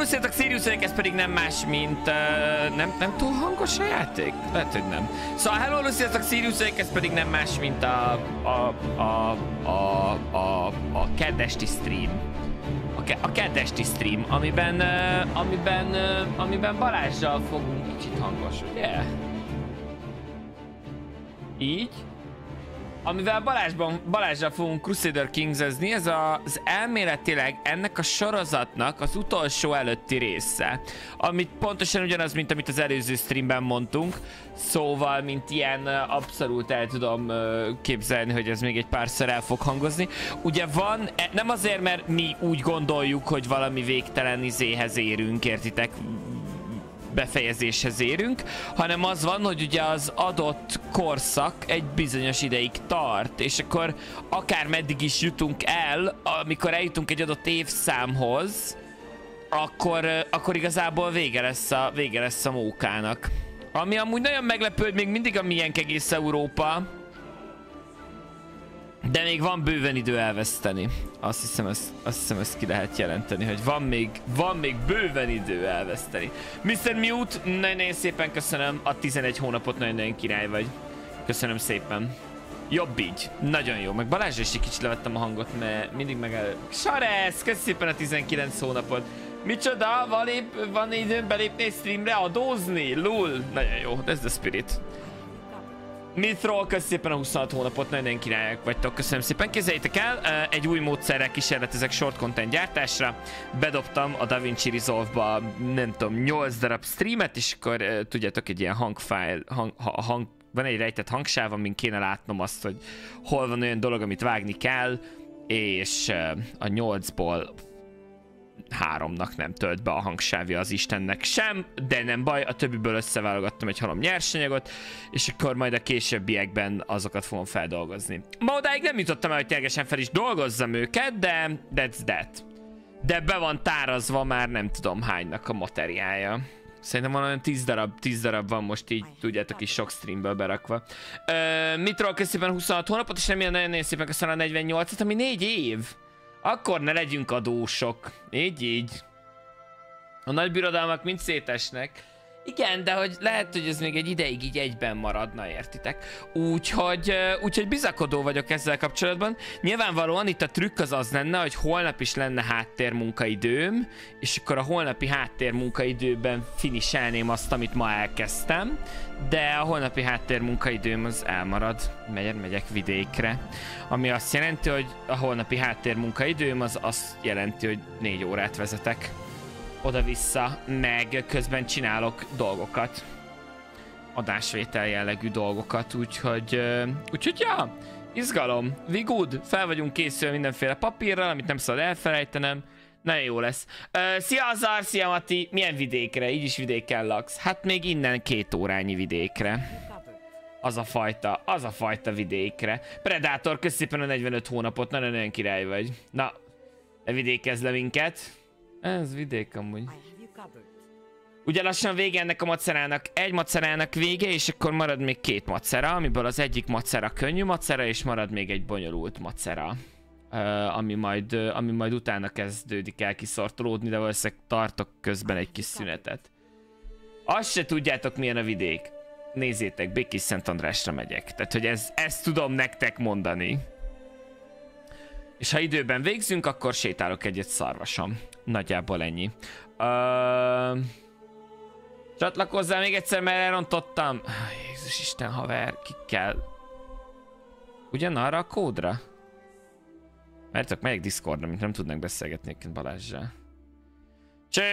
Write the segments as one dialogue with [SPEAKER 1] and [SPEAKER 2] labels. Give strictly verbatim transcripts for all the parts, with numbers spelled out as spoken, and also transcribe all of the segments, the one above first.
[SPEAKER 1] hello, sziasztok, Sirius, ez pedig nem más, mint... Uh, nem, nem túl hangos a játék? Lehet, hogy nem. Szóval hello, sziasztok, Sirius, ez pedig nem más, mint a... a... a... a... a... a keddesti stream. A, ke a keddesti stream, amiben... Uh, amiben... Uh, amiben Balázsral fogunk kicsit hangos, ugye? Így. Amivel Balázsban, Balázsral fogunk Crusader Kings-ezni, ez az elméletileg ennek a sorozatnak az utolsó előtti része. Amit pontosan ugyanaz, mint amit az előző streamben mondtunk. Szóval, mint ilyen abszolút el tudom képzelni, hogy ez még egy párszor el fog hangozni. Ugye van, nem azért, mert mi úgy gondoljuk, hogy valami végtelen izéhez érünk, értitek? Befejezéshez érünk, hanem az van, hogy ugye az adott korszak egy bizonyos ideig tart, és akkor akár meddig is jutunk el, amikor eljutunk egy adott évszámhoz, akkor, akkor igazából vége lesz, a, vége lesz a mókának. Ami amúgy nagyon meglepő, hogy még mindig a miénk egész Európa, de még van bőven idő elveszteni. Azt hiszem, ezt, azt hiszem, ezt ki lehet jelenteni, hogy van még, van még bőven idő elveszteni. miszter Mute, nagyon-nagyon szépen köszönöm a tizenegy hónapot, nagyon-nagyon király vagy. Köszönöm szépen. Jobb így. Nagyon jó. Meg Balázsra is egy kicsit levettem a hangot, mert mindig meg el... Saresz, kösz szépen a tizenkilenc hónapot. Micsoda? Van, lép, van időn belépni egy streamre adózni? Lul. Nagyon jó. That's the spirit. Mithrol, kösz szépen a huszonhat hónapot, nagyon királyok vagytok, köszönöm szépen. Képzeljétek el, egy új módszerrel kísérletezek short content gyártásra. Bedobtam a DaVinci Resolve-ba, nem tudom, nyolc darab streamet, és akkor tudjátok, egy ilyen hangfile, hang, hang, van egy rejtett hangsáv, amin kéne látnom azt, hogy hol van olyan dolog, amit vágni kell, és a nyolcból háromnak nem tölt be a hangsávja az Istennek sem, de nem baj, a többiből összeválogattam egy halom nyersanyagot, és akkor majd a későbbiekben azokat fogom feldolgozni. Ma odáig nem jutottam el, hogy ténylegesen fel is dolgozzam őket, de that's that. De be van tárazva már nem tudom hánynak a materiája. Szerintem van olyan tíz darab, tíz darab van most így, tudjátok is sok streamből berakva. Uh, Mitról köszönöm huszonhat hónapot, és remélem nagyon-nagyon szépen köszönöm a negyvennyolcat, ami négy év. Akkor ne legyünk adósok. Így, így. A nagy birodalmak mind szétesnek. Igen, de hogy lehet, hogy ez még egy ideig így egyben maradna, értitek? Úgyhogy, úgyhogy bizakodó vagyok ezzel kapcsolatban. Nyilvánvalóan itt a trükk az az lenne, hogy holnap is lenne háttérmunkaidőm, és akkor a holnapi háttérmunkaidőben finiselném azt, amit ma elkezdtem, de a holnapi háttérmunkaidőm az elmarad. Megy, megyek vidékre. Ami azt jelenti, hogy a holnapi háttérmunkaidőm az azt jelenti, hogy négy órát vezetek oda-vissza, meg közben csinálok dolgokat. Adásvétel jellegű dolgokat, úgyhogy... Úgyhogy ja, izgalom. We good. Fel vagyunk készülve mindenféle papírral, amit nem szabad elfelejtenem. Nagyon jó lesz. Uh, szia Azar, szia Mati. Milyen vidékre? Így is vidéken laksz. Hát még innen két órányi vidékre. Az a fajta, az a fajta vidékre. Predator, kösz szépen a negyvenöt hónapot, nagyon-nagyon király vagy. Na, ne vidékezz le minket. Ez vidék amúgy. Ugye lassan vége ennek a macerának. Egy macerának vége, és akkor marad még két macera, amiből az egyik macera könnyű macera, és marad még egy bonyolult macera. Uh, ami, majd, uh, ami majd utána kezdődik el kiszortolódni, de valószínűleg tartok közben egy kis szünetet. Azt se tudjátok, milyen a vidék. Nézzétek, Békés Szent Andrásra megyek. Tehát, hogy ez, ezt tudom nektek mondani. És ha időben végzünk, akkor sétálok egyet szarvasom. Nagyjából ennyi. Uh... Csatlakozzál még egyszer, mert elrontottam. Jézus Isten, haver, kikkel. Ugyanarra a kódra? Mertek, melyik Discordra, mint nem tudnak beszélgetni Balázsral. Cső!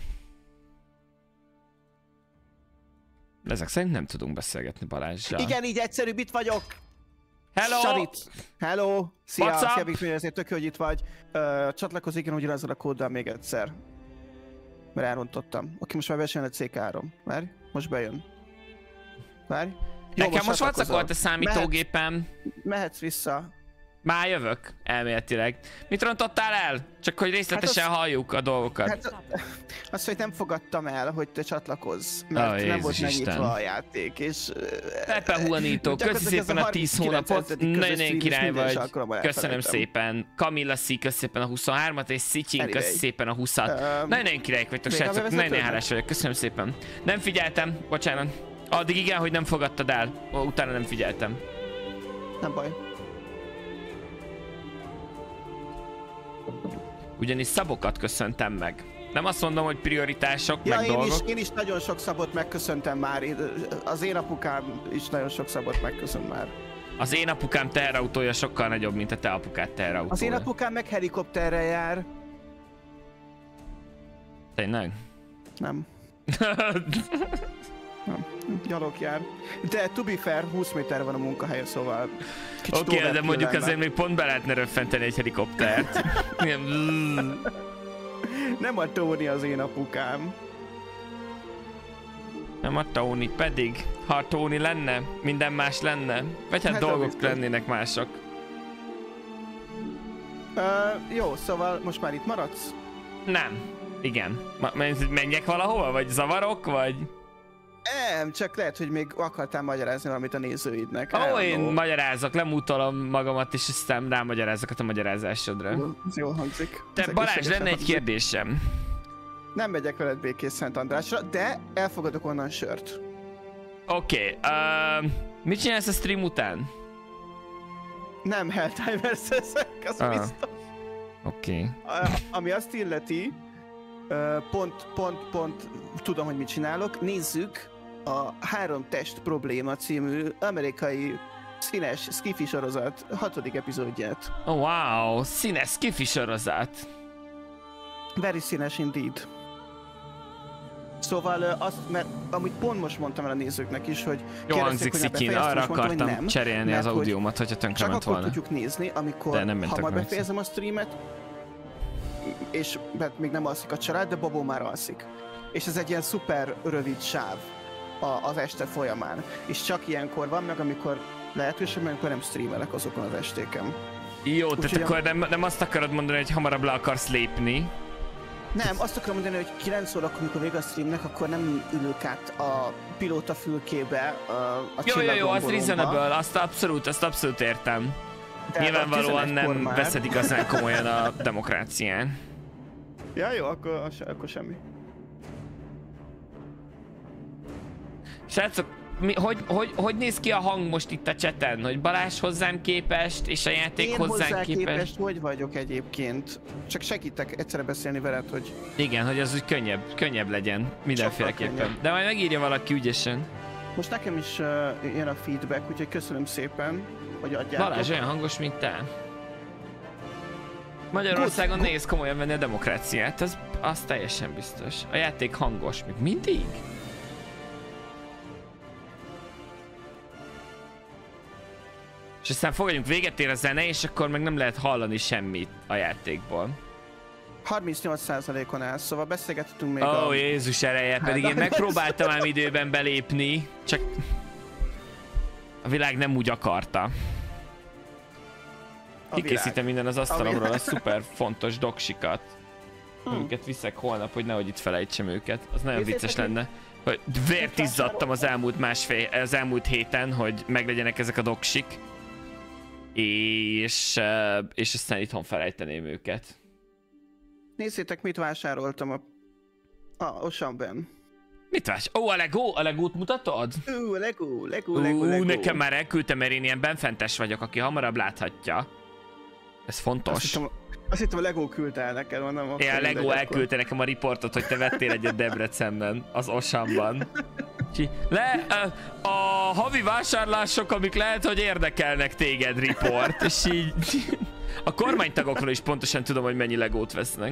[SPEAKER 1] Ezek szerint nem tudunk beszélgetni Balázsral.
[SPEAKER 2] Igen, így egyszerűbb, itt vagyok.
[SPEAKER 1] Hello!
[SPEAKER 2] Sarit. Hello! Szia,
[SPEAKER 1] What's
[SPEAKER 2] szia
[SPEAKER 1] up?
[SPEAKER 2] Viktor, ezért tök jó, hogy itt vagy. Uh, csatlakozz igen ugyanazzal a kóddal még egyszer. Mert elrontottam. Oké, most már besejön a cé három. Várj, most bejön. Várj. Jó,
[SPEAKER 1] Nekem most vacakolt a számítógépem.
[SPEAKER 2] Mehetsz, mehetsz vissza.
[SPEAKER 1] Már jövök, elméletileg. Mit rontottál el? Csak hogy részletesen hát az, halljuk a dolgokat. Hát
[SPEAKER 2] azt, hogy nem fogadtam el, hogy te csatlakozz, mert oh, nem Jézus volt megnyitva a játék, és...
[SPEAKER 1] Pepe Juanito, köszi szépen a tíz hónapot, nagyon király vagy, köszönöm szépen. Camilla C, köszi szépen a huszonhármat, és Szicsin, köszi szépen a huszat. Nagyon királyok vagytok, srácok, nagyon hálás vagyok, köszönöm szépen. Nem figyeltem, bocsánat. Addig igen, hogy nem fogadtad el, utána nem figyeltem.
[SPEAKER 2] Nem baj.
[SPEAKER 1] Ugyanis szabokat köszöntem meg. Nem azt mondom, hogy prioritások, ja, meg
[SPEAKER 2] én
[SPEAKER 1] dolgok.
[SPEAKER 2] Is, én is nagyon sok szabot megköszöntem már. Az én apukám is nagyon sok szabot megköszönt már.
[SPEAKER 1] Az én apukám teherautója sokkal nagyobb, mint a te apukád teherautója.
[SPEAKER 2] Az én apukám meg helikopterrel jár.
[SPEAKER 1] Tényleg?
[SPEAKER 2] Nem. Nem. Gyalog jár. De to be fair, húsz méter van a munkahelye, szóval...
[SPEAKER 1] Oké, okay, de mondjuk azért még pont be lehetne röffenteni egy helikoptert.
[SPEAKER 2] Nem a Tony az én apukám.
[SPEAKER 1] Nem a Tony, pedig ha a Tony lenne, minden más lenne. Vagy hát, hát dolgok lennének mások.
[SPEAKER 2] Uh, jó, szóval most már itt maradsz?
[SPEAKER 1] Nem. Igen. Menjek valahol? Vagy zavarok? Vagy...
[SPEAKER 2] Nem, csak lehet, hogy még akartál magyarázni valamit a nézőidnek.
[SPEAKER 1] Ó, oh, én magyarázok, lemutolom magamat, és aztán rámagyarázok a magyarázásodra.
[SPEAKER 2] Jó, jól hangzik.
[SPEAKER 1] Te
[SPEAKER 2] Ezek
[SPEAKER 1] Balázs, lenne egy kérdésem.
[SPEAKER 2] Nem megyek veled békés Szent Andrásra, de elfogadok onnan sört.
[SPEAKER 1] Oké, okay, uh, mit csinálsz a stream után?
[SPEAKER 2] Nem Helltimers ezek, az ah. biztos.
[SPEAKER 1] Oké. Okay.
[SPEAKER 2] Uh, ami azt illeti, uh, pont, pont, pont tudom, hogy mit csinálok. Nézzük a Három test probléma című amerikai színes skifi sorozat hatodik epizódját.
[SPEAKER 1] Oh, wow, színes skifi sorozat.
[SPEAKER 2] Very színes indeed. Szóval azt, mert amúgy pont most mondtam el a nézőknek is, hogy
[SPEAKER 1] jó hangzik Szikin, arra akartam nem, cserélni az audiómat, hogyha tönkrement volna.
[SPEAKER 2] Csak akkor tudjuk nézni, amikor hamar befejezem a streamet, és mert még nem alszik a család, de Babó már alszik. És ez egy ilyen szuper rövid sáv az este folyamán. És csak ilyenkor van meg, amikor lehetőség, mert amikor nem streamelek azokon az estéken.
[SPEAKER 1] Jó, úgy, tehát akkor nem, nem azt akarod mondani, hogy hamarabb le akarsz lépni?
[SPEAKER 2] Nem, azt akarom mondani, hogy kilenc órakor, amikor vége a streamnek, akkor nem ülök át a pilóta fülkébe, a, a
[SPEAKER 1] jó, jó, jó, az reasonable, azt abszolút, azt abszolút értem. De nyilvánvalóan nem már... veszed igazán komolyan a demokrácián.
[SPEAKER 2] Ja, jó, akkor, akkor semmi.
[SPEAKER 1] Srácok, mi, hogy, hogy, hogy néz ki a hang most itt a chaten? Hogy Balázs hozzám képest, és a játék
[SPEAKER 2] én
[SPEAKER 1] hozzám
[SPEAKER 2] hozzá
[SPEAKER 1] képest?
[SPEAKER 2] képest hogy vagyok egyébként? Csak segítek egyszerre beszélni veled, hogy...
[SPEAKER 1] Igen, hogy az úgy könnyebb, könnyebb legyen mindenféleképpen. De majd megírja valaki ügyesen.
[SPEAKER 2] Most nekem is uh, jön a feedback, úgyhogy köszönöm szépen, hogy adjátok.
[SPEAKER 1] Balázs olyan hangos, mint te. Magyarországon nehéz komolyan venni a demokráciát, az, az teljesen biztos. A játék hangos, még mindig? És aztán fogadjunk, véget ér a zene, és akkor meg nem lehet hallani semmit a játékból.
[SPEAKER 2] harmincnyolc százalékon áll, szóval beszélgethetünk még
[SPEAKER 1] Ó,
[SPEAKER 2] a...
[SPEAKER 1] oh, Jézus ereje, pedig én megpróbáltam ám időben belépni, csak a világ nem úgy akarta. Kikészítem minden az asztalomról a szuper fontos doksikat, hmm. amiket viszek holnap, hogy nehogy itt felejtsem őket. Az nagyon vicces lenne, hogy vért izzadtam az elmúlt másfél, az elmúlt héten, hogy meglegyenek ezek a doksik. És, és aztán itthon felejteném őket.
[SPEAKER 2] Nézzétek, mit vásároltam a, a Oceanben.
[SPEAKER 1] Mit vásároltam? Ó, a Lego? A Legót mutatod?
[SPEAKER 2] Ú, a Lego, Lego, Lego, Lego.
[SPEAKER 1] Ú, nekem már elküldtem, mert én ilyen benfentes vagyok, aki hamarabb láthatja. Ez fontos.
[SPEAKER 2] Azt hittem, azt hittem a Lego küldte el neked, mondom.
[SPEAKER 1] Ja, a Lego elküldte nekem a riportot, hogy te vettél egyet Debrecenben, az Oceanban. Le, a, a havi vásárlások, amik lehet, hogy érdekelnek téged, report, és így a kormánytagokról is pontosan tudom, hogy mennyi Legót vesznek.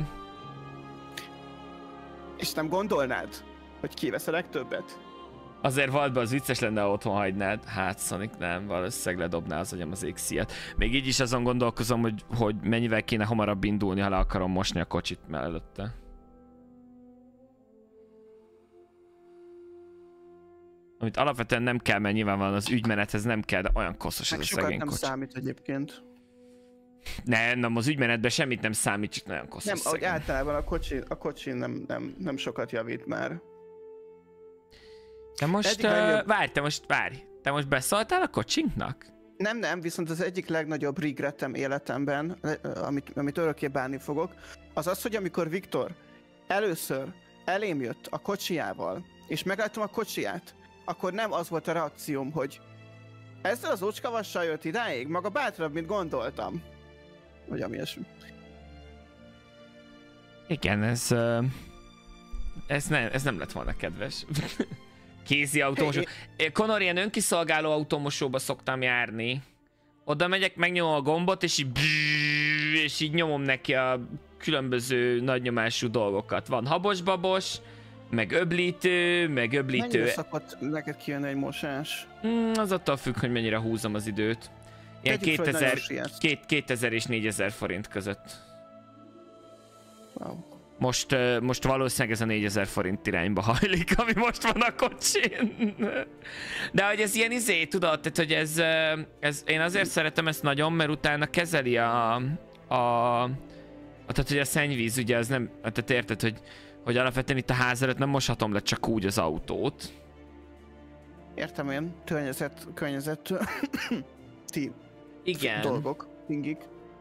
[SPEAKER 1] És
[SPEAKER 2] nem gondolnád, hogy kivesz a legtöbbet?
[SPEAKER 1] Azért vald be, az vicces lenne, ha otthon hagynád. Hát Sonic nem, valószínűleg ledobná az agyam az égszíjat. Még így is azon gondolkozom, hogy, hogy mennyivel kéne hamarabb indulni, ha le akarom mosni a kocsit mellette. Amit alapvetően nem kell, mert nyilvánvalóan az ügymenethez nem kell, de olyan koszos ez a szegény kocsi.
[SPEAKER 2] Sokat nem számít egyébként.
[SPEAKER 1] Nem, nem, az ügymenetben semmit nem számít, csak nagyon koszos.
[SPEAKER 2] Nem, ahogy általában a kocsi, a kocsi nem, nem, nem sokat javít már.
[SPEAKER 1] Te most, uh, legnagyobb... várj, te most, várj, te most beszóltál a kocsinknak?
[SPEAKER 2] Nem, nem, viszont az egyik legnagyobb regretem életemben, amit, amit örökké bánni fogok, az az, hogy amikor Viktor először elém jött a kocsijával, és megláttam a kocsiját, akkor nem az volt a reakcióm, hogy ezzel az ócskavassal jött idáig, maga bátrabb, mint gondoltam. Vagy ami ilyesmi.
[SPEAKER 1] Igen, ez, ez, nem, ez nem lett volna kedves. Kézi autómosó. Hey, Connor, ilyen önkiszolgáló autómosóba szoktam járni. Oda megyek, megnyomom a gombot, és így, és így nyomom neki a különböző nagynyomású dolgokat. Van habos-babos, meg öblítő, meg öblítő.
[SPEAKER 2] Mennyire szokott neked kijönni egy mosás?
[SPEAKER 1] Mm, az attól függ, hogy mennyire húzom az időt. Ilyen kétezer, kétezer és négyezer forint között.
[SPEAKER 2] Wow.
[SPEAKER 1] Most, most valószínűleg ez a négyezer forint irányba hajlik, ami most van a kocsin. De hogy ez ilyen izé, tudod, tehát hogy ez, ez, én azért szeretem ezt nagyon, mert utána kezeli a, a, a tehát hogy a szennyvíz, ugye ez nem, tehát érted, hogy, hogy alapvetően itt a ház előtt nem moshatom le csak úgy az autót.
[SPEAKER 2] Értem én, környezet, környezet, ti
[SPEAKER 1] igen.
[SPEAKER 2] Dolgok, ingik.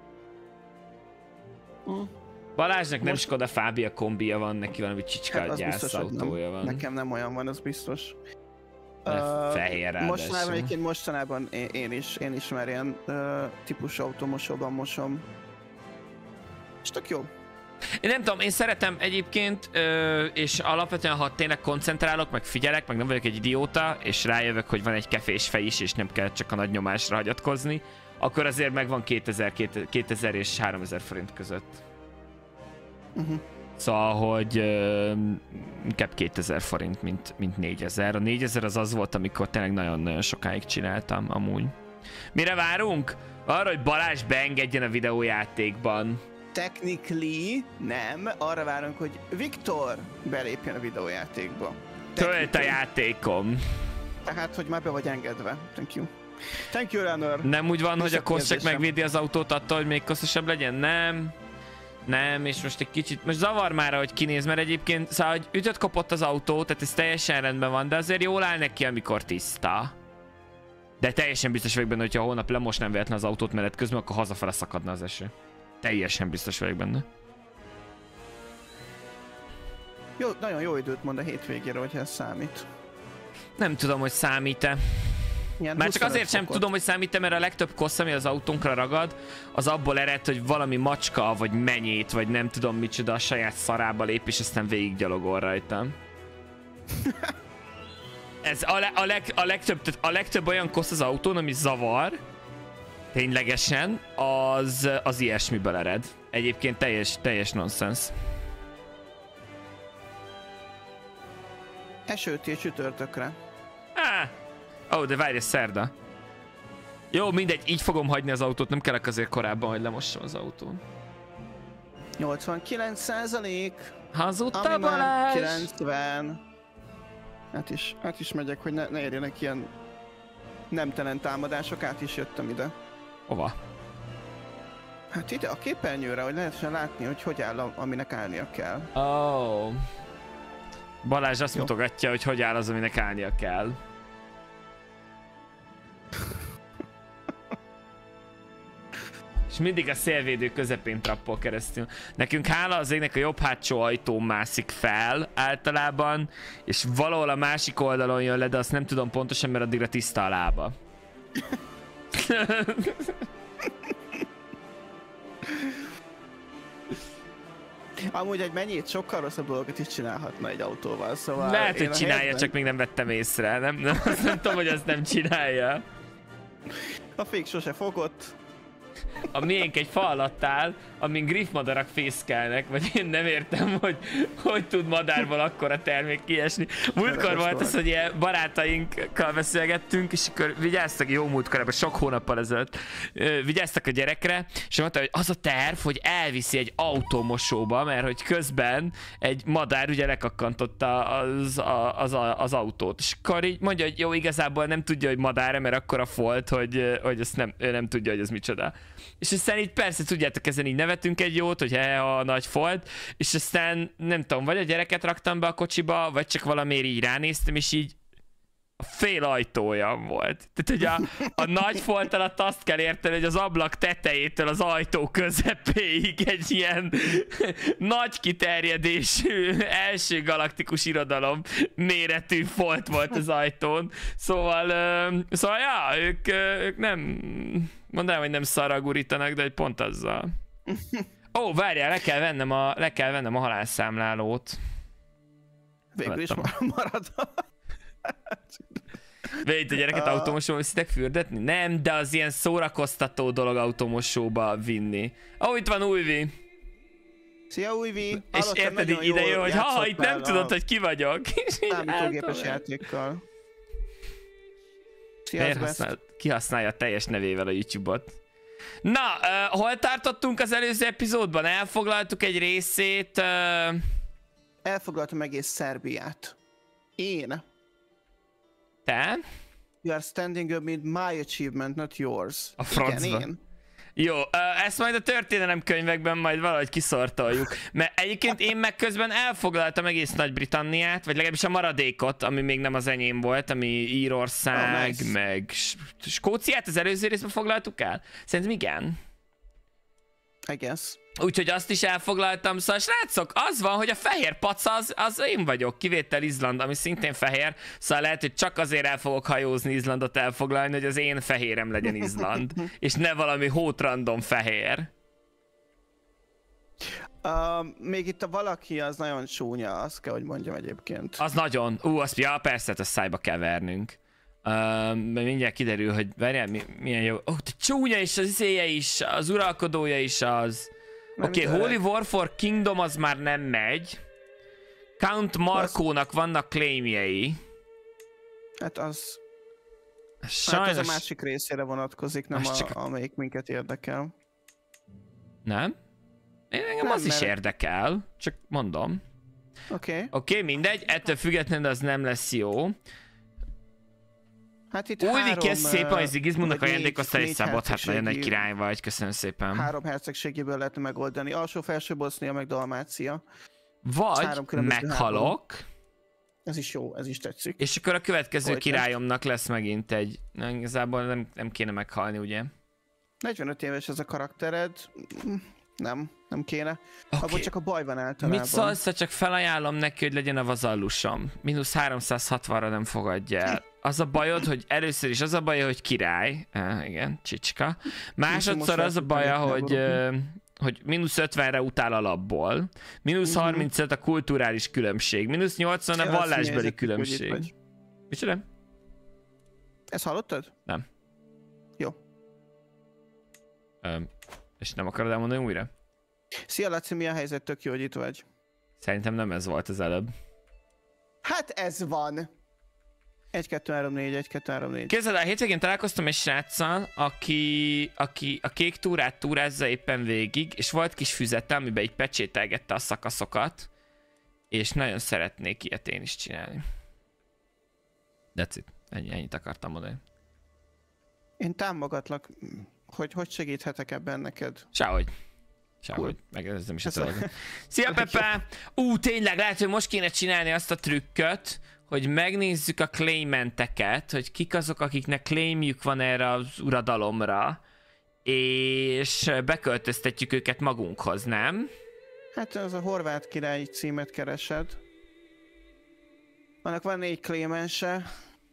[SPEAKER 1] Mm. Balázsnak nem Skoda Fábia kombija van, neki valami csicskát gyász autója van.
[SPEAKER 2] Nekem nem olyan van, az biztos.
[SPEAKER 1] Uh, fehér ráadásul.
[SPEAKER 2] Mostanában egyébként mostanában én, én is, én is már ilyen uh, típusú autómosóban mosom. És tök jó.
[SPEAKER 1] Én nem tudom, én szeretem egyébként, ö, és alapvetően ha tényleg koncentrálok, meg figyelek, meg nem vagyok egy idióta, és rájövök, hogy van egy kefés fej is, és nem kell csak a nagy nyomásra hagyatkozni, akkor azért megvan kétezer, kétezer és háromezer forint között. Uh-huh. Szóval, hogy ö, inkább kétezer forint, mint, mint négyezer. A négyezer az az volt, amikor tényleg nagyon-nagyon sokáig csináltam amúgy. Mire várunk? Arra, hogy Balázs beengedjen a videójátékban.
[SPEAKER 2] Technically nem, arra várunk, hogy Viktor belépjen a videójátékba.
[SPEAKER 1] Tölt a játékom.
[SPEAKER 2] Tehát, hogy már be vagy engedve. Thank you. Thank you, Runner.
[SPEAKER 1] Nem úgy van, hogy a kosz csak megvédi az autót attól, hogy még koszosabb legyen? Nem. Nem, és most egy kicsit, most zavar már, hogy kinéz, mert egyébként, szóval, hogy ütött kopott az autó, tehát ez teljesen rendben van, de azért jól áll neki, amikor tiszta. De teljesen biztos vagyok benne, hogyha holnap lemosnám véletlen az autót menet közben, akkor hazafele szakadna az eső. Teljesen biztos vagyok benne.
[SPEAKER 2] Jó, nagyon jó időt mond a hétvégére, hogyha ez számít.
[SPEAKER 1] Nem tudom, hogy számít-e. Már csak azért sem tudom, hogy számít-e, mert a legtöbb kossz, ami az autónkra ragad, az abból ered, hogy valami macska, vagy menyét, vagy nem tudom micsoda a saját szarába lép, és aztán végiggyalogol rajtam. Ez a, le, a, leg, a, legtöbb, a legtöbb olyan kossz az autón, ami zavar, ténylegesen, az, az ilyesmiből ered. Egyébként teljes, teljes nonsense.
[SPEAKER 2] Esőtél csütörtökre.
[SPEAKER 1] Ah. Ó, oh, de várj, ez szerda. Jó, mindegy, így fogom hagyni az autót, nem kellek azért korábban, hogy lemossam az autón.
[SPEAKER 2] nyolcvankilenc százalék.
[SPEAKER 1] Hazudta Balázs?
[SPEAKER 2] kilencven. Hát is, hát is megyek, hogy ne, ne érjenek ilyen nemtelen támadások, át is jöttem ide.
[SPEAKER 1] Hova?
[SPEAKER 2] Hát ide a képernyőre, hogy lehessen látni, hogy hogy áll, aminek állnia kell.
[SPEAKER 1] Ó. Oh. Balázs azt Jó. mutogatja, hogy hogy áll az, aminek állnia kell. És mindig a szélvédő közepén trappol keresztül. Nekünk hála az égnek a jobb hátsó ajtó mászik fel általában, és valahol a másik oldalon jön le, de azt nem tudom pontosan, mert addigra tiszta a lába.
[SPEAKER 2] Amúgy egy mennyit sokkal rosszabb dolgokat is csinálhatna egy autóval, szóval...
[SPEAKER 1] Lehet, hogy csinálja, helyzetben... csak még nem vettem észre. Nem, nem, nem tudom, hogy azt nem csinálja.
[SPEAKER 2] A fék sose fogott.
[SPEAKER 1] A miénk egy fa alatt áll, amin griffmadarak fészkelnek, vagy én nem értem, hogy hogy tud madárból akkora termék kiesni. Múltkor volt az, hogy ilyen barátainkkal beszélgettünk, és akkor vigyáztak, jó múltkor, ebben sok hónappal ezelőtt, vigyáztak a gyerekre, és mondta, hogy az a terv, hogy elviszi egy autómosóba, mert hogy közben egy madár ugye lekakkantotta az, az, az, az autót. És akkor így mondja, hogy jó, igazából nem tudja, hogy madár, mert akkora folt, hogy, hogy ezt nem, ő nem tudja, hogy ez micsoda. És aztán így persze, tudjátok, ezen így nevetünk egy jót, hogy he, a nagy folt, és aztán nem tudom, vagy a gyereket raktam be a kocsiba, vagy csak valamiért így ránéztem, és így a fél ajtójam volt. Tehát, hogy a, a nagy folt alatt azt kell érteni, hogy az ablak tetejétől az ajtó közepéig egy ilyen nagy kiterjedésű, első galaktikus irodalom méretű folt volt az ajtón. Szóval, szóval ja, ők, ők nem, mondanám, hogy nem szarra gurítanak, de hogy pont azzal. Ó, várjál, le kell vennem a, le kell vennem a halálszámlálót.
[SPEAKER 2] Végül is marad.
[SPEAKER 1] Végig a gyereket uh... automosóba viszitek fürdetni? Nem, de az ilyen szórakoztató dolog automosóba vinni. Ó, oh, itt van Újvi.
[SPEAKER 2] Szia Újvi!
[SPEAKER 1] És érted, így ide jön, hogy ha, itt nem a... tudod, hogy ki vagyok.
[SPEAKER 2] Számítógépes játékkal. Szia,
[SPEAKER 1] használ, kihasználja a teljes nevével a YouTube-ot. Na, uh, hol tartottunk az előző epizódban? Elfoglaltuk egy részét. Uh...
[SPEAKER 2] Elfoglaltam egész Szerbiát. Én.
[SPEAKER 1] Te?
[SPEAKER 2] You are standing up with my achievement, not yours.
[SPEAKER 1] A francba.
[SPEAKER 2] Igen,
[SPEAKER 1] jó, ezt majd a történelemkönyvekben majd valahogy kiszortoljuk. Mert egyébként én meg közben elfoglaltam egész Nagy-Britanniát, vagy legalábbis a maradékot, ami még nem az enyém volt, ami Írország, oh, nice. meg Skóciát az előző részben foglaltuk el? Szerintem igen.
[SPEAKER 2] I guess.
[SPEAKER 1] Úgyhogy azt is elfoglaltam, szóval srácok, az van, hogy a fehér paca az, az én vagyok, kivétel Izland, ami szintén fehér, szóval lehet, hogy csak azért el fogok hajózni Izlandot elfoglalni, hogy az én fehérem legyen Izland, és ne valami hótrandom fehér.
[SPEAKER 2] Uh, még itt a valaki az nagyon csúnya, azt kell, hogy mondjam egyébként.
[SPEAKER 1] Az nagyon, ú, azt, ja persze, ezt szájba kell vernünk. Uh, mindjárt kiderül, hogy várjál, mi, milyen jó, ó, oh, csúnya is, az izéje is, az uralkodója is az. Oké, okay, Holy War for Kingdom az már nem megy. Count Markónak vannak claimjei.
[SPEAKER 2] Hát az...
[SPEAKER 1] Sajnos...
[SPEAKER 2] Hát az a másik részére vonatkozik, nem a, csak... amelyik minket érdekel.
[SPEAKER 1] Nem? Én engem nem, az mert... is érdekel, csak mondom.
[SPEAKER 2] Oké. Okay.
[SPEAKER 1] Oké, okay, mindegy, ettől függetlenül az nem lesz jó.
[SPEAKER 2] Hát itt
[SPEAKER 1] Újvi
[SPEAKER 2] három...
[SPEAKER 1] Kész szépen, hogy Zigizmundnak ajándékoztál egy szabot, hát nagyon egy király vagy, köszönöm szépen.
[SPEAKER 2] Három hercegségéből lehetne megoldani, alsó-felső Bosznia, meg Dalmácia.
[SPEAKER 1] Vagy meghalok. Három.
[SPEAKER 2] Ez is jó, ez is tetszik.
[SPEAKER 1] És akkor a következő Folytán. királyomnak lesz megint egy... Na, igazából nem, nem kéne meghalni, ugye?
[SPEAKER 2] negyvenöt éves ez a karaktered. Nem, nem kéne. Okay. Abban csak a baj van általában.
[SPEAKER 1] Mit szólsz, ha csak felajánlom neki, hogy legyen a vazallusom? Mínusz háromszázhatvanra nem fogadja el. Az a bajod, hogy először is az a baja, hogy király. Ah, igen, csicska. Másodszor az a baja, hogy, uh, hogy mínusz ötvenre utál alapból. Mínusz mm-hmm. harmincöt a kulturális különbség. Mínusz nyolcvan a vallásbeli különbség. Micsoda?
[SPEAKER 2] Ezt hallottad?
[SPEAKER 1] Nem.
[SPEAKER 2] Jó.
[SPEAKER 1] Um, és nem akarod elmondani újra?
[SPEAKER 2] Szia Laci, mi a helyzet? Tök jó, hogy itt vagy.
[SPEAKER 1] Szerintem nem ez volt az előbb.
[SPEAKER 2] Hát ez van! egy kettő három négy, egy kettő három négy.
[SPEAKER 1] Képzeld el, a hétvégén találkoztam egy sráccal, aki, aki a kék túrát túrázza éppen végig, és volt kis füzete, amiben így pecsételgette a szakaszokat, és nagyon szeretnék ilyet én is csinálni. That's it. Ennyi, ennyit akartam mondani.
[SPEAKER 2] Én támogatlak, hogy hogy segíthetek ebben neked.
[SPEAKER 1] Sehogy. Sehogy. Megnézem is a dolgot. Szia Pepe! Ú, tényleg, lehet, hogy most kéne csinálni azt a trükköt, hogy megnézzük a claimanteket, hogy kik azok, akiknek claimjük van erre az uradalomra, és beköltöztetjük őket magunkhoz, nem?
[SPEAKER 2] Hát az a horvát király címet keresed. Annak van négy claimanse.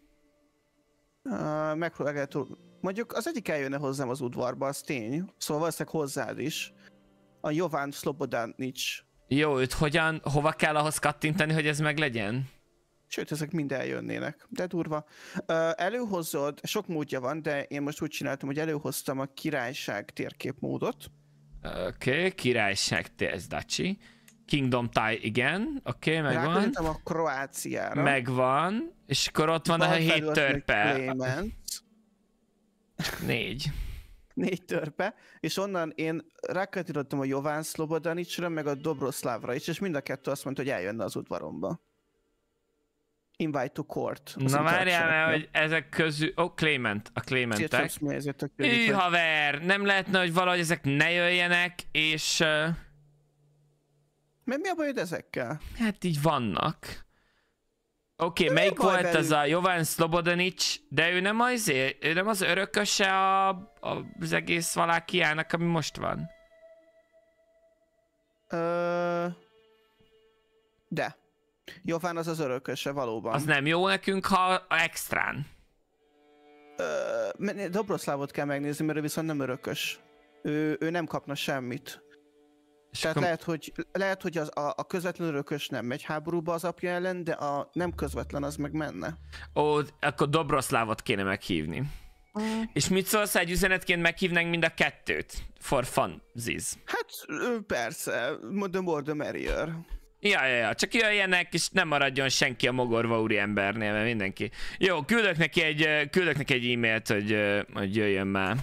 [SPEAKER 2] Uh, megpróbálják túl... Mondjuk az egyik eljönne hozzám az udvarba, az tény. Szóval valószínűleg hozzád is. A Jovan Slobodanic.
[SPEAKER 1] Jó, őt hogyan, hova kell ahhoz kattintani, hogy ez meg legyen?
[SPEAKER 2] Sőt, ezek mind eljönnének, de durva. Uh, előhozod, sok módja van, de én most úgy csináltam, hogy előhoztam a királyság térképmódot,
[SPEAKER 1] Oké, okay, királyság ez Daci. Kingdom Tie, igen, oké, okay, megvan.
[SPEAKER 2] Ráközítem a Kroáciára.
[SPEAKER 1] Megvan, és akkor ott van a hét törpe. Négy.
[SPEAKER 2] Négy törpe, és onnan én rákatírottam a Jován Slobodanicsra, meg a Dobroszlávra is, és mind a kettő azt mondta, hogy eljönne az udvaromba. Invite to court.
[SPEAKER 1] Na várjál, mert hogy ezek közül... Ó, oh, Clement, a Clementek. Ő haver, nem lehetne, hogy valahogy ezek ne jöjjenek, és... Uh...
[SPEAKER 2] Mert mi a bajod ezekkel?
[SPEAKER 1] Hát így vannak. Oké, okay, melyik volt belül? Az a Jován Slobodanics, de ő nem az, ő nem az örököse a, a, az egész Valákiának, ami most van?
[SPEAKER 2] Ö... De. Jován az az örököse, valóban.
[SPEAKER 1] Az nem jó nekünk, ha extrán.
[SPEAKER 2] Ö... Dobroszlávot kell megnézni, mert ő viszont nem örökös. Ő, ő nem kapna semmit. És Tehát akkor... lehet, hogy, lehet, hogy az, a, a közvetlen örökös nem megy háborúba az apja ellen, de a nem közvetlen az meg menne.
[SPEAKER 1] Ó, akkor Dobroszlávot kéne meghívni. Mm. És mit szólsz, egy üzenetként meghívnánk mind a kettőt? For fun, Ziz.
[SPEAKER 2] Hát persze, the more the merrier.
[SPEAKER 1] Ja, ja, ja, csak jöjjenek, és nem maradjon senki a mogorva úri embernél, mert mindenki. Jó, küldök neki egy, küldök neki egy e-mailt, hogy, hogy jöjjön már.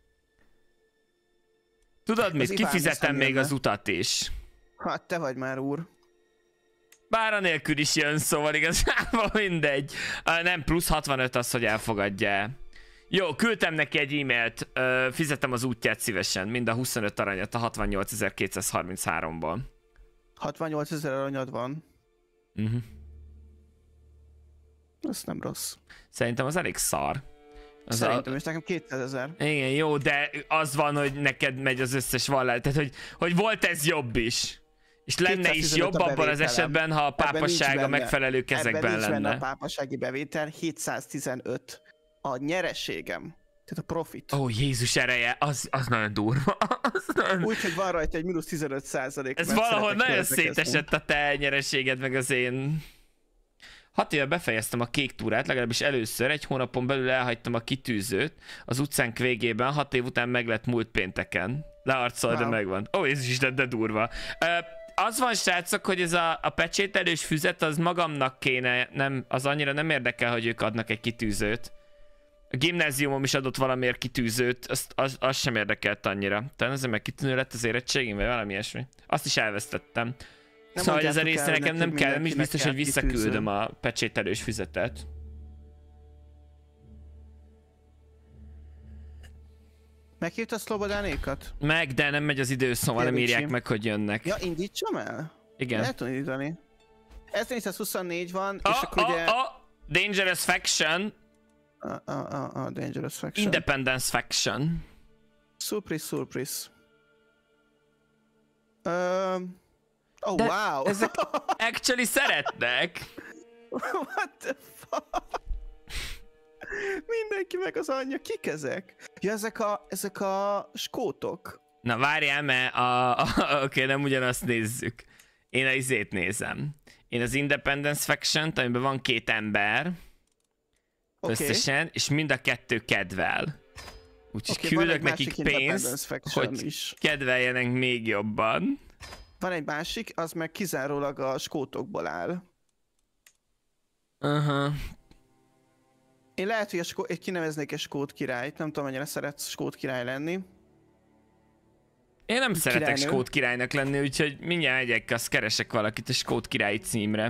[SPEAKER 1] Tudod mit? Kifizetem még jönne. Az utat is.
[SPEAKER 2] Hát te vagy már úr.
[SPEAKER 1] Bár anélkül is jön, szóval igazából mindegy. Uh, nem, plusz hatvanöt az, hogy elfogadja. Jó, küldtem neki egy e-mailt, uh, fizetem az útját szívesen, mind a huszonöt aranyat a hatvannyolcezer-kétszázharminchárom-ból.
[SPEAKER 2] hatvannyolcezer aranyad van.
[SPEAKER 1] Uh-huh.
[SPEAKER 2] Ez nem rossz.
[SPEAKER 1] Szerintem az elég szar. Az
[SPEAKER 2] Szerintem,
[SPEAKER 1] a...
[SPEAKER 2] és nekem kétezer.
[SPEAKER 1] Igen, jó, de az van, hogy neked megy az összes vallás. Tehát, hogy, hogy volt ez jobb is. És lenne is jobb abban az esetben, ha a pápaság a megfelelő kezekben
[SPEAKER 2] ebben
[SPEAKER 1] lenne.
[SPEAKER 2] Ebben nincs benne a pápasági bevétel, hétszáztizenöt a nyereségem. Tehát a profit.
[SPEAKER 1] Ó, Jézus ereje, az, az nagyon durva. Nagyon...
[SPEAKER 2] Úgyhogy van rajta egy mínusz tizenöt százalék.
[SPEAKER 1] Ez valahol nagyon szétesett a te nyereséged, meg az én... Hat éve befejeztem a kék túrát, legalábbis először, egy hónapon belül elhagytam a kitűzőt az utcánk végében, hat év után meglett múlt pénteken. Learcol, wow. De megvan. Ó, Jézus Isten, de durva. Uh, az van, srácok, hogy ez a, a pecsételős füzet, az magamnak kéne, nem, az annyira nem érdekel, hogy ők adnak egy kitűzőt. A gimnáziumom is adott valamiért kitűzőt, azt, az, az sem érdekelt annyira. Talán azért meg kitűnő lett az érettségim, vagy valami ilyesmi. Azt is elvesztettem. Nem szóval ez a része nekem nem kell, nem is biztos, hogy visszaküldöm a pecsételős füzetet.
[SPEAKER 2] Meghívta Szlobodánékat?
[SPEAKER 1] Meg, de nem megy az idő, szóval nem írják meg, hogy jönnek.
[SPEAKER 2] Ja, indítsam el?
[SPEAKER 1] Igen.
[SPEAKER 2] Lehet tudom indítani. ezernégyszázhuszonnégy van,
[SPEAKER 1] oh,
[SPEAKER 2] és akkor
[SPEAKER 1] oh,
[SPEAKER 2] ugye...
[SPEAKER 1] Oh, Dangerous Faction.
[SPEAKER 2] Ah, ah, ah, ah, Dangerous Faction.
[SPEAKER 1] Independence Faction.
[SPEAKER 2] Surprise, surprise. Um... Oh,
[SPEAKER 1] de
[SPEAKER 2] wow!
[SPEAKER 1] Ezek actually szeretnek.
[SPEAKER 2] What the fuck? Mindenki meg az anyja, kik ezek? Ja, ezek a, ezek a skótok.
[SPEAKER 1] Na várjál, mert a, a, oké, okay, nem ugyanazt nézzük. Én a izét nézem. Én az Independence Faction-t, amiben van két ember. Okay. Összesen, és mind a kettő kedvel. Úgyhogy okay, küldök nekik pénzt, hogy is. Kedveljenek még jobban.
[SPEAKER 2] Van egy másik, az meg kizárólag a skótokból áll.
[SPEAKER 1] Aha. Uh-huh.
[SPEAKER 2] Én lehet, hogy a skó... én kineveznék egy skót királyt, nem tudom, mennyire szeretsz skót király lenni.
[SPEAKER 1] Én nem szeretek királynő. Skót királynak lenni, úgyhogy mindjárt megyek, azt keresek valakit a skót királyi címre.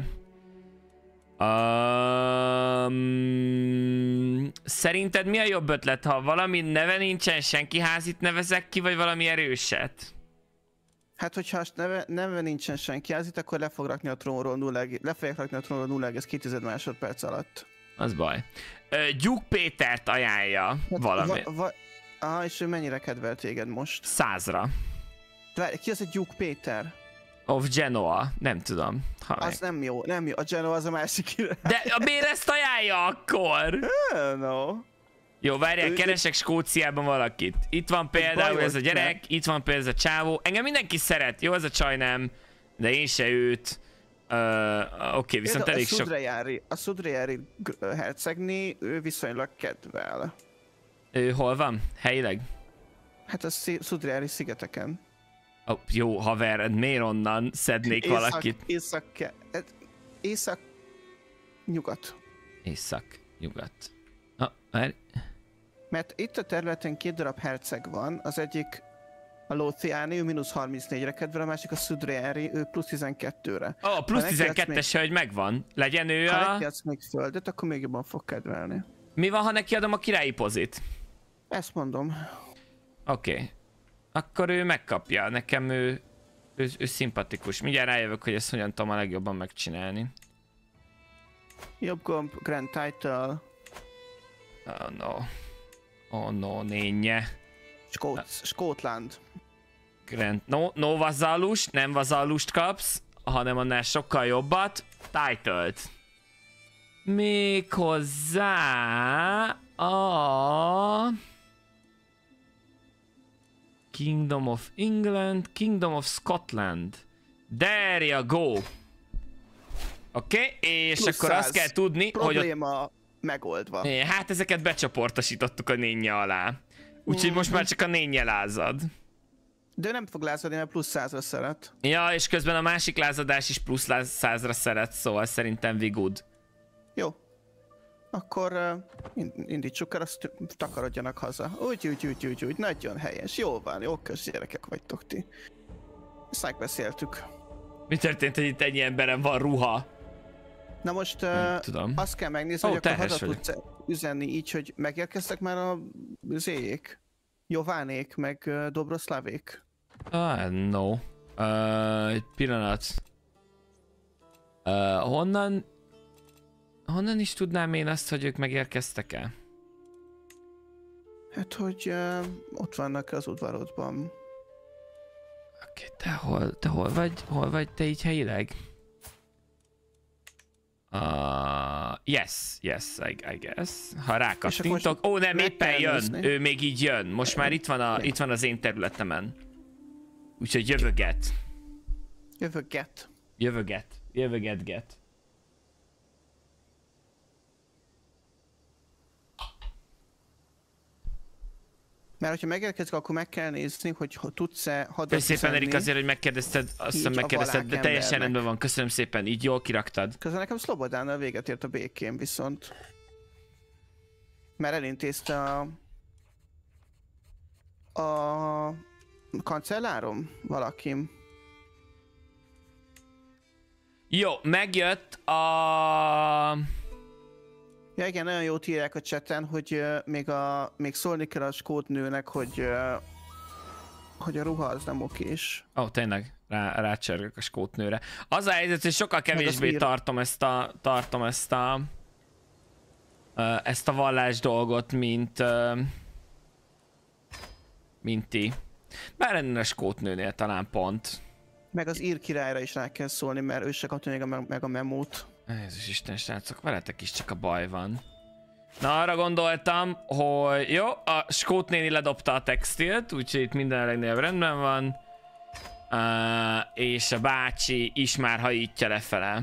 [SPEAKER 1] Um, szerinted mi a jobb ötlet, ha valami neve nincsen, senki házit nevezek ki, vagy valami erőset?
[SPEAKER 2] Hát, hogyha neve, neve nincsen senki házit, akkor le fog rakni a trónról nulla, le fogják rakni a trónról nulla egész két másodperc alatt.
[SPEAKER 1] Az baj. Uh, Gyuk Pétert ajánlja hát, valami.
[SPEAKER 2] Va, va, aha, és ő mennyire kedvel téged most?
[SPEAKER 1] Százra.
[SPEAKER 2] De ki az a Gyuk Péter?
[SPEAKER 1] Of Genoa, nem tudom. Ha
[SPEAKER 2] az nem jó, nem jó. A Genoa az a másik király.
[SPEAKER 1] De miért ezt ajánlja akkor?
[SPEAKER 2] No.
[SPEAKER 1] Jó, várjál, keresek Skóciában valakit. Itt van például ez a gyerek, itt van például ez a csávó. Engem mindenki szeret, jó, ez a csaj nem, de én se őt. Uh, Oké, okay, viszont elég sok...
[SPEAKER 2] A Szudrejári hercegné, ő viszonylag kedvel.
[SPEAKER 1] Ő hol van? Helyileg?
[SPEAKER 2] Hát a Szudrejári szigeteken.
[SPEAKER 1] Oh, jó haver, miért onnan szednék
[SPEAKER 2] észak,
[SPEAKER 1] valakit?
[SPEAKER 2] Észak, észak, nyugat.
[SPEAKER 1] Észak, nyugat. Ah, már...
[SPEAKER 2] Mert itt a területen két darab herceg van, az egyik a Lothiani, ő mínusz harmincnégyre kedvel, a másik a Sudrieri, ő plusz tizenkettőre.
[SPEAKER 1] Ó, oh, plusz tizenkettes, még... hogy megvan. Legyen ő
[SPEAKER 2] ha
[SPEAKER 1] a...
[SPEAKER 2] Ha neki adsz még földet, akkor még jobban fog kedvelni.
[SPEAKER 1] Mi van, ha neki adom a királyi pozit?
[SPEAKER 2] Ezt mondom.
[SPEAKER 1] Oké. Okay. Akkor ő megkapja. Nekem ő, ő, ő szimpatikus. Mindjárt rájövök, hogy ezt hogyan tudom a legjobban megcsinálni.
[SPEAKER 2] Jobb gomb, Grand Title.
[SPEAKER 1] Oh no. Oh no, nénye.
[SPEAKER 2] Skót, Skótland.
[SPEAKER 1] Grand... No, no vazallus, nem vazallust kapsz, hanem annál sokkal jobbat. Titled. Méghozzá a... Kingdom of England, Kingdom of Scotland. There you go. Oké, okay, és plusz akkor azt kell tudni,
[SPEAKER 2] probléma
[SPEAKER 1] hogy... Ott...
[SPEAKER 2] megoldva.
[SPEAKER 1] Hát ezeket becsoportosítottuk a nénje alá. Úgyhogy mm. most már csak a nénje lázad.
[SPEAKER 2] De ő nem fog lázadni, mert plusz százra szeret.
[SPEAKER 1] Ja, és közben a másik lázadás is plusz százra szeret, szóval szerintem we good.
[SPEAKER 2] Jó. Akkor uh, indítsuk el, azt takarodjanak haza. Úgy, úgy, úgy, úgy, úgy, nagyon helyes. Jó van, jó köz gyerekek vagytok ti. Ezt megbeszéltük.
[SPEAKER 1] Mi történt, hogy itt ennyi emberem van ruha?
[SPEAKER 2] Na most uh,
[SPEAKER 1] tudom.
[SPEAKER 2] Azt kell megnézni,
[SPEAKER 1] oh,
[SPEAKER 2] hogy akkor haza tudsz üzenni így, hogy megérkeztek már a zéjék, Jovánék, meg uh, Dobroszlávék.
[SPEAKER 1] Ah, no. Uh, egy pillanat. Uh, honnan... Honnan is tudnám én azt, hogy ők megérkeztek-e?
[SPEAKER 2] Hát, hogy uh, ott vannak az udvarodban.
[SPEAKER 1] Oké, okay, te hol, te hol vagy? Hol vagy te így helyileg? Uh, yes, yes, I, I guess. Ha rákattintok... Ó, oh, nem, éppen jön. Nézni. Ő még így jön. Most már itt van, a, itt van az én területemen. Úgyhogy jövöget.
[SPEAKER 2] Jövöget.
[SPEAKER 1] Jövöget. Jövöget, get.
[SPEAKER 2] Mert hogyha megérkezik, akkor meg kell nézni, hogy tudsz-e hadat
[SPEAKER 1] Köszönöm szépen, Erik, azért, hogy megkérdezted, azt hiszem megkérdezted, de teljesen rendben van. Köszönöm szépen, így jól kiraktad.
[SPEAKER 2] Közben nekem Szlobodánnal véget ért a békén viszont. Mert elintézte a... a... kancellárom valakim.
[SPEAKER 1] Jó, megjött a...
[SPEAKER 2] Ja igen, nagyon jót írják a chaten, hogy uh, még, a, még szólni kell a skót nőnek, hogy, uh, hogy a ruha az nem okés.
[SPEAKER 1] Ó, oh, tényleg, Rá, rácsörgök a skót nőre. Az a helyzet, hogy sokkal kevésbé tartom ezt a, tartom ezt a, uh, ezt a vallás dolgot, mint, uh, mint ti. Bár ennél a skót nőnél talán pont.
[SPEAKER 2] Meg az ír királyra is rá kell szólni, mert ő se kapta még a, meg a memót.
[SPEAKER 1] Jézus Isten, srácok, veletek is csak a baj van. Na, arra gondoltam, hogy jó, a skót néni ledobta a textilt, úgyhogy itt minden a legnagyobb rendben van. Uh, és a bácsi is már hajítja lefele.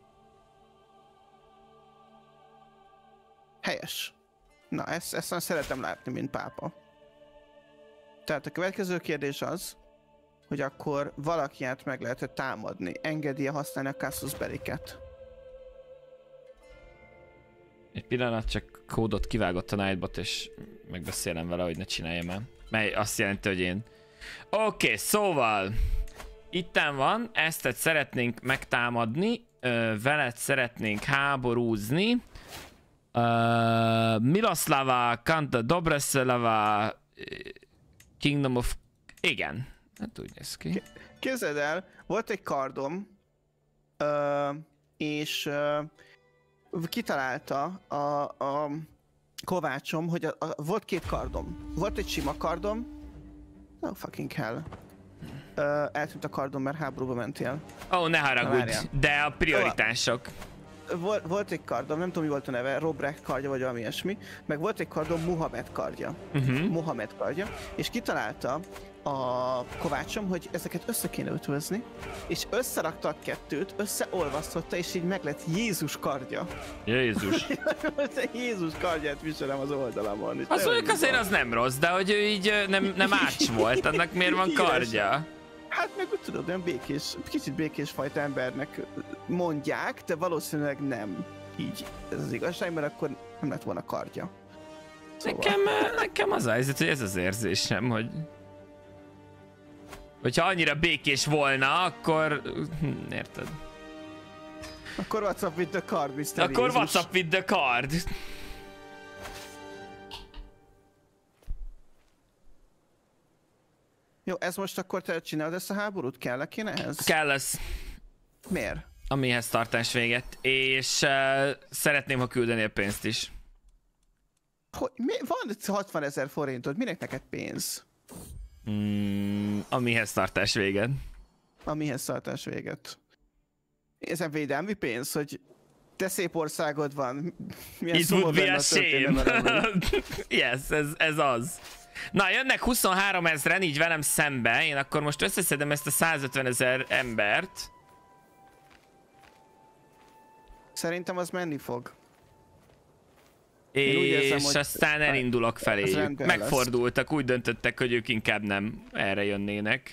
[SPEAKER 2] Helyes. Na, ezt, ezt már szeretem látni, mint pápa. Tehát a következő kérdés az, hogy akkor valakiát meg lehet támadni, engedi-e használni a Casus Belliket.
[SPEAKER 1] Egy pillanat, csak kódot kivágott a Nightbot, és megbeszélem vele, hogy ne csináljam el. Mely azt jelenti, hogy én... Oké, okay, szóval... Itten van, ezt szeretnénk megtámadni, ö, veled szeretnénk háborúzni. Ö, Miloslava, Kanta, Dobroszlava, Kingdom of... Igen, hát úgy néz ki.
[SPEAKER 2] Képzeld el, volt egy kardom, ö, és... Ö, kitalálta a, a kovácsom, hogy a, a, volt két kardom. Volt egy sima kardom. No fucking hell. Uh, eltűnt a kardom, mert háborúba mentél.
[SPEAKER 1] Ó, oh, ne haragudj, de a prioritások.
[SPEAKER 2] Volt, volt egy kardom, nem tudom mi volt a neve, Robrecht kardja vagy valami ilyesmi, meg volt egy kardom, Muhammed kardja. Uh-huh. Muhammed kardja, és kitalálta a kovácsom, hogy ezeket össze kéne ötvözni, és összerakta a kettőt, összeolvasztotta, és így meg lett Jézus kardja.
[SPEAKER 1] Jézus.
[SPEAKER 2] Jézus kardját viselem az oldalamon.
[SPEAKER 1] Az mondjuk azért az nem rossz, de hogy ő így nem, nem ács volt, annak miért van kardja?
[SPEAKER 2] Hát meg úgy tudod, olyan békés, kicsit békés fajta embernek mondják, de valószínűleg nem így ez az igazság, mert akkor nem lett volna kardja.
[SPEAKER 1] Szóval... Nekem, nekem az a helyzet, hogy ez az érzésem, hogy... Hogyha annyira békés volna, akkor... Hm, érted?
[SPEAKER 2] Akkor what's up with the card, miszter
[SPEAKER 1] Akkor
[SPEAKER 2] Jézus.
[SPEAKER 1] what's up with the card?
[SPEAKER 2] Jó, ez most akkor te csinálod ezt a háborút? Kell-e kéne ehhez?
[SPEAKER 1] Kell lesz.
[SPEAKER 2] Miért?
[SPEAKER 1] A méhez tartás véget. És uh, szeretném, ha küldenél pénzt is.
[SPEAKER 2] Hogy, mi, van hatvanezer forintod, minek neked pénz?
[SPEAKER 1] Mm, a mihez tartás véget.
[SPEAKER 2] A mihez tartás véget. Ezen védelmi pénz, hogy te szép országod van. Milyen
[SPEAKER 1] It would be a shame. Yes, ez, ez az. Na, jönnek huszonhárom ezren így velem szembe, én akkor most összeszedem ezt a százötven ezer embert.
[SPEAKER 2] Szerintem az menni fog.
[SPEAKER 1] És
[SPEAKER 2] érzem, hogy
[SPEAKER 1] aztán elindulok feléjük. Megfordultak, lesz. Úgy döntöttek, hogy ők inkább nem erre jönnének.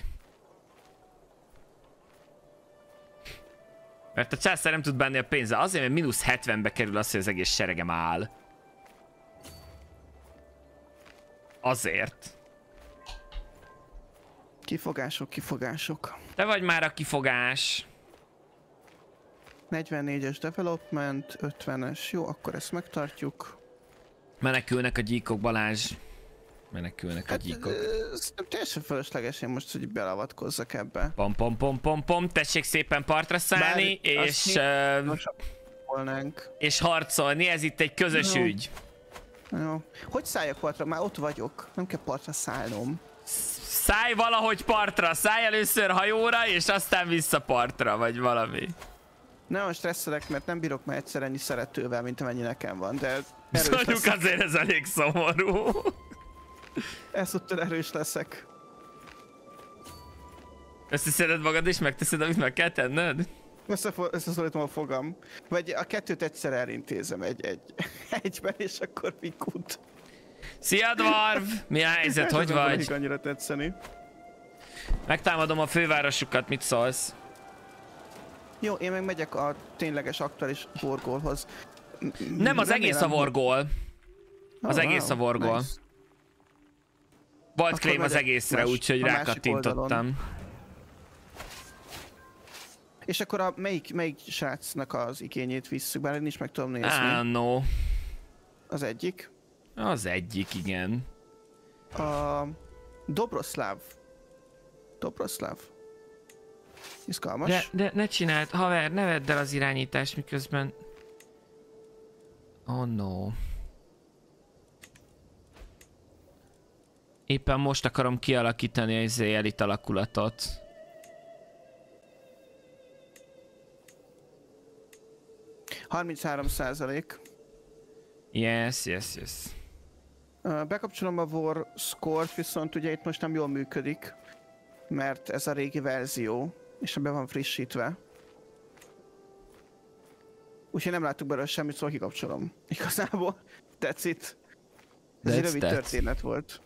[SPEAKER 1] Mert a császár nem tud bánni a pénzzel, azért, mert mínusz hetvenbe kerül az, hogy az egész seregem áll. Azért.
[SPEAKER 2] Kifogások, kifogások.
[SPEAKER 1] Te vagy már a kifogás.
[SPEAKER 2] negyvennégyes development, ötvenes, jó, akkor ezt megtartjuk.
[SPEAKER 1] Menekülnek a gyíkok, Balázs. Menekülnek hát, a gyíkok.
[SPEAKER 2] Ez teljesen fölösleges én most, hogy belavatkozzak ebbe.
[SPEAKER 1] Pom pom pom pom pom, tessék szépen partra szállni, Bár és... Uh, és harcolni, ez itt egy közös jó. ügy.
[SPEAKER 2] Jó. Hogy szálljak partra? Már ott vagyok. Nem kell partra szállnom.
[SPEAKER 1] Szállj valahogy partra, szállj először hajóra, és aztán vissza partra, vagy valami.
[SPEAKER 2] Nagyon stresszelek, mert nem bírok már egyszer ennyi szeretővel, mint amennyi nekem van, de erős
[SPEAKER 1] Mondjuk
[SPEAKER 2] leszek.
[SPEAKER 1] azért ez elég szomorú.
[SPEAKER 2] Ezúttal erős leszek.
[SPEAKER 1] Összeszeded magad és megteszed, amit meg kell tenned?
[SPEAKER 2] Összeszólítom a fogam. Vagy a kettőt egyszer elintézem egy, egy, egyben, és akkor mikut.
[SPEAKER 1] Szia, Dvarv! Mi a helyzet? Hogy vagy?
[SPEAKER 2] Nem annyira tetszeni.
[SPEAKER 1] Megtámadom a fővárosukat, mit szólsz?
[SPEAKER 2] Jó, én meg megyek a tényleges aktuális Vorgolhoz.
[SPEAKER 1] Nem, az egész a Vorgol. Az
[SPEAKER 2] oh,
[SPEAKER 1] egész
[SPEAKER 2] wow,
[SPEAKER 1] a Vorgol.
[SPEAKER 2] Nice.
[SPEAKER 1] Volt claim az egészre, úgyhogy rákattintottam.
[SPEAKER 2] És akkor a melyik, melyik srácnak az igényét visszük, bár én is meg tudom nézni.
[SPEAKER 1] Á, no.
[SPEAKER 2] Az egyik?
[SPEAKER 1] Az egyik, igen.
[SPEAKER 2] A Dobroszláv. Dobroszláv. Izgalmas.
[SPEAKER 1] De, de ne csináld, haver, ne vedd el az irányítást, miközben... Oh no. Éppen most akarom kialakítani az elit alakulatot.
[SPEAKER 2] harminchárom százalék.
[SPEAKER 1] Yes, yes, yes.
[SPEAKER 2] Bekapcsolom a War Score-t, viszont ugye itt most nem jól működik, mert ez a régi verzió, és be van frissítve. Úgyhogy nem láttuk belőle semmit, szóval kikapcsolom. Igazából, that's it. Ez egy rövid történet volt.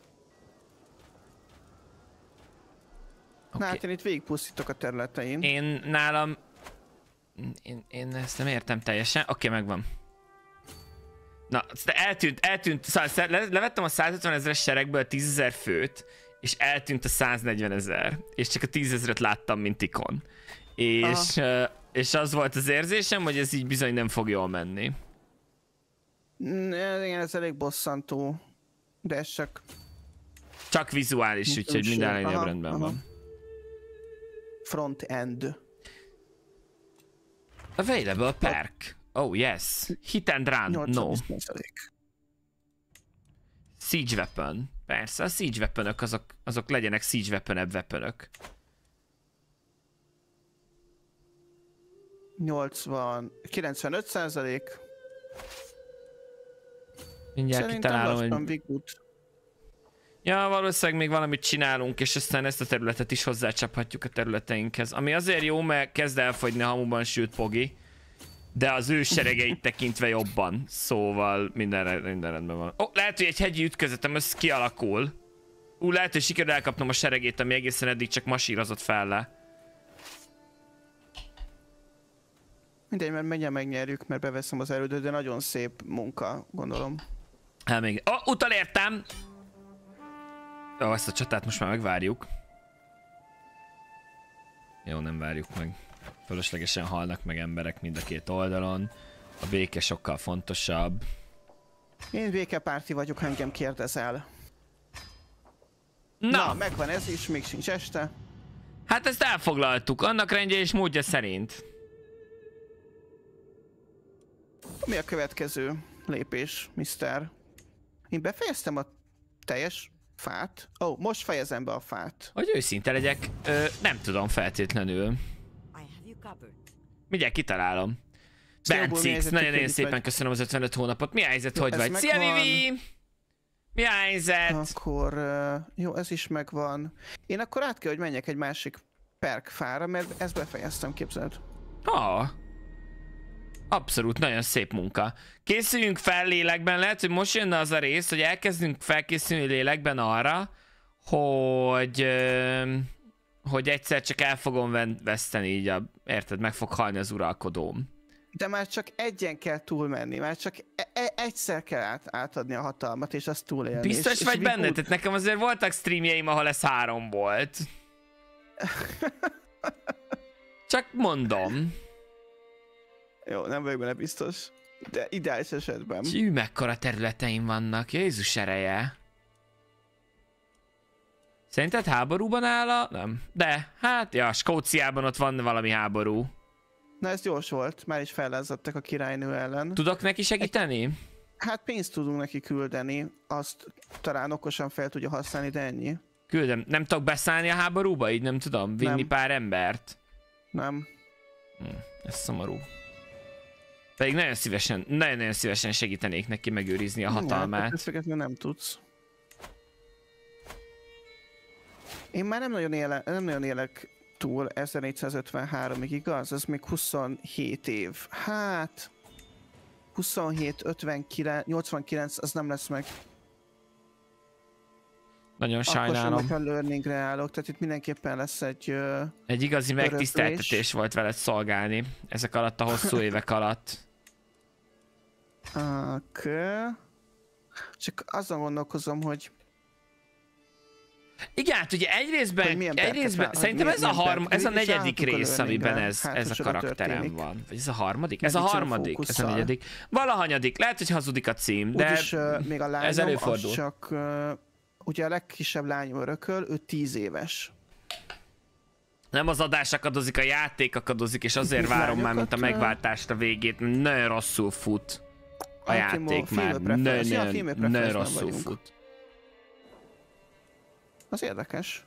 [SPEAKER 2] Okay. Na hát én itt végigpusztítok a területein.
[SPEAKER 1] Én nálam... Én, én ezt nem értem teljesen. Oké, okay, megvan. Na, eltűnt, eltűnt, szóval le, levettem a százötven ezeres seregből tízezer főt, és eltűnt a száznegyven ezer, és csak a tízezret láttam, mint ikon. És, uh, és az volt az érzésem, hogy ez így bizony nem fog jól menni.
[SPEAKER 2] Igen, ez elég bosszantó, de ez csak...
[SPEAKER 1] Csak vizuális, úgyhogy minden lényeg rendben aha. van.
[SPEAKER 2] Front end.
[SPEAKER 1] Available perk. Oh yes. Hit and run. No. Siege weapon. Persze, a siege weaponök azok, azok legyenek siege weapon-ebb weaponök.
[SPEAKER 2] nyolcvan, kilencvenöt százalék.
[SPEAKER 1] Mindjárt kitalálom, hogy...
[SPEAKER 2] Vigut.
[SPEAKER 1] Ja, valószínűleg még valamit csinálunk, és aztán ezt a területet is hozzácsaphatjuk a területeinkhez. Ami azért jó, mert kezd elfogyni a hamuban sült Pogi. De az ő seregeit tekintve jobban. Szóval minden, minden rendben van. Ó, oh, lehet, hogy egy hegyi ütközetem, ez kialakul. Ú, lehet, hogy sikerül elkapnom a seregét, ami egészen eddig csak masírozott fel le.
[SPEAKER 2] Mindegy, mert menjen megnyerjük, mert beveszem az erődöt, de nagyon szép munka, gondolom.
[SPEAKER 1] Hát még... Ó, oh, utolértem! Ó, ezt a csatát most már megvárjuk. Jó, nem várjuk meg. Fölöslegesen halnak meg emberek mind a két oldalon. A béke sokkal fontosabb.
[SPEAKER 2] Én békepárti vagyok, ha engem kérdezel.
[SPEAKER 1] Na.
[SPEAKER 2] Na, megvan ez is, még sincs este.
[SPEAKER 1] Hát ezt elfoglaltuk, annak rendje és módja szerint.
[SPEAKER 2] Mi a következő lépés, mister? Én befejeztem a teljes fát. Ó, oh, most fejezem be a fát.
[SPEAKER 1] Hogy őszinte legyek, ö, nem tudom feltétlenül. Mindjárt kitalálom. Bencix, nagyon-nagyon szépen vagy. Köszönöm az ötvenöt hónapot. Mi a helyzet, hogy vagy? Szia, Vivi! Mi a helyzet?
[SPEAKER 2] Akkor, uh, jó, ez is megvan. Én akkor át kell, hogy menjek egy másik perk fára, mert ezt befejeztem, képzeld.
[SPEAKER 1] Ah. Abszolút, nagyon szép munka. Készüljünk fel lélekben, lehet, hogy most jönne az a rész, hogy elkezdünk felkészülni lélekben arra, hogy... Uh, hogy egyszer csak el fogom veszteni így a... Érted, meg fog halni az uralkodóm.
[SPEAKER 2] De már csak egyen kell túlmenni, már csak e e egyszer kell át átadni a hatalmat, és azt túlélni.
[SPEAKER 1] Biztos
[SPEAKER 2] és,
[SPEAKER 1] vagy
[SPEAKER 2] és
[SPEAKER 1] benne? Tehát nekem azért voltak streamjeim, ahol ez három volt. Csak mondom.
[SPEAKER 2] Jó, nem vagyok benne biztos. De ideális esetben.
[SPEAKER 1] Hű, mekkora területeim vannak, Jézus ereje. Szerinted háborúban áll a... Nem. De, hát, ja, Skóciában ott van valami háború.
[SPEAKER 2] Na ez gyors volt, már is fellázadtak a királynő ellen.
[SPEAKER 1] Tudok neki segíteni? Egy...
[SPEAKER 2] Hát pénzt tudunk neki küldeni, azt talán okosan fel tudja használni, de ennyi.
[SPEAKER 1] Küldem. Nem tudok beszállni a háborúba? Így nem tudom, vinni nem. Pár embert?
[SPEAKER 2] Nem.
[SPEAKER 1] Hm, ez szomorú. Pedig nagyon szívesen, nagyon-nagyon szívesen segítenék neki megőrizni a hatalmát.
[SPEAKER 2] Ja, ezt nem tudsz. Én már nem nagyon, éle, nem nagyon élek túl ezernégyszázötvenháromig, igaz? Ez még huszonhét év. Hát... huszonhét, ötvenkilenc, nyolcvankilenc, az nem lesz meg.
[SPEAKER 1] Nagyon sajnálom.
[SPEAKER 2] Akkor sem a learningre állok, tehát itt mindenképpen lesz egy... Uh,
[SPEAKER 1] egy igazi megtiszteltetés volt veled szolgálni, ezek alatt a hosszú évek alatt.
[SPEAKER 2] Okay. Csak azon gondolkozom, hogy...
[SPEAKER 1] Igen, hát ugye egy részben, egy részben rá, szerintem milyen, ez, a harm, ez a negyedik rész, amiben ez, hát, ez a karakterem történik. Van. Vagy ez a harmadik? Ez a harmadik, ez a negyedik. Valahanyadik, lehet, hogy hazudik a cím, de
[SPEAKER 2] úgyis, uh, még a lányom,
[SPEAKER 1] ez előfordul.
[SPEAKER 2] Az csak, uh, ugye a legkisebb lányom örököl, ő tíz éves.
[SPEAKER 1] Nem az adás akadozik, a játék akadozik, és azért várom már, mint a megváltást a végét, nagyon rosszul fut a, a játék már, nagyon rosszul fut.
[SPEAKER 2] Az érdekes.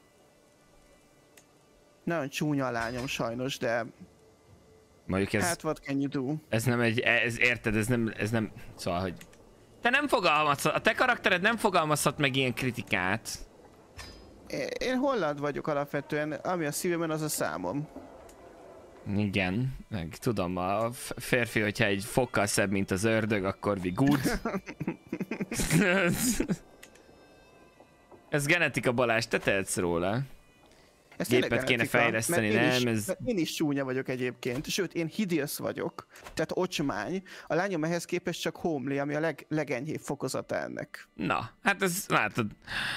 [SPEAKER 2] Nagyon csúnya a lányom sajnos, de...
[SPEAKER 1] Mondjuk ez...
[SPEAKER 2] Hát, what can you do?
[SPEAKER 1] Ez nem egy... Ez, érted, ez nem... Ez nem... Szóval, hogy... Te nem fogalmazhat... A te karaktered nem fogalmazhat meg ilyen kritikát.
[SPEAKER 2] Én, én holland vagyok alapvetően, ami a szívemben, az a számom.
[SPEAKER 1] Igen, meg tudom, a férfi, hogyha egy fokkal szebb, mint az ördög, akkor we good. Ez genetika, Balázs, te tehetsz róla.
[SPEAKER 2] Ez
[SPEAKER 1] Gépet
[SPEAKER 2] genetika,
[SPEAKER 1] kéne fejleszteni,
[SPEAKER 2] én
[SPEAKER 1] nem?
[SPEAKER 2] Is,
[SPEAKER 1] ez...
[SPEAKER 2] Én is csúnya vagyok egyébként, sőt, én hideous vagyok, tehát ocsmány. A lányom ehhez képest csak homely, ami a leg, legenyhébb fokozata ennek.
[SPEAKER 1] Na, hát ez, látod...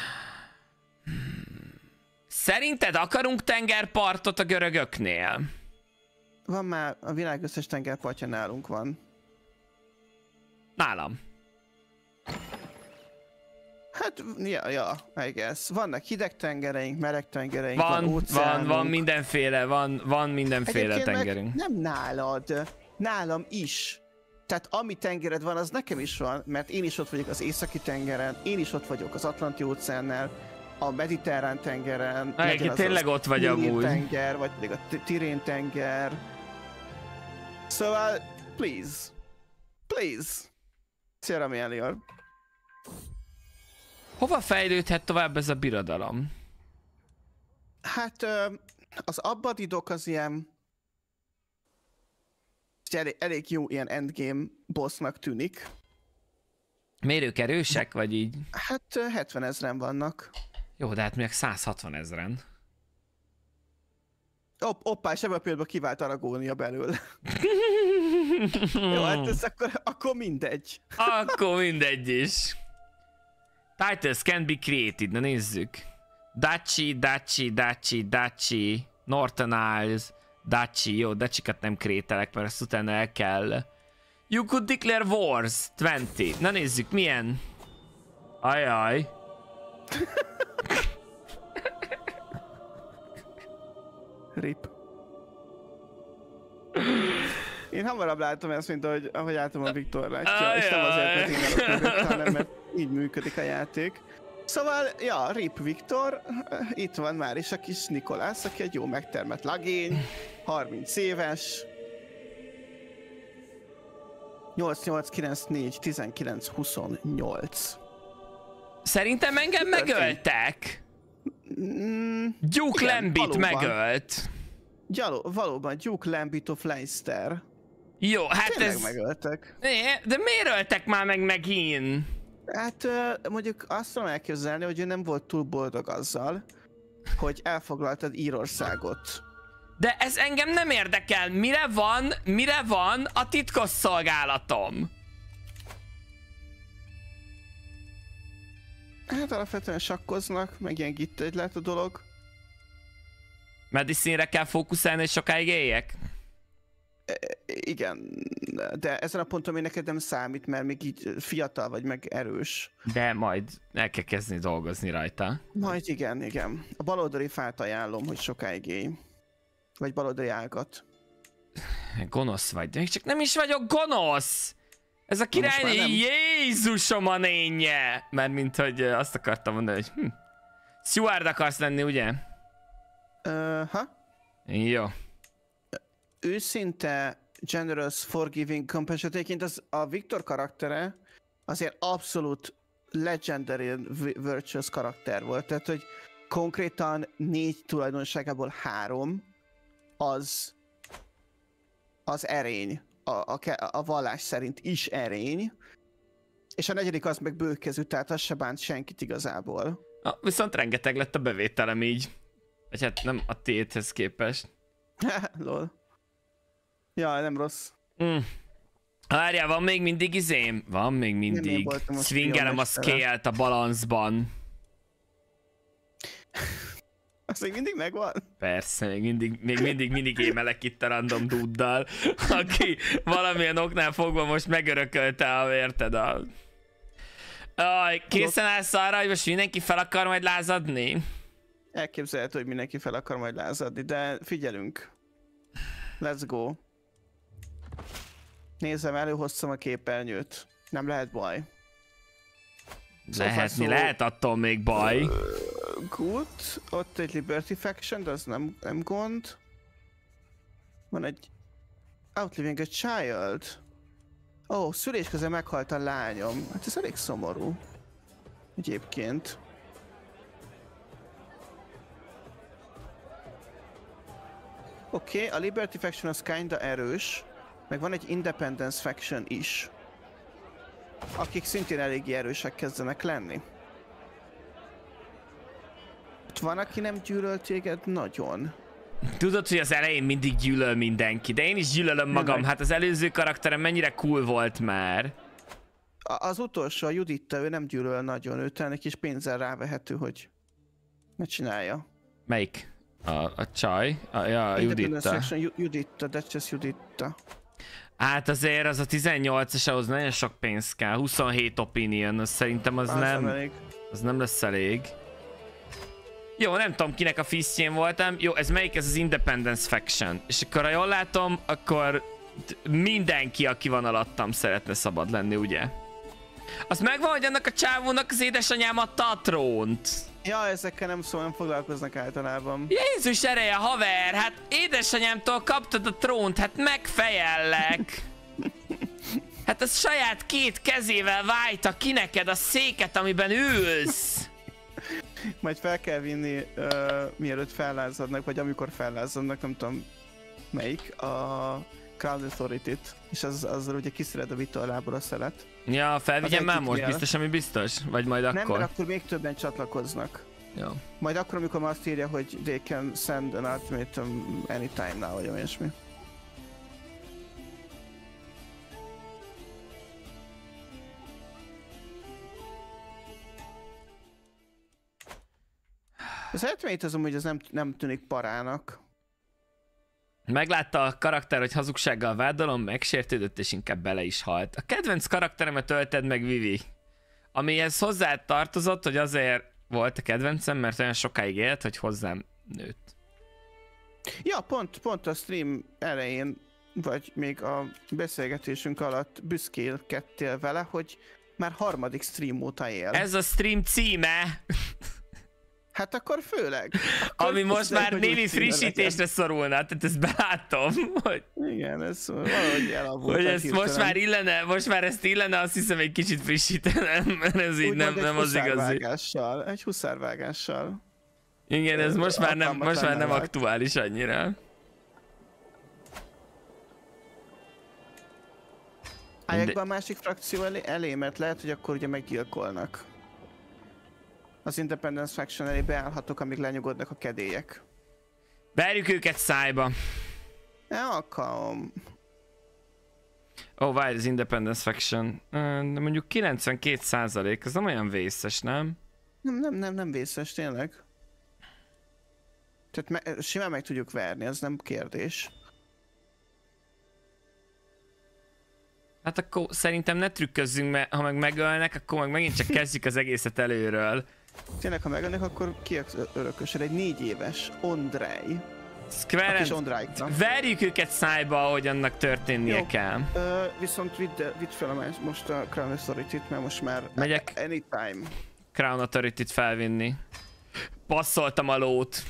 [SPEAKER 1] Szerinted akarunk tengerpartot a görögöknél?
[SPEAKER 2] Van már, a világ összes tengerpartja nálunk van.
[SPEAKER 1] Nálam.
[SPEAKER 2] Hát, ja, ja, I guess. Vannak hideg tengereink, meleg tengereink,
[SPEAKER 1] van,
[SPEAKER 2] van óceánunk.
[SPEAKER 1] Van, van mindenféle, van, van mindenféle
[SPEAKER 2] egyébként
[SPEAKER 1] tengerünk.
[SPEAKER 2] Nem nálad, nálam is. Tehát ami tengered van, az nekem is van, mert én is ott vagyok az északi tengeren, én is ott vagyok az Atlanti óceánnál, a mediterrán tengeren,
[SPEAKER 1] legyen az tényleg az ott vagy amúgy.
[SPEAKER 2] tenger, vagy pedig a Tirén tenger. Szóval, please, please, Sierra Melior.
[SPEAKER 1] Hova fejlődhet tovább ez a birodalom?
[SPEAKER 2] Hát az abbadidok az ilyen elég, elég jó ilyen endgame bossnak tűnik.
[SPEAKER 1] Mérők erősek, vagy így?
[SPEAKER 2] Hát hetvenezren vannak.
[SPEAKER 1] Jó, de hát még száz hatvan ezeren.
[SPEAKER 2] Opp, oppá, és ebben a pillanatban kivált Aragónia belül. Jó, hát ez akkor, akkor mindegy.
[SPEAKER 1] Akkor mindegy is. Titles can be created, na nézzük. Daci, Daci, Daci, Daci, Northern Isles, Daci, jó, Dacikat nem krételek, mert ezt utána el kell. You could declare wars, húsz. Na nézzük, milyen? Ajaj.
[SPEAKER 2] Rip. Én hamarabb látom ezt, mint ahogy, ahogy látom a Viktor látja, és nem azért, mert én arra hanem mert így működik a játék. Szóval, ja, Rip Viktor, itt van már is a kis Nikolász, aki egy jó megtermett lagény, harminc éves. nyolc nyolc kilenc négy tizenkilenc huszonnyolc.
[SPEAKER 1] Szerintem engem megöltek.
[SPEAKER 2] Mm,
[SPEAKER 1] Duke
[SPEAKER 2] igen,
[SPEAKER 1] Lambit
[SPEAKER 2] valóban.
[SPEAKER 1] megölt.
[SPEAKER 2] Gyaló, valóban, Duke Lambit of Leicester.
[SPEAKER 1] Jó, hát
[SPEAKER 2] Tényleg
[SPEAKER 1] ez...
[SPEAKER 2] megöltek.
[SPEAKER 1] De miért öltek már meg megint?
[SPEAKER 2] Hát mondjuk azt tudom elképzelni, hogy ő nem volt túl boldog azzal, hogy elfoglaltad Írországot.
[SPEAKER 1] De ez engem nem érdekel. Mire van, mire van a titkosszolgálatom?
[SPEAKER 2] Hát alapvetően sakkoznak, meg ilyen gitt lehet a dolog.
[SPEAKER 1] Medicine-re kell fókuszálni, és sokáig éljek?
[SPEAKER 2] Igen, de ezen a ponton még neked nem számít, mert még így fiatal vagy, meg erős.
[SPEAKER 1] De majd el kell kezdeni dolgozni rajta.
[SPEAKER 2] Majd igen, igen. A baloldali fát ajánlom, hogy sokáig élj. Vagy baloldali ágat.
[SPEAKER 1] Gonosz vagy, de még csak nem is vagyok gonosz! Ez a király, Jézusom a nénye! Mert mint hogy azt akartam mondani, hogy hm, Steward akarsz lenni, ugye?
[SPEAKER 2] Uh, ha?
[SPEAKER 1] Jó.
[SPEAKER 2] Őszinte, generous, forgiving, compassionate-ként az a Viktor karaktere azért abszolút legendary virtuous karakter volt. Tehát, hogy konkrétan négy tulajdonságából három az az erény. A, a, a vallás szerint is erény. És a negyedik az meg bőkezű, tehát az se bánt senkit igazából.
[SPEAKER 1] Ah, viszont rengeteg lett a bevételem így. Vagy hát nem a téthez képest.
[SPEAKER 2] Lol. Ja, nem rossz.
[SPEAKER 1] Mm. Várjál, van még mindig izém? Van még mindig. Swingelem a scale-t a balanszban.
[SPEAKER 2] Az még mindig megvan?
[SPEAKER 1] Persze, még mindig, még mindig mindig émelek itt a random duddal, aki valamilyen oknál fogva most megörökölte a érted a... Aj, készen állsz arra, hogy most mindenki fel akar majd lázadni?
[SPEAKER 2] Elképzelhető, hogy mindenki fel akar majd lázadni, de figyelünk. Let's go. Nézzem, előhoztam a képernyőt. Nem lehet baj.
[SPEAKER 1] Lehetni, szóval lehet attól még baj. Uh,
[SPEAKER 2] good. Ott egy Liberty Faction, de az nem, nem gond. Van egy Outliving a Child. Ó, oh, szülés közben meghalt a lányom. Hát ez elég szomorú. Egyébként. Oké, okay, a Liberty Faction az kinda erős. Meg van egy Independence Faction is. Akik szintén eléggé erősek kezdenek lenni. Ott van, aki nem gyűlöl téged nagyon.
[SPEAKER 1] Tudod, hogy az elején mindig gyűlöl mindenki, de én is gyűlölöm magam. Hát az előző karakterem mennyire cool volt már.
[SPEAKER 2] A az utolsó, a Juditta, ő nem gyűlöl nagyon. Ő talán egy kis pénzzel rávehető, hogy ne csinálja.
[SPEAKER 1] Melyik? A, a csaj? A, ja, a Juditta.
[SPEAKER 2] Juditta, Duchess Juditta.
[SPEAKER 1] Hát azért az a tizennyolcas, ahhoz nagyon sok pénz kell. huszonhét opinion, az szerintem az, az nem, nem az nem lesz elég. Jó, nem tudom kinek a fisztjén voltam. Jó, ez melyik? Ez az Independence Faction. És akkor ha jól látom, akkor mindenki, aki van alattam, szeretne szabad lenni, ugye? Azt megvan, hogy annak a csávónak az édesanyám adta a trónt.
[SPEAKER 2] Ja, ezekkel nem szó, nem foglalkoznak általában.
[SPEAKER 1] Jézus ereje, haver! Hát édesanyámtól kaptad a trónt, hát megfejellek! Hát az saját két kezével vájta ki neked a széket, amiben ülsz!
[SPEAKER 2] Majd fel kell vinni, uh, mielőtt fellázadnak, vagy amikor fellázadnak, nem tudom melyik, a Crown Authority-t, és az, azzal ugye kiszred a vitorlából a szelet.
[SPEAKER 1] Ja, felvigyem már most, biztos, ami biztos? Vagy majd
[SPEAKER 2] nem,
[SPEAKER 1] akkor?
[SPEAKER 2] Nem, mert akkor még többen csatlakoznak.
[SPEAKER 1] Jó.
[SPEAKER 2] Majd akkor, amikor már azt írja, hogy they can send an ultimatum anytime now, vagy olyasmi. Az ultimate az amúgy az nem, nem tűnik parának.
[SPEAKER 1] Meglátta a karakter, hogy hazugsággal vádolom, megsértődött és inkább bele is halt. A kedvenc karakteremet ölted meg, Vivi. Amihez hozzá tartozott, hogy azért volt a kedvencem, mert olyan sokáig élt, hogy hozzám nőtt.
[SPEAKER 2] Ja, pont, pont a stream elején, vagy még a beszélgetésünk alatt büszkélkedtél vele, hogy már harmadik stream óta él.
[SPEAKER 1] Ez a stream címe!
[SPEAKER 2] Hát akkor főleg. Akkor
[SPEAKER 1] Ami most már némi frissítésre szorulna, tehát ezt belátom, hogy...
[SPEAKER 2] Igen, ez valahogy elavult.
[SPEAKER 1] Hogy ezt most már illene, most már ezt illene, azt hiszem egy kicsit frissítenem, mert ez így nem, nem az igazi.
[SPEAKER 2] Egy huszárvágással.
[SPEAKER 1] Igen, ez most már nem, most már nem aktuális annyira.
[SPEAKER 2] Álljak be a másik frakció elé, elé, mert lehet, hogy akkor ugye meggyilkolnak. Az Independence Faction elé beállhatok, amíg lenyugodnak a kedélyek.
[SPEAKER 1] Verjük őket szájba.
[SPEAKER 2] Nem akarom.
[SPEAKER 1] Ó, oh, várj, az Independence Faction. De mondjuk kilencvenkét százalék, az nem olyan vészes, nem?
[SPEAKER 2] Nem, nem, nem, nem vészes, tényleg. Tehát me simán meg tudjuk verni, ez nem kérdés.
[SPEAKER 1] Hát akkor szerintem ne trükközzünk, mert ha meg megölnek, akkor meg megint csak kezdjük az egészet előről.
[SPEAKER 2] Tényleg, ha megölnek, akkor ki örökösöd? Egy négy éves Ondrej.
[SPEAKER 1] Square verjük őket szájba, ahogy annak történnie Jó. kell.
[SPEAKER 2] Ö, viszont vidd, vidd fel a most a Crown Authority-t, mert most már
[SPEAKER 1] megyek
[SPEAKER 2] anytime.
[SPEAKER 1] Crown Authority-t felvinni. Passzoltam a lót.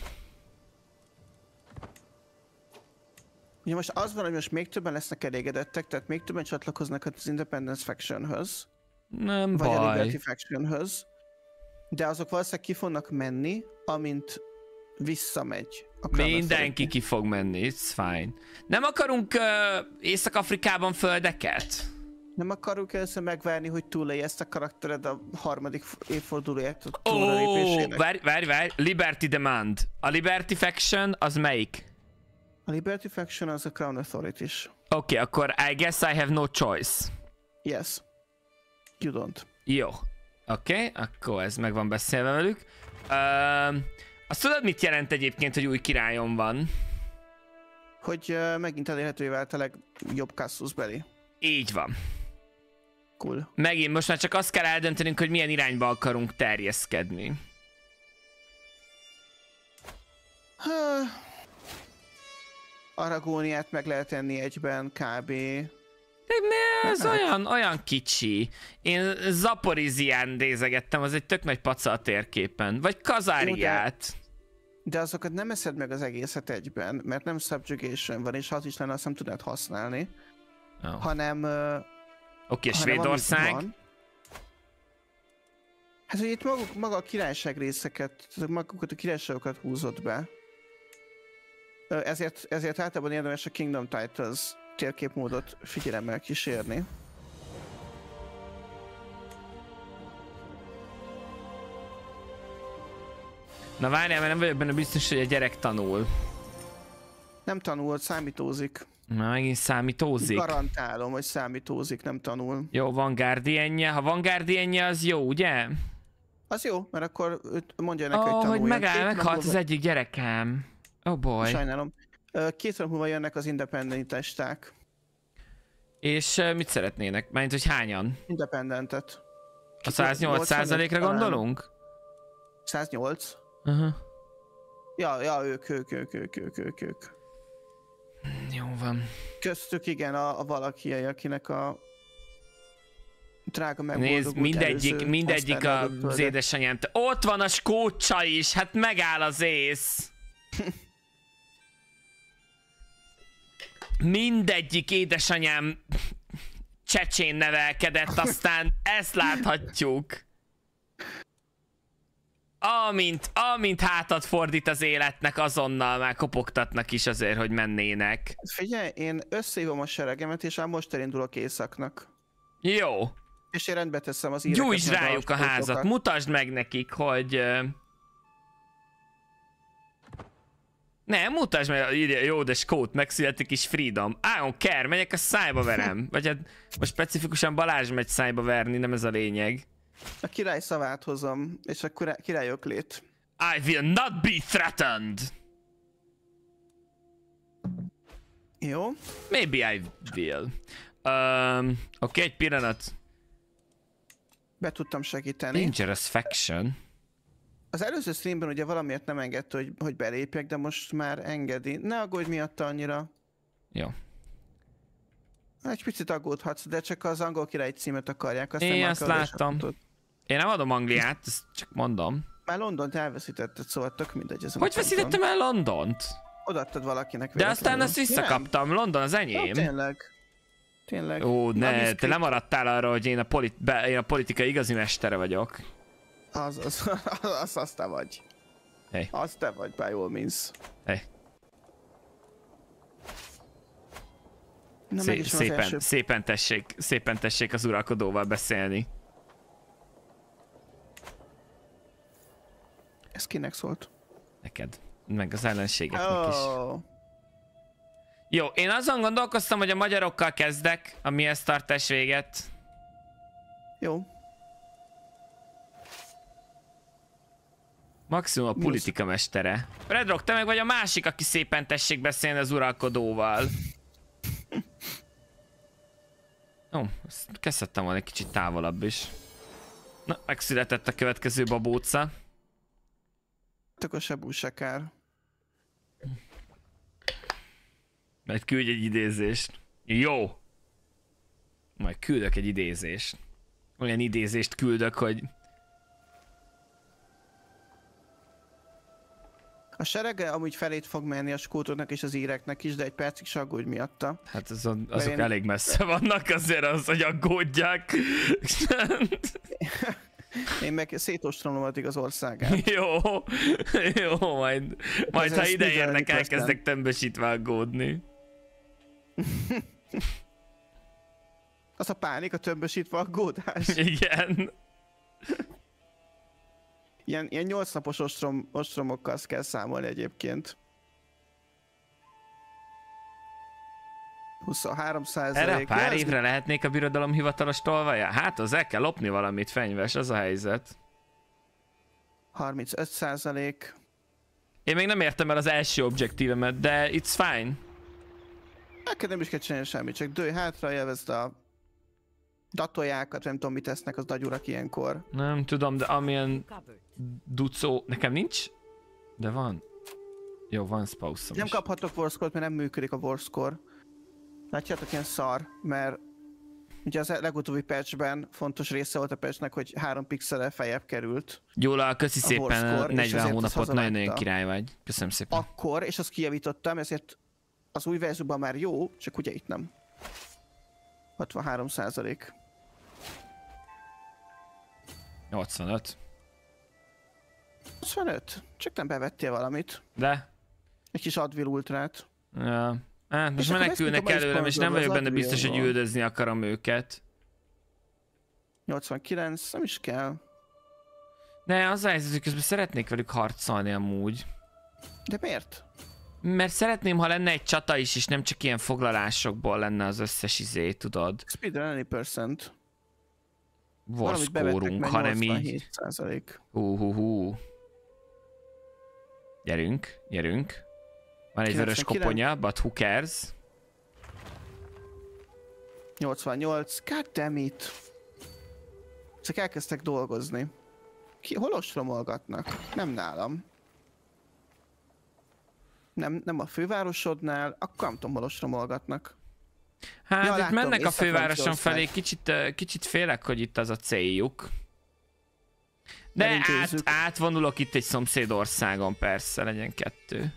[SPEAKER 2] Ugye most az van, hogy most még többen lesznek elégedettek, tehát még többen csatlakoznak az Independence Faction-höz.
[SPEAKER 1] Nem
[SPEAKER 2] vagy
[SPEAKER 1] baj.
[SPEAKER 2] a Liberty Faction-höz. De azok valószínűleg ki fognak menni, amint visszamegy a Crown
[SPEAKER 1] Mindenki
[SPEAKER 2] Authority.
[SPEAKER 1] ki fog menni, it's fine. Nem akarunk uh, Észak-Afrikában földeket?
[SPEAKER 2] Nem akarunk először megvárni, hogy túlélj ezt a karaktered a harmadik évfordulóját a
[SPEAKER 1] Ó,
[SPEAKER 2] túlélépésének?
[SPEAKER 1] várj, várj, várj, Liberty Demand. A Liberty Faction az melyik?
[SPEAKER 2] A Liberty Faction az a Crown Authority is.
[SPEAKER 1] Oké, okay, akkor I guess I have no choice.
[SPEAKER 2] Yes. You don't.
[SPEAKER 1] Jó. Oké, okay, akkor ez meg van beszélve velük. Uh, azt tudod, mit jelent egyébként, hogy új királyom van?
[SPEAKER 2] Hogy uh, megint elérhetővé vált a legjobb Casus Belli.
[SPEAKER 1] Így van.
[SPEAKER 2] Cool.
[SPEAKER 1] Megint most már csak azt kell eldöntenünk, hogy milyen irányba akarunk terjeszkedni.
[SPEAKER 2] Uh, Aragóniát meg lehet enni egyben, kb.
[SPEAKER 1] De mi ez olyan, olyan kicsi. Én Zaporizián nézegettem, az egy tök nagy paca a térképen. Vagy Kazáriát.
[SPEAKER 2] De, de azokat nem eszed meg az egészet egyben, mert nem subjugation van, és az is lenne, azt nem tudnád használni. Oh. Hanem... Uh,
[SPEAKER 1] Oké, okay, Svédország.
[SPEAKER 2] Hát, hogy itt maguk, maga a királyság részeket, magukat a királyságokat húzott be. Ezért, ezért általában érdemes a Kingdom Titles térképmódot figyelemmel kísérni.
[SPEAKER 1] Na várjál, mert nem vagyok benne biztos, hogy a gyerek tanul.
[SPEAKER 2] Nem tanul, számítózik.
[SPEAKER 1] Na megint számítózik.
[SPEAKER 2] Garantálom, hogy számítózik, nem tanul.
[SPEAKER 1] Jó, van Guardianje. Ha van Guardianje, az jó, ugye?
[SPEAKER 2] Az jó, mert akkor mondja neki,
[SPEAKER 1] oh,
[SPEAKER 2] hogy tanuljon.
[SPEAKER 1] hogy megáll, meghalt az egyik gyerekem. Oh boy.
[SPEAKER 2] Sajnálom. Két nap múlva jönnek az independentisták.
[SPEAKER 1] És uh, mit szeretnének? Mármint, hogy hányan?
[SPEAKER 2] Independentet.
[SPEAKER 1] A száznyolc százalékra gondolunk?
[SPEAKER 2] száznyolc?
[SPEAKER 1] Uh-huh.
[SPEAKER 2] Ja, ja, ők, ők, ők, ők, ők, ők, ők.
[SPEAKER 1] Jó van.
[SPEAKER 2] Köztük igen a, a valakiai, akinek a drága megboldogult.
[SPEAKER 1] Nézd, mindegyik, mindegyik az édesanyám. Ott van a skócsa is, hát megáll az ész. Mindegyik édesanyám csecsén nevelkedett, aztán ezt láthatjuk. Amint, amint hátat fordít az életnek, azonnal már kopogtatnak is azért, hogy mennének.
[SPEAKER 2] Figyelj, én összehívom a seregemet, és már most elindulok északnak.
[SPEAKER 1] Jó.
[SPEAKER 2] És én rendbe teszem az íreket.
[SPEAKER 1] Gyújtsd rájuk a házat, mutasd meg nekik, hogy... Nem, mutasd meg, írja, jó, de Skót, megszületik is Freedom. I don't care, megyek a szájba verem. Vagy hát most specifikusan Balázs megy szájba verni, nem ez a lényeg.
[SPEAKER 2] A király szavát hozom, és a király öklét.
[SPEAKER 1] I will not be threatened.
[SPEAKER 2] Jó.
[SPEAKER 1] Maybe I will. Um, Oké, okay, egy pillanat.
[SPEAKER 2] Be tudtam segíteni.
[SPEAKER 1] Dangerous faction.
[SPEAKER 2] Az előző streamben ugye valamiért nem engedte, hogy, hogy belépjek, de most már engedi. Ne aggódj miatta annyira.
[SPEAKER 1] Jó.
[SPEAKER 2] Egy picit aggódhatsz, de csak az angol király címet akarják. Azt
[SPEAKER 1] Én
[SPEAKER 2] nem
[SPEAKER 1] azt láttam. Én nem adom Angliát, ezt csak mondom.
[SPEAKER 2] Már Londont elveszítetted, szóval tök mindegy. Ezen
[SPEAKER 1] hogy veszítettem el Londont?
[SPEAKER 2] Odaadtad valakinek.
[SPEAKER 1] De aztán azt visszakaptam, London az enyém.
[SPEAKER 2] No, tényleg. Tényleg.
[SPEAKER 1] Ó, ne, te lemaradtál arra, hogy én a, polit be, én a politika igazi mestere vagyok.
[SPEAKER 2] Az, az, az, az, az te vagy.
[SPEAKER 1] Hey.
[SPEAKER 2] Az te vagy, by all means.
[SPEAKER 1] Hey.
[SPEAKER 2] Na,
[SPEAKER 1] Szé szépen, szépen, tessék, szépen tessék az uralkodóval beszélni.
[SPEAKER 2] Ez kinek szólt?
[SPEAKER 1] Neked. Meg az ellenségeknek oh. is. Jó, én azon gondolkoztam, hogy a magyarokkal kezdek, a mihez tartás véget. Jó. Maximum a politika mestere. Red Rock, te meg vagy a másik, aki szépen tessék beszélni az uralkodóval. Ó, kezdhettem volna egy kicsit távolabb is. Na, megszületett a következő babóca.
[SPEAKER 2] Tök a sebú se kár.
[SPEAKER 1] Majd küldj egy idézést. Jó. Majd küldök egy idézést. Olyan idézést küldök, hogy...
[SPEAKER 2] A serege amúgy felét fog menni a skótoknak és az íreknek is, de egy percig se aggódj miatta.
[SPEAKER 1] Hát azok, azok én... elég messze vannak azért az, hogy aggódják.
[SPEAKER 2] Én meg szétostromlom addig az országát.
[SPEAKER 1] Jó, jó, majd, majd ha ide érnek, elkezdek tömbösítve aggódni.
[SPEAKER 2] Az a pánik, a tömbösítve aggódás.
[SPEAKER 1] Igen.
[SPEAKER 2] Ilyen, ilyen nyolc napos ostrom, ostromokkal kell számolni egyébként. huszonhárom százalék.
[SPEAKER 1] Erre pár évre ez... lehetnék a birodalom hivatalos tolvaja? Hát az el kell lopni valamit, fenyves, az a helyzet.
[SPEAKER 2] harmincöt százalék.
[SPEAKER 1] Én még nem értem el az első objektívemet, de it's fine.
[SPEAKER 2] Neked nem is kell csinálni semmit, csak dőj hátra, élvezd a datoljákat, nem tudom mit tesznek az dagyurak ilyenkor.
[SPEAKER 1] Nem tudom, de amilyen ducó... Nekem nincs? De van. Jó, van spouse-om
[SPEAKER 2] Nem
[SPEAKER 1] is.
[SPEAKER 2] kaphatok Warscore-t, mert nem működik a Warscore. Látjátok, ilyen szar, mert ugye az legutóbbi patchben fontos része volt a patchnek, hogy három pixellel feljebb került.
[SPEAKER 1] Gyula, köszi szépen, negyven hónapot, nagyon-nagyon király vagy. Köszönöm szépen.
[SPEAKER 2] Akkor, és azt kijavítottam, ezért az új verzióban már jó, csak ugye itt nem. hatvanhárom százalék.
[SPEAKER 1] nyolcvanöt.
[SPEAKER 2] huszonöt? Csak nem bevettél valamit.
[SPEAKER 1] De?
[SPEAKER 2] Egy kis Advil Ultrát.
[SPEAKER 1] Ja. Hát most menekülnek előlem, és nem vagyok benne biztos, hogy üldözni akarom őket.
[SPEAKER 2] nyolcvankilenc, nem is kell.
[SPEAKER 1] De az a helyzet, hogy közben szeretnék velük harcolni amúgy.
[SPEAKER 2] De miért?
[SPEAKER 1] Mert szeretném, ha lenne egy csata is, és nem csak ilyen foglalásokból lenne az összes izé, tudod?
[SPEAKER 2] Speedrun any percent.
[SPEAKER 1] Warszkórunk, hanem így. Hú, hú, hú. Gyerünk, gyerünk. Van egy vörös koponya, but who cares?
[SPEAKER 2] nyolcvannyolc, god damn it. Ezek elkezdtek dolgozni. Ki, hol ostromolgatnak? Nem nálam. Nem, nem a fővárosodnál, akkor nem tudom, hol ostromolgatnak.
[SPEAKER 1] Hát ja, itt látom, mennek a fővároson felé, kicsit, kicsit félek, hogy itt az a céljuk. De át, átvonulok itt egy szomszédországon, persze, legyen kettő.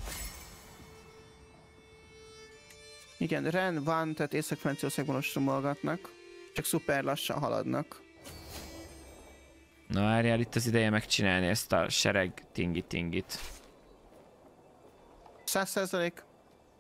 [SPEAKER 2] Igen, Ren van, tehát Észak-Franciaországban ostromolgatnak. Csak szuper lassan haladnak.
[SPEAKER 1] Na várjál, itt az ideje megcsinálni ezt a sereg tingi-tingit.
[SPEAKER 2] száz százalék.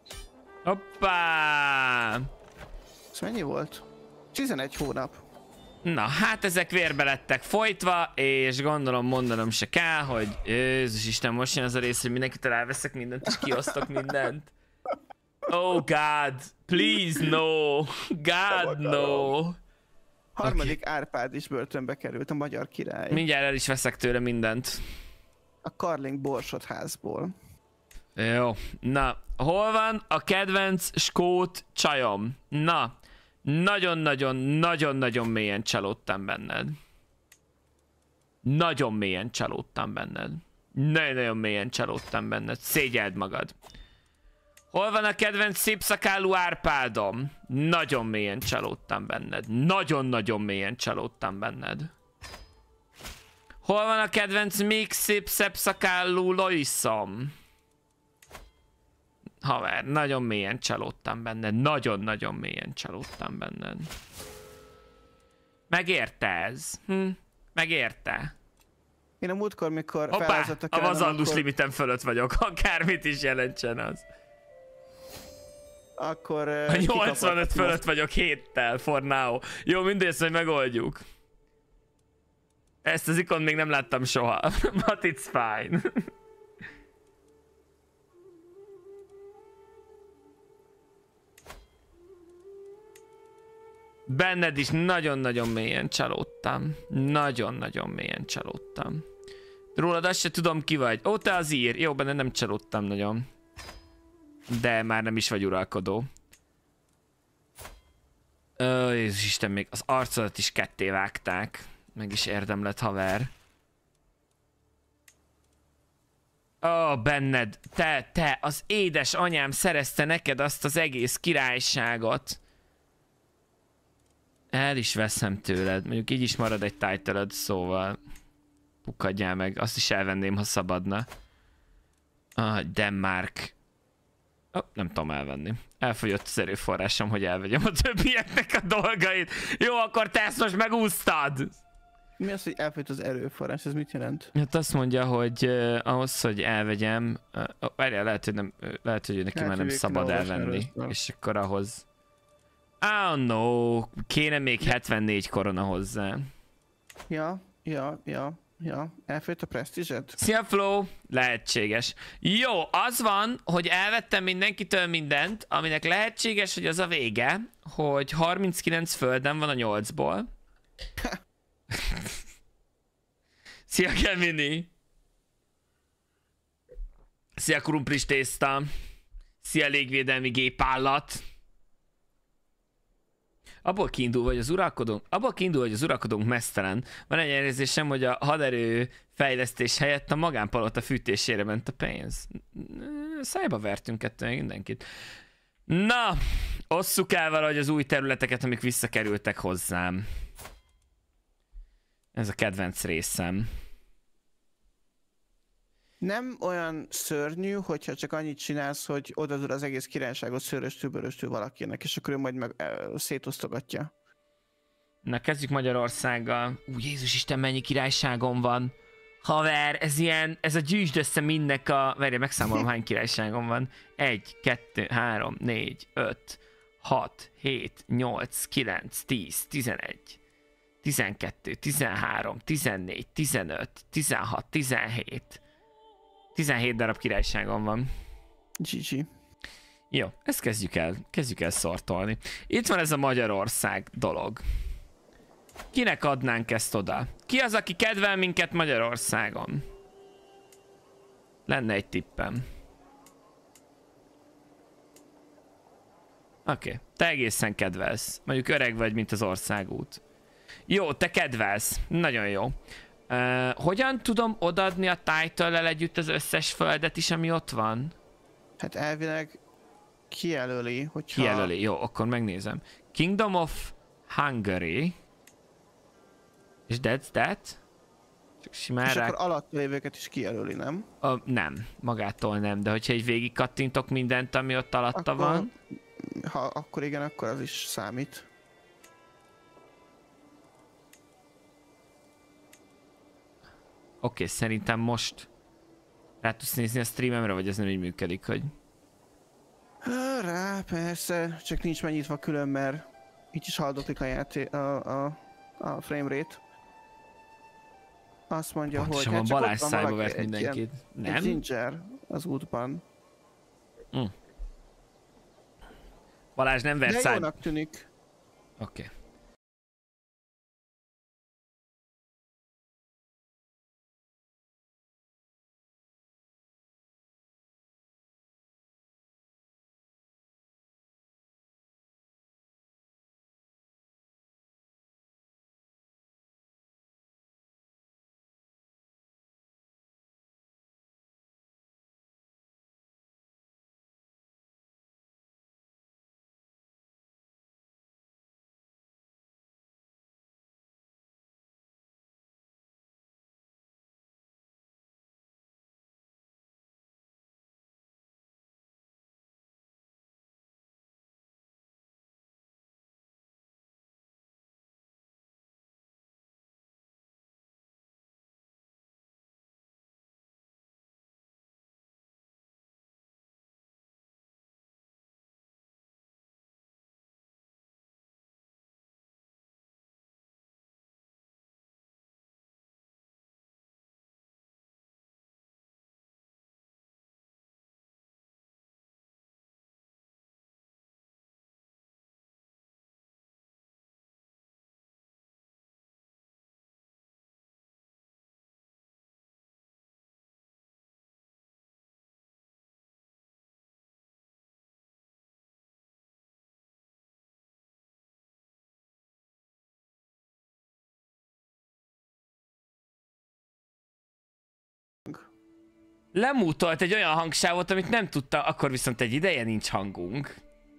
[SPEAKER 1] Hoppá!
[SPEAKER 2] Ez mennyi volt? tizenegy hónap.
[SPEAKER 1] Na, hát ezek vérbe lettek folytva, és gondolom mondanom se kell, hogy Jézus Isten, most jön az a rész, hogy mindenkitől elveszek mindent, és kiosztok mindent. Oh God, please no, God no.
[SPEAKER 2] Harmadik okay. Árpád is börtönbe került, a magyar király.
[SPEAKER 1] Mindjárt el is veszek tőle mindent.
[SPEAKER 2] A Karling borsot házból.
[SPEAKER 1] Jó, na, hol van a kedvenc skót csajom? Na, nagyon-nagyon-nagyon-nagyon mélyen csalódtam benned. Nagyon mélyen csalódtam benned. Nagyon-nagyon mélyen csalódtam benned. Szégyeld magad. Hol van a kedvenc szépszakálú Árpádom? Nagyon mélyen csalódtam benned. Nagyon-nagyon mélyen csalódtam benned. Hol van a kedvenc még szép szépszakálú Loisom? Haver, nagyon mélyen csalódtam benned. Nagyon-nagyon mélyen csalódtam benned. Megérte ez? Hm? Megérte?
[SPEAKER 2] Én a múltkor, mikor
[SPEAKER 1] Hoppá,
[SPEAKER 2] felhozottak
[SPEAKER 1] a vazallus
[SPEAKER 2] akkor...
[SPEAKER 1] limitem fölött vagyok, akármit is jelentsen az.
[SPEAKER 2] Akkor... Uh,
[SPEAKER 1] a nyolcvanöt fölött vagyok héttel, for now. Jó, mindezt, hogy megoldjuk. Ezt az ikon még nem láttam soha, but it's fine. Benned is nagyon-nagyon mélyen csalódtam. Nagyon-nagyon mélyen csalódtam. Rólad azt se tudom, ki vagy. Ó, te az ír. Jó, benne nem csalódtam nagyon. De már nem is vagy uralkodó. Ó, Jézus Isten, még az arcodat is ketté vágták. Meg is érdemlett, haver. Ó, benned. Te, te, az édes anyám szerezte neked azt az egész királyságot. El is veszem tőled. Mondjuk így is marad egy title-öd, szóval pukkadjál meg. Azt is elvenném, ha szabadna. Ah, Denmark. Oh, nem tudom elvenni. Elfogyott az erőforrásom, hogy elvegyem a többieknek a dolgait. Jó, akkor te ezt most megúsztad!
[SPEAKER 2] Mi az, hogy elfogyott az erőforrás? Ez mit jelent?
[SPEAKER 1] Hát azt mondja, hogy uh, ahhoz, hogy elvegyem... Uh, oh, várjál, lehet, hogy, nem, uh, lehet, hogy neki már nem szabad elvenni. És akkor ahhoz... Ah, no, kéne még hetvennégy korona hozzá.
[SPEAKER 2] Ja, ja, ja, ja. Elfogyott a presztízsed?
[SPEAKER 1] Szia, Flo! Lehetséges. Jó, az van, hogy elvettem mindenkitől mindent, aminek lehetséges, hogy az a vége, hogy harminckilenc földem van a nyolcból. Szia, Gemini! Szia, krumplis tészta! Szia, légvédelmi gépállat! Abból kiindul, hogy az uralkodónk, abból kiindul, hogy az uralkodónk meztelen. Van egy érzésem, hogy a haderő fejlesztés helyett a magánpalota fűtésére ment a pénz. Szájba vertünk kettően mindenkit. Na, osszuk el valahogy az új területeket, amik visszakerültek hozzám. Ez a kedvenc részem.
[SPEAKER 2] Nem olyan szörnyű, hogyha csak annyit csinálsz, hogy odaadod az egész királyságot szőröstől-böröstől valakinek, és akkor ő majd meg e, szétosztogatja.
[SPEAKER 1] Na, kezdjük Magyarországgal. Ú, Jézus Isten, mennyi királyságom van. Haver, ez ilyen, ez a gyűjtsd össze mindnek a... Várj, megszámolom, hány királyságom van. Egy, kettő, három, négy, öt, hat, hét, nyolc, kilenc, tíz, tizenegy, tizenkettő, tizenhárom, tizennégy, tizenöt, tizenhat, tizenhét. tizenhét darab királyságom van.
[SPEAKER 2] gé gé.
[SPEAKER 1] Jó, ezt kezdjük el, kezdjük el szortolni. Itt van ez a Magyarország dolog. Kinek adnánk ezt oda? Ki az, aki kedvel minket Magyarországon? Lenne egy tippem. Oké, okay. Te egészen kedvelsz. Mondjuk öreg vagy, mint az országút. Jó, te kedvelsz. Nagyon jó. Uh, hogyan tudom odaadni a title-lel együtt az összes földet is, ami ott van?
[SPEAKER 2] Hát elvileg kijelöli, hogyha...
[SPEAKER 1] Kijelöli, jó, akkor megnézem. Kingdom of Hungary. És that's that? Csak simán
[SPEAKER 2] és
[SPEAKER 1] rá...
[SPEAKER 2] akkor alatt lévőket is kijelöli, nem?
[SPEAKER 1] Uh, nem, magától nem, de hogyha egy végig kattintok mindent, ami ott alatta
[SPEAKER 2] akkor,
[SPEAKER 1] van...
[SPEAKER 2] Ha akkor igen, akkor az is számít.
[SPEAKER 1] Oké, okay, szerintem most rá tudsz nézni a streamemre, vagy ez nem így működik, hogy...
[SPEAKER 2] Rá, persze, csak nincs megnyitva külön, mert így is haldoklik a játék, a, a a frame rate. Azt mondja,
[SPEAKER 1] pontosan
[SPEAKER 2] hogy...
[SPEAKER 1] Hát Balázs szájba vett mindenkit. Nem?
[SPEAKER 2] Egy ginger az útban.
[SPEAKER 1] Hm. Balázs nem vett
[SPEAKER 2] szájba. De
[SPEAKER 1] szájba.
[SPEAKER 2] jónak tűnik.
[SPEAKER 1] Oké. Okay. Lemútolt egy olyan hangsávot, amit nem tudta, akkor viszont egy ideje nincs hangunk.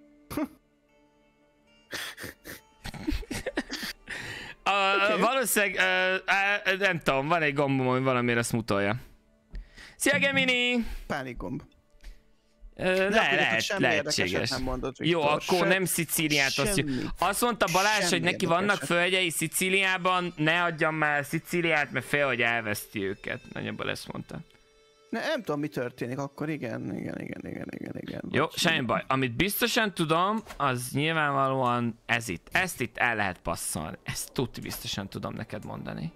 [SPEAKER 1] a, okay. Valószínűleg, uh, uh, nem tudom, van egy gombom, hogy valamiért azt mutolja. Szia Gemini!
[SPEAKER 2] Pánik gomb.
[SPEAKER 1] Uh, le, lehet, lehetséges. Nem mondott, Jó, akkor Sem, nem Szicíliát azt Azt mondta Balázs, hogy neki vannak földjei Szicíliában, ne adjam már Szicíliát, mert fél, hogy elveszti őket. Nagyjából ezt mondta.
[SPEAKER 2] Ne, nem tudom, mi történik, akkor igen, igen, igen, igen, igen, igen.
[SPEAKER 1] Jó, semmi baj. Amit biztosan tudom, az nyilvánvalóan ez itt. Ezt itt el lehet passzolni. Ezt tuti biztosan tudom neked mondani.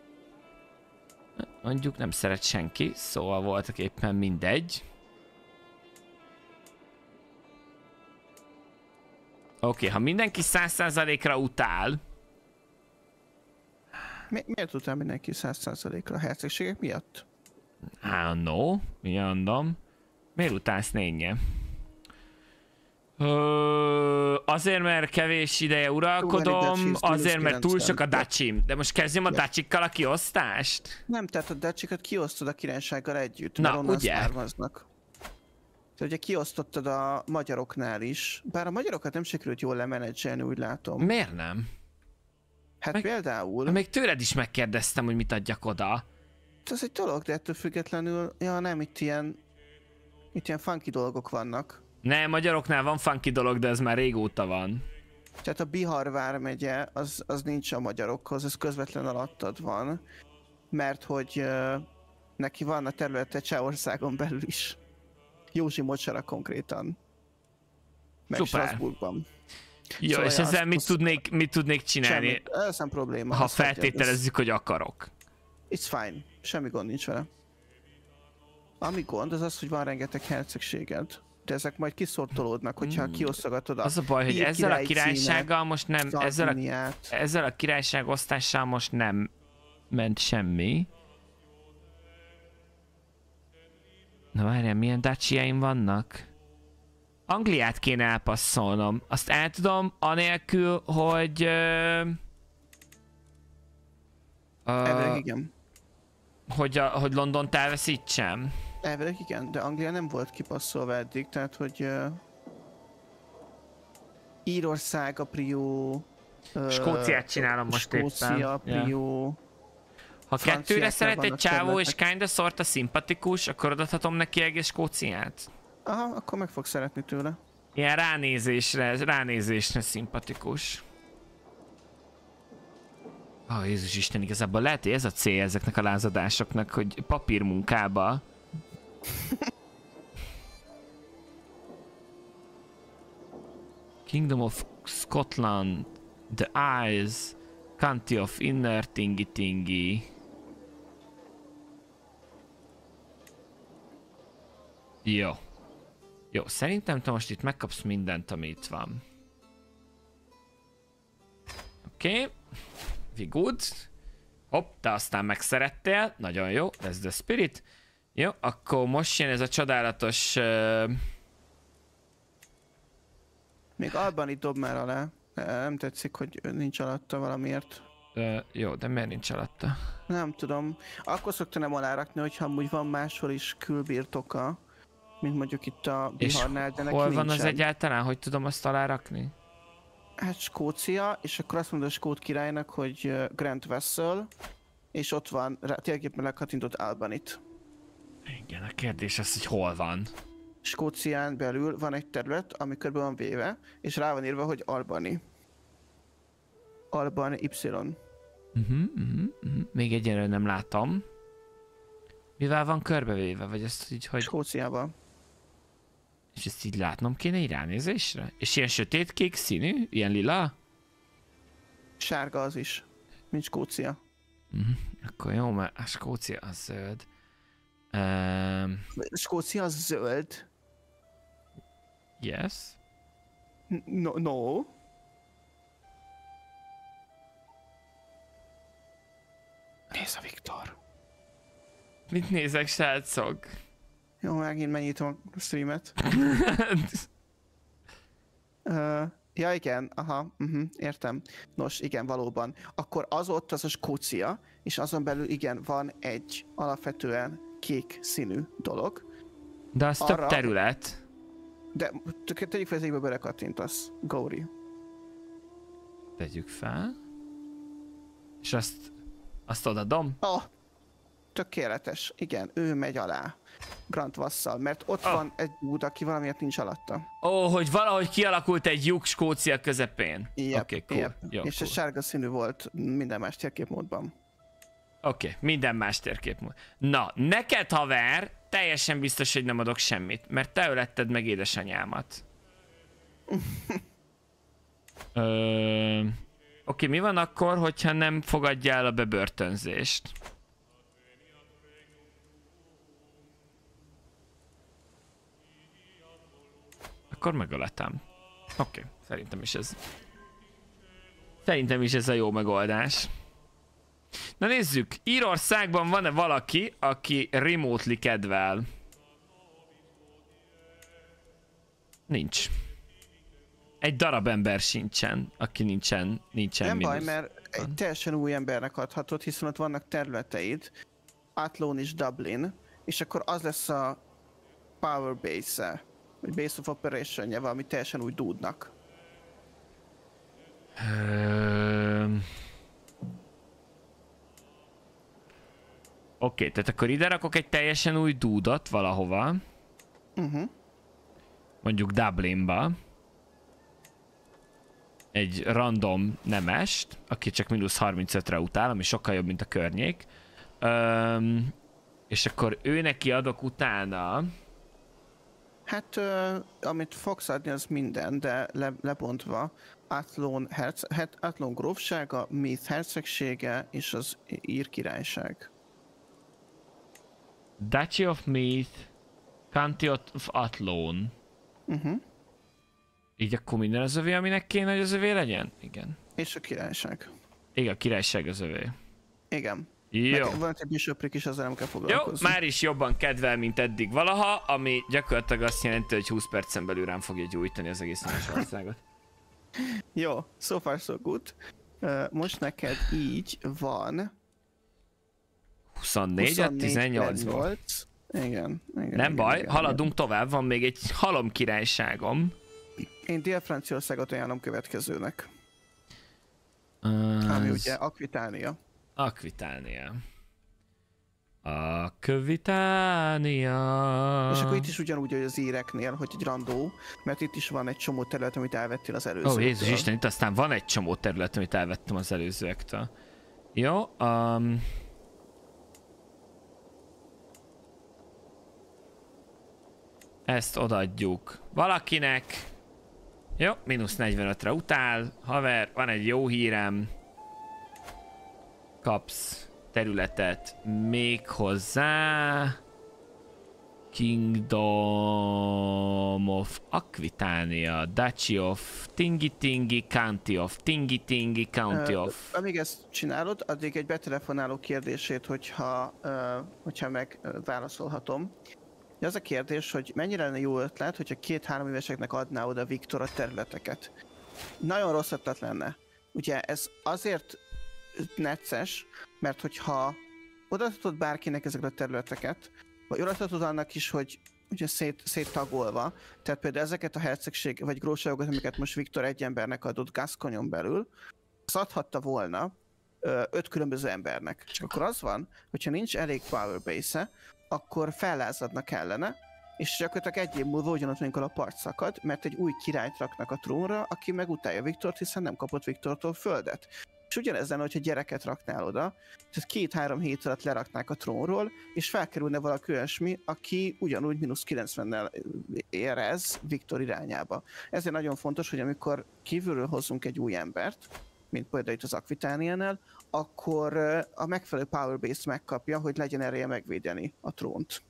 [SPEAKER 1] Mondjuk nem szeret senki, szóval voltak éppen mindegy. Oké, okay, ha mindenki száz százalékra utál...
[SPEAKER 2] Mi, miért utál mindenki száz százalékra a hercegségek miatt?
[SPEAKER 1] I don't know, mi mondom. Miért utálsz nénye? Azért, mert kevés ideje uralkodom, azért, mert túl sok a dacsim. De most kezdjem a dacikkal a kiosztást?
[SPEAKER 2] Nem, tehát a dacikat kiosztod a királysággal együtt, mert onnan származnak. Te ugye kiosztottad a magyaroknál is, bár a magyarokat nem sikerült jól lemenedzselni, úgy látom.
[SPEAKER 1] Miért nem?
[SPEAKER 2] Hát meg, például...
[SPEAKER 1] Még tőled is megkérdeztem, hogy mit adjak oda.
[SPEAKER 2] Ez egy dolog, de ettől függetlenül, ja nem, itt ilyen, itt ilyen funky dolgok vannak.
[SPEAKER 1] Nem, magyaroknál van funky dolog, de ez már régóta van.
[SPEAKER 2] Tehát a Bihar vármegye, az, az nincs a magyarokhoz, ez közvetlen alattad van. Mert hogy uh, neki van a területe Csehországon belül is. Józsi mocsara konkrétan. Meg Strasbourgban.
[SPEAKER 1] Jó, szóval és ezzel mit, tudnék, mit tudnék csinálni?
[SPEAKER 2] Semmi, ez nem probléma.
[SPEAKER 1] Ha feltételezzük, hogy akarok.
[SPEAKER 2] It's fine. Semmi gond nincs vele. Ami gond, az az, hogy van rengeteg hercegséged. De ezek majd kiszortolódnak, hogyha hmm. kiosztogatod a...
[SPEAKER 1] Az a baj, hogy ezzel a királysággal most nem... Ezzel a, ezzel a királyság osztással most nem ment semmi. Na várjál, milyen daciaim vannak? Angliát kéne elpasszolnom. Azt el tudom, anélkül, hogy... Uh,
[SPEAKER 2] Elvileg igen.
[SPEAKER 1] Hogy, a, hogy Londont elveszítsem?
[SPEAKER 2] Elvileg igen, de Anglia nem volt kipasszolva eddig, tehát hogy... Uh, Írország a prió... Uh,
[SPEAKER 1] Skóciát csinálom most
[SPEAKER 2] Skócia
[SPEAKER 1] éppen.
[SPEAKER 2] a prió... Yeah.
[SPEAKER 1] Ha kettőre szeret egy csávó és kinda sorta szimpatikus, akkor adhatom neki egész Skóciát?
[SPEAKER 2] Aha, akkor meg fog szeretni tőle.
[SPEAKER 1] Ilyen ránézésre, ránézésre szimpatikus. Ó, oh, Jézus Isten, igazából lehet, hogy ez a cél ezeknek a lázadásoknak, hogy papírmunkába. Kingdom of Scotland, The Isles, County of Inner, Tingy Tingy. Jó. Jó, szerintem te most itt megkapsz mindent, ami itt van. Oké. Okay. We good. Hopp, te aztán megszerettél. Nagyon jó, that's the spirit. Jó, akkor most jön ez a csodálatos... Uh...
[SPEAKER 2] Még Albani dob már alá. Nem tetszik, hogy nincs alatta valamiért.
[SPEAKER 1] Uh, jó, de miért nincs alatta?
[SPEAKER 2] Nem tudom. Akkor szokta nem alárakni, hogyha amúgy van máshol is külbirtoka, mint mondjuk itt a Biharnál, de neki
[SPEAKER 1] hol
[SPEAKER 2] nincsen.
[SPEAKER 1] van az egyáltalán? Hogy tudom azt alárakni?
[SPEAKER 2] Hát Skócia, és akkor azt mondod a Skót királynak, hogy Grand Vassal, és ott van, ténylegében leghatintott Albanit.
[SPEAKER 1] Igen, a kérdés az, hogy hol van.
[SPEAKER 2] Skócián belül van egy terület, ami körbe van véve, és rá van írva, hogy Albany. Alban Y.
[SPEAKER 1] Uh-huh, uh-huh, uh-huh. Még egyenlőre nem látom. Mivel van körbevéve, vagy ezt így, hogy...
[SPEAKER 2] Skóciával.
[SPEAKER 1] És ezt így látnom kéne így ránézésre? És ilyen sötétkék színű? Ilyen lila?
[SPEAKER 2] Sárga az is, mint Skócia.
[SPEAKER 1] Uh-huh. Akkor jó, mert a Skócia az zöld. Um...
[SPEAKER 2] Skócia az zöld?
[SPEAKER 1] Yes.
[SPEAKER 2] No. no. Nézd a Viktor.
[SPEAKER 1] Mit nézek, srácok?
[SPEAKER 2] Jó, megint megnyitom a streamet. uh, ja igen, aha, uh-huh, értem. Nos, igen, valóban. Akkor az ott az a Skócia, és azon belül igen, van egy alapvetően kék színű dolog.
[SPEAKER 1] De az arra, több terület.
[SPEAKER 2] De tegyük fel, ezekbe belekattintasz. Gauri.
[SPEAKER 1] Tegyük fel. És azt, azt odadom?
[SPEAKER 2] Oh, tökéletes. Igen, ő megy alá. Grand Vassal, mert ott oh. van egy út, aki valamiért nincs alatta.
[SPEAKER 1] Ó, oh, hogy valahogy kialakult egy lyuk Skócia közepén.
[SPEAKER 2] Yep,
[SPEAKER 1] Oké, okay, cool.
[SPEAKER 2] Yep.
[SPEAKER 1] Jó,
[SPEAKER 2] és
[SPEAKER 1] cool.
[SPEAKER 2] a sárga színű volt minden más térképmódban.
[SPEAKER 1] Oké, okay, minden más térképmód. Na, neked haver, teljesen biztos, hogy nem adok semmit, mert te öletted meg édesanyámat. Ö... Oké, okay, mi van akkor, hogyha nem fogadja el a bebörtönzést? Akkor megöletem. Oké, okay, szerintem is ez... Szerintem is ez a jó megoldás. Na nézzük, Írországban van-e valaki, aki remotely kedvel? Nincs. Egy darab ember sincsen, aki nincsen, nincsen
[SPEAKER 2] Nem
[SPEAKER 1] mínusz.
[SPEAKER 2] baj, mert egy teljesen új embernek adhatod, hiszen ott vannak területeid, Athlone és Dublin, és akkor az lesz a power base-e, vagy base of operation-je, valami teljesen új dúdnak.
[SPEAKER 1] Um... Oké, okay, tehát akkor ide rakok egy teljesen új dúdot valahova.
[SPEAKER 2] Uh-huh.
[SPEAKER 1] Mondjuk Dublinba. Egy random nemest, aki csak mínusz harmincötre utál, ami sokkal jobb, mint a környék. Um, és akkor ő neki adok utána...
[SPEAKER 2] Hát, uh, amit fogsz adni, az minden, de le, lebontva. Athlone, herc, hát Athlone grófsága, Meath hercegsége és az Ír királyság.
[SPEAKER 1] Duchy of Meath, County of Athlone.
[SPEAKER 2] Uh-huh.
[SPEAKER 1] Így akkor minden az övé, aminek kéne, hogy az övé legyen? Igen.
[SPEAKER 2] És a királyság.
[SPEAKER 1] Igen, a királyság az övé.
[SPEAKER 2] Igen.
[SPEAKER 1] Jó.
[SPEAKER 2] Meg van egy bishoprick is, ezzel nem kell foglalkozni.
[SPEAKER 1] Jó, már is jobban kedvel, mint eddig valaha, ami gyakorlatilag azt jelenti, hogy húsz percen belül rám fogja gyújtani az egész országot.
[SPEAKER 2] Jó, so far so good. Uh, most neked így van...
[SPEAKER 1] huszonnégy a tizennyolcból.
[SPEAKER 2] Igen, igen.
[SPEAKER 1] Nem
[SPEAKER 2] igen,
[SPEAKER 1] baj,
[SPEAKER 2] igen,
[SPEAKER 1] haladunk
[SPEAKER 2] igen.
[SPEAKER 1] tovább, van még egy halom királyságom.
[SPEAKER 2] Én Dél-Franciaországot ajánlom következőnek.
[SPEAKER 1] Az...
[SPEAKER 2] Ami ugye Akvitánia.
[SPEAKER 1] Akvitánia. Akvitánia.
[SPEAKER 2] És akkor itt is ugyanúgy, hogy az íreknél, hogy egy randó, mert itt is van egy csomó terület, amit elvettél az előzőktől.
[SPEAKER 1] Ó, Jézus Isten, itt aztán van egy csomó terület, amit elvettem az előzőektől. Jó, um... ezt odaadjuk valakinek. Jó, mínusz negyvenötre utál. Haver, van egy jó hírem. kapsz területet még hozzá. Kingdom of Aquitania, Duchy of Tingi Tingi, County of Tingi Tingi, County
[SPEAKER 2] uh,
[SPEAKER 1] of...
[SPEAKER 2] Amíg ezt csinálod, addig egy betelefonáló kérdését, hogyha, uh, hogyha megválaszolhatom. Az a kérdés, hogy mennyire lenne jó ötlet, hogyha két-három éveseknek adná oda Viktor a területeket. Nagyon rossz ötlet lenne. Ugye ez azért necces, mert hogyha odaadod bárkinek ezeket a területeket, vagy odaadod annak is, hogy ugye szét, széttagolva, tehát például ezeket a hercegség vagy grófságokat, amiket most Viktor egy embernek adott Gasconyon belül, az adhatta volna ö, öt különböző embernek. Csak akkor az van, hogyha nincs elég power base-e, akkor fellázadnak ellene, és gyakorlatilag egy év múlva ugyanott, amikor a part szakad, mert egy új királyt raknak a trónra, aki meg utálja Viktort, hiszen nem kapott Viktortól földet. És ugyanez lenne, hogyha gyereket raknál oda, tehát két-három hét alatt leraknák a trónról, és felkerülne valaki olyasmi, aki ugyanúgy mínusz kilencvennel érez Viktor irányába. Ezért nagyon fontos, hogy amikor kívülről hozzunk egy új embert, mint például itt az Aquitaniánál, akkor a megfelelő power base megkapja, hogy legyen ereje megvédeni a trónt.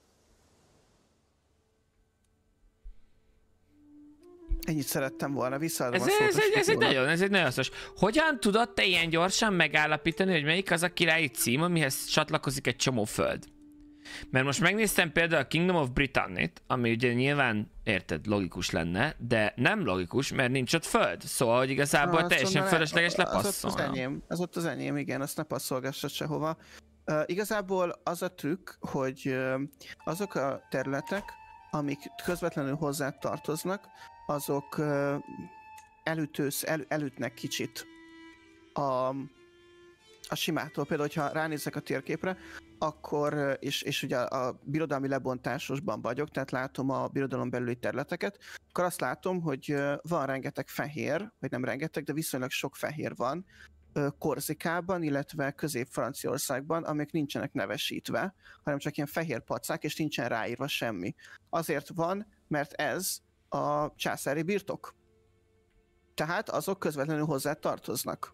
[SPEAKER 2] Ennyit szerettem volna, visszaadom
[SPEAKER 1] ez,
[SPEAKER 2] a szót.
[SPEAKER 1] Ez, ez, ez, egy nagyon, ez egy nagyon hasznos. Hogyan tudod te ilyen gyorsan megállapítani, hogy melyik az a királyi cím, amihez csatlakozik egy csomó föld? Mert most megnéztem például a Kingdom of Britannia-t, ami ugye nyilván, érted, logikus lenne, de nem logikus, mert nincs ott föld. Szóval, hogy igazából Na, teljesen fölösleges lepasszolna.
[SPEAKER 2] Az ott az enyém, az ott az enyém, igen, azt ne passzolgassad sehova. Uh, igazából az a trükk, hogy uh, azok a területek, amik közvetlenül hozzá tartoznak, azok uh, elütősz, el, elütnek kicsit a, a simától. Például, hogyha ránézek a térképre, akkor, és, és ugye a birodalmi lebontásosban vagyok, tehát látom a birodalom belüli területeket, akkor azt látom, hogy van rengeteg fehér, vagy nem rengeteg, de viszonylag sok fehér van Korzikában, illetve Közép-Franciaországban, amik nincsenek nevesítve, hanem csak ilyen fehér pacák, és nincsen ráírva semmi. Azért van, mert ez a császári birtok. Tehát azok közvetlenül hozzá tartoznak.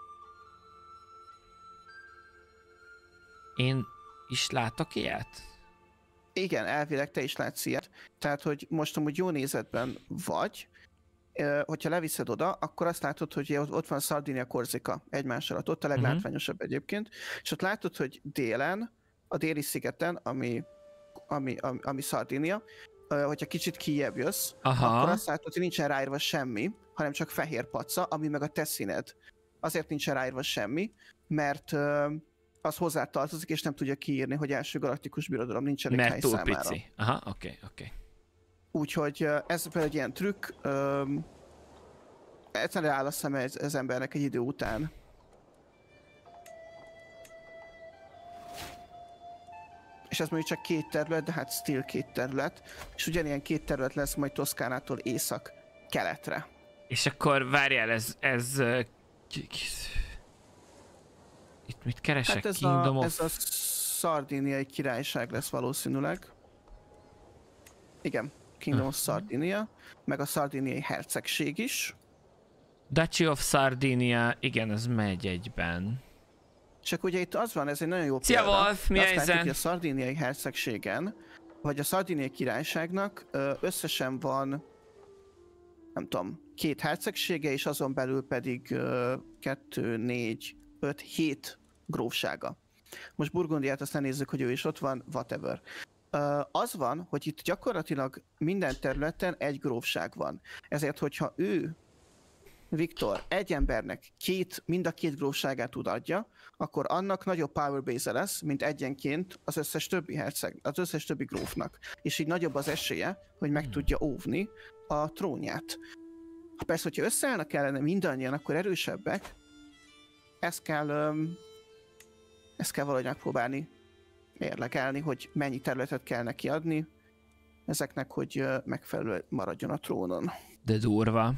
[SPEAKER 1] Én is látok ilyet?
[SPEAKER 2] Igen, elvileg te is látsz ilyet. Tehát, hogy most amúgy jó nézetben vagy, hogyha leviszed oda, akkor azt látod, hogy ott van Sardinia, Korzika egymás alatt, ott a leglátványosabb uh-huh. egyébként, és ott látod, hogy délen, a déli szigeten, ami, ami, ami, ami Sardinia, hogyha kicsit kijebb jössz, Aha. akkor azt látod, hogy nincsen ráírva semmi, hanem csak fehér paca, ami meg a te színed. Azért nincsen ráírva semmi, mert az hozzá tartozik, és nem tudja kiírni, hogy első galaktikus birodalom nincs elég hely számára.
[SPEAKER 1] Mert túl pici. Aha, oké, okay, oké. Okay.
[SPEAKER 2] Úgyhogy ez például egy ilyen trükk, um, egyszerűen áll a szeme ez, ez embernek egy idő után. És ez mondjuk csak két terület, de hát still két terület. És ugyanilyen két terület lesz majd Toszkánától észak-keletre.
[SPEAKER 1] És akkor várjál, ez... ez uh, itt mit keresek?
[SPEAKER 2] Hát ez
[SPEAKER 1] Kingdom
[SPEAKER 2] a,
[SPEAKER 1] of...
[SPEAKER 2] ez a szardíniai királyság lesz valószínűleg. Igen, Kingdom of Sardinia, meg a szardíniai hercegség is.
[SPEAKER 1] Duchy of Sardinia, igen, ez megy egyben.
[SPEAKER 2] Csak ugye itt az van, ez egy nagyon jó
[SPEAKER 1] Szia
[SPEAKER 2] példa.
[SPEAKER 1] Wolf, mi
[SPEAKER 2] azt látjuk, hogy a szardíniai hercegségen, vagy a szardíniai királyságnak összesen van, nem tudom, két hercegsége, és azon belül pedig kettő, négy, öt, hét grófsága. Most Burgundiát azt nem nézzük, hogy ő is ott van, whatever. Uh, az van, hogy itt gyakorlatilag minden területen egy grófság van. Ezért, hogyha ő, Viktor, egy embernek két, mind a két grófságát tud adja, akkor annak nagyobb power base lesz, mint egyenként az összes többi herceg, az összes többi grófnak. És így nagyobb az esélye, hogy meg tudja óvni a trónját. Persze, hogyha összeállnak ellene mindannyian, akkor erősebbek. Ezt kell, um, ezt kell valahogy megpróbálni mérlegelni, hogy mennyi területet kell neki adni ezeknek, hogy megfelelően maradjon a trónon.
[SPEAKER 1] De durva.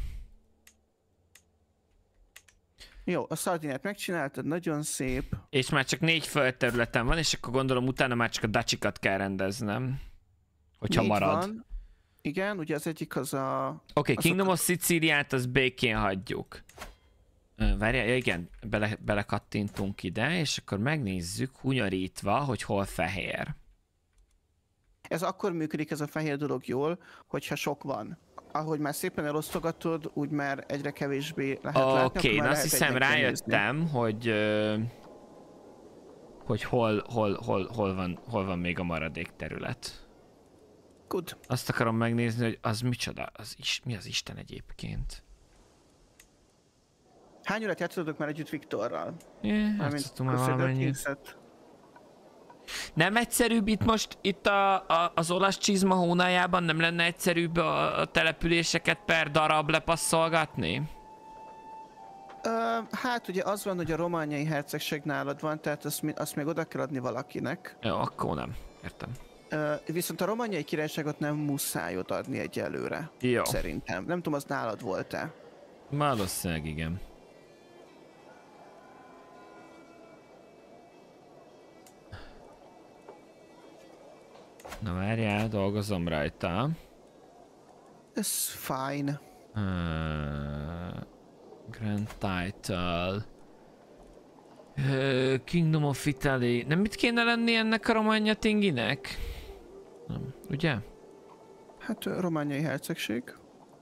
[SPEAKER 2] Jó, a Szardiniát megcsináltad, nagyon szép.
[SPEAKER 1] És már csak négy földterületen van, és akkor gondolom utána már csak a Duchy-kat kell rendeznem. Hogyha négy marad. Van.
[SPEAKER 2] Igen, ugye az egyik az a...
[SPEAKER 1] Oké, okay, Kingdom of Siciliát az békén hagyjuk. Várjál, ja, igen, bele, belekattintunk ide, és akkor megnézzük hunyarítva, hogy hol fehér.
[SPEAKER 2] Ez akkor működik ez a fehér dolog jól, hogyha sok van. Ahogy már szépen elosztogatod, úgy már egyre kevésbé lehet
[SPEAKER 1] okay,
[SPEAKER 2] látni.
[SPEAKER 1] Oké, én azt hiszem rájöttem, nézni. hogy hogy hol, hol, hol, hol, van, hol van még a maradék terület.
[SPEAKER 2] Good.
[SPEAKER 1] Azt akarom megnézni, hogy az micsoda, az is, mi az Isten egyébként.
[SPEAKER 2] Hány órát játszottok már együtt Viktorral?
[SPEAKER 1] Yeah, játszottunk már valamennyit. Nem egyszerűbb itt most, itt a, a, az olasz csizma hónájában nem lenne egyszerűbb a, a településeket per darab lepasszolgatni?
[SPEAKER 2] Uh, hát ugye az van, hogy a romániai hercegség nálad van, tehát azt, azt még oda kell adni valakinek.
[SPEAKER 1] Jó, akkor nem. Értem.
[SPEAKER 2] Uh, viszont a romániai királyságot nem muszáj odaadni egyelőre.
[SPEAKER 1] Jó.
[SPEAKER 2] Szerintem. Nem tudom, az nálad volt-e?
[SPEAKER 1] Valószínűleg igen. Na várjál, dolgozom rajta.
[SPEAKER 2] Ez fine.
[SPEAKER 1] Uh, Grand Title. Uh, Kingdom of Italy. Nem mit kéne lenni ennek a Romagna tinginek? Nem, ugye?
[SPEAKER 2] Hát romániai hercegség.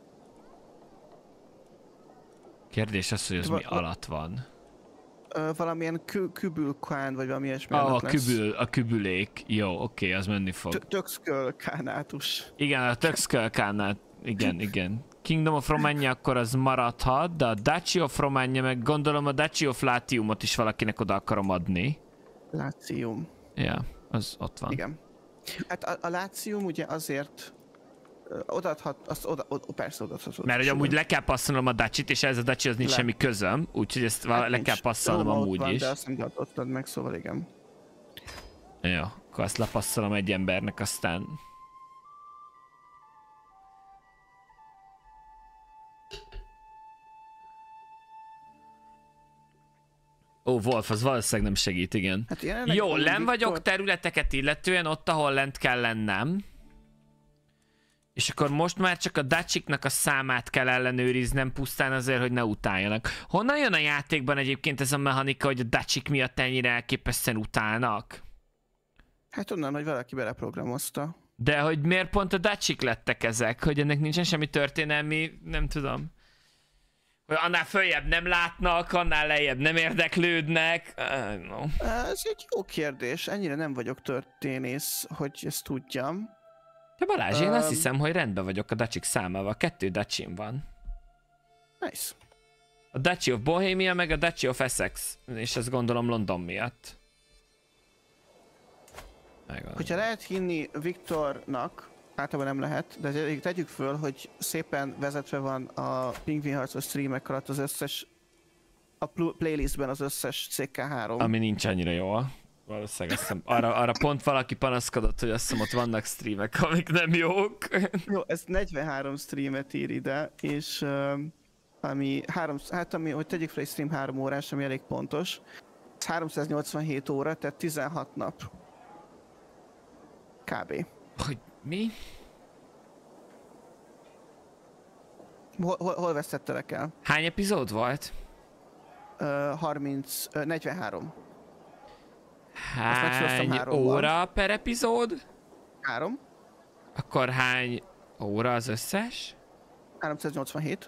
[SPEAKER 1] Kérdés az, hogy az mi alatt van.
[SPEAKER 2] Uh, valamilyen kü kübülkán, vagy valami ilyesmi.
[SPEAKER 1] Ah, a kübül, a kübülék. Jó, oké, okay, az menni fog.
[SPEAKER 2] Tökszkölkánátus.
[SPEAKER 1] Igen, a tökszkölkánát. Igen, igen. Kingdom of Romagna akkor az maradhat, de a Duchy of Romagna, meg gondolom a Duchy of Latiumot is valakinek oda akarom adni.
[SPEAKER 2] Latium.
[SPEAKER 1] Ja, az ott van.
[SPEAKER 2] Igen. Hát a, a Latium ugye azért odaadhat, azt oda, oda, persze odaadhatod.
[SPEAKER 1] Mert hogy amúgy le kell passzolnom a Duchy-t, és ez a Duchy az nincs le. semmi közöm, úgyhogy ezt hát le kell passzolnom Róma amúgy van, is.
[SPEAKER 2] De azt nem adottad meg, szóval igen.
[SPEAKER 1] Jó, akkor azt lepasszolom egy embernek, aztán... Ó, Wolf, az valószínűleg nem segít, igen. Hát jó, len vagyok területeket illetően, ott, ahol lent kell lennem. És akkor most már csak a Duchy-knak a számát kell ellenőriznem, pusztán azért, hogy ne utáljanak. Honnan jön a játékban egyébként ez a mechanika, hogy a Duchy-k miatt ennyire elképesztően utálnak?
[SPEAKER 2] Hát onnan, hogy valaki beleprogramozta.
[SPEAKER 1] De hogy miért pont a Duchy-k lettek ezek? Hogy ennek nincsen semmi történelmi, nem tudom. Hogy annál följebb nem látnak, annál lejjebb nem érdeklődnek. Uh, no.
[SPEAKER 2] Ez egy jó kérdés. Ennyire nem vagyok történész, hogy ezt tudjam.
[SPEAKER 1] De Balázs, én um, azt hiszem, hogy rendben vagyok a Duchy-k számával. Kettő Duchy-m van.
[SPEAKER 2] Nice.
[SPEAKER 1] A Duchy of Bohemia, meg a Duchy of Essex. És ezt gondolom London miatt. Megvan.
[SPEAKER 2] Hogyha lehet hinni Viktornak, általában nem lehet, de tegyük föl, hogy szépen vezetve van a Pingvin harcos streamek alatt az összes, a playlistben az összes C K három.
[SPEAKER 1] Ami nincs annyira jó. Valószínűleg azt hiszem, arra, arra pont valaki panaszkodott, hogy azt hiszem ott vannak streamek, amik nem jók.
[SPEAKER 2] Jó, ez negyvenhárom streamet ír ide, és uh, ami három, hát ami, hogy tegyük fel egy stream három órás, ami elég pontos, ez háromszáznyolcvanhét óra, tehát tizenhat nap. Kb.
[SPEAKER 1] Hogy mi?
[SPEAKER 2] Hol, hol, hol vesztettelek el?
[SPEAKER 1] Hány epizód volt?
[SPEAKER 2] Uh, harminc, uh, negyvenhárom.
[SPEAKER 1] Hány óra per epizód?
[SPEAKER 2] Három.
[SPEAKER 1] Akkor hány óra az összes?
[SPEAKER 2] háromszáznyolcvanhét.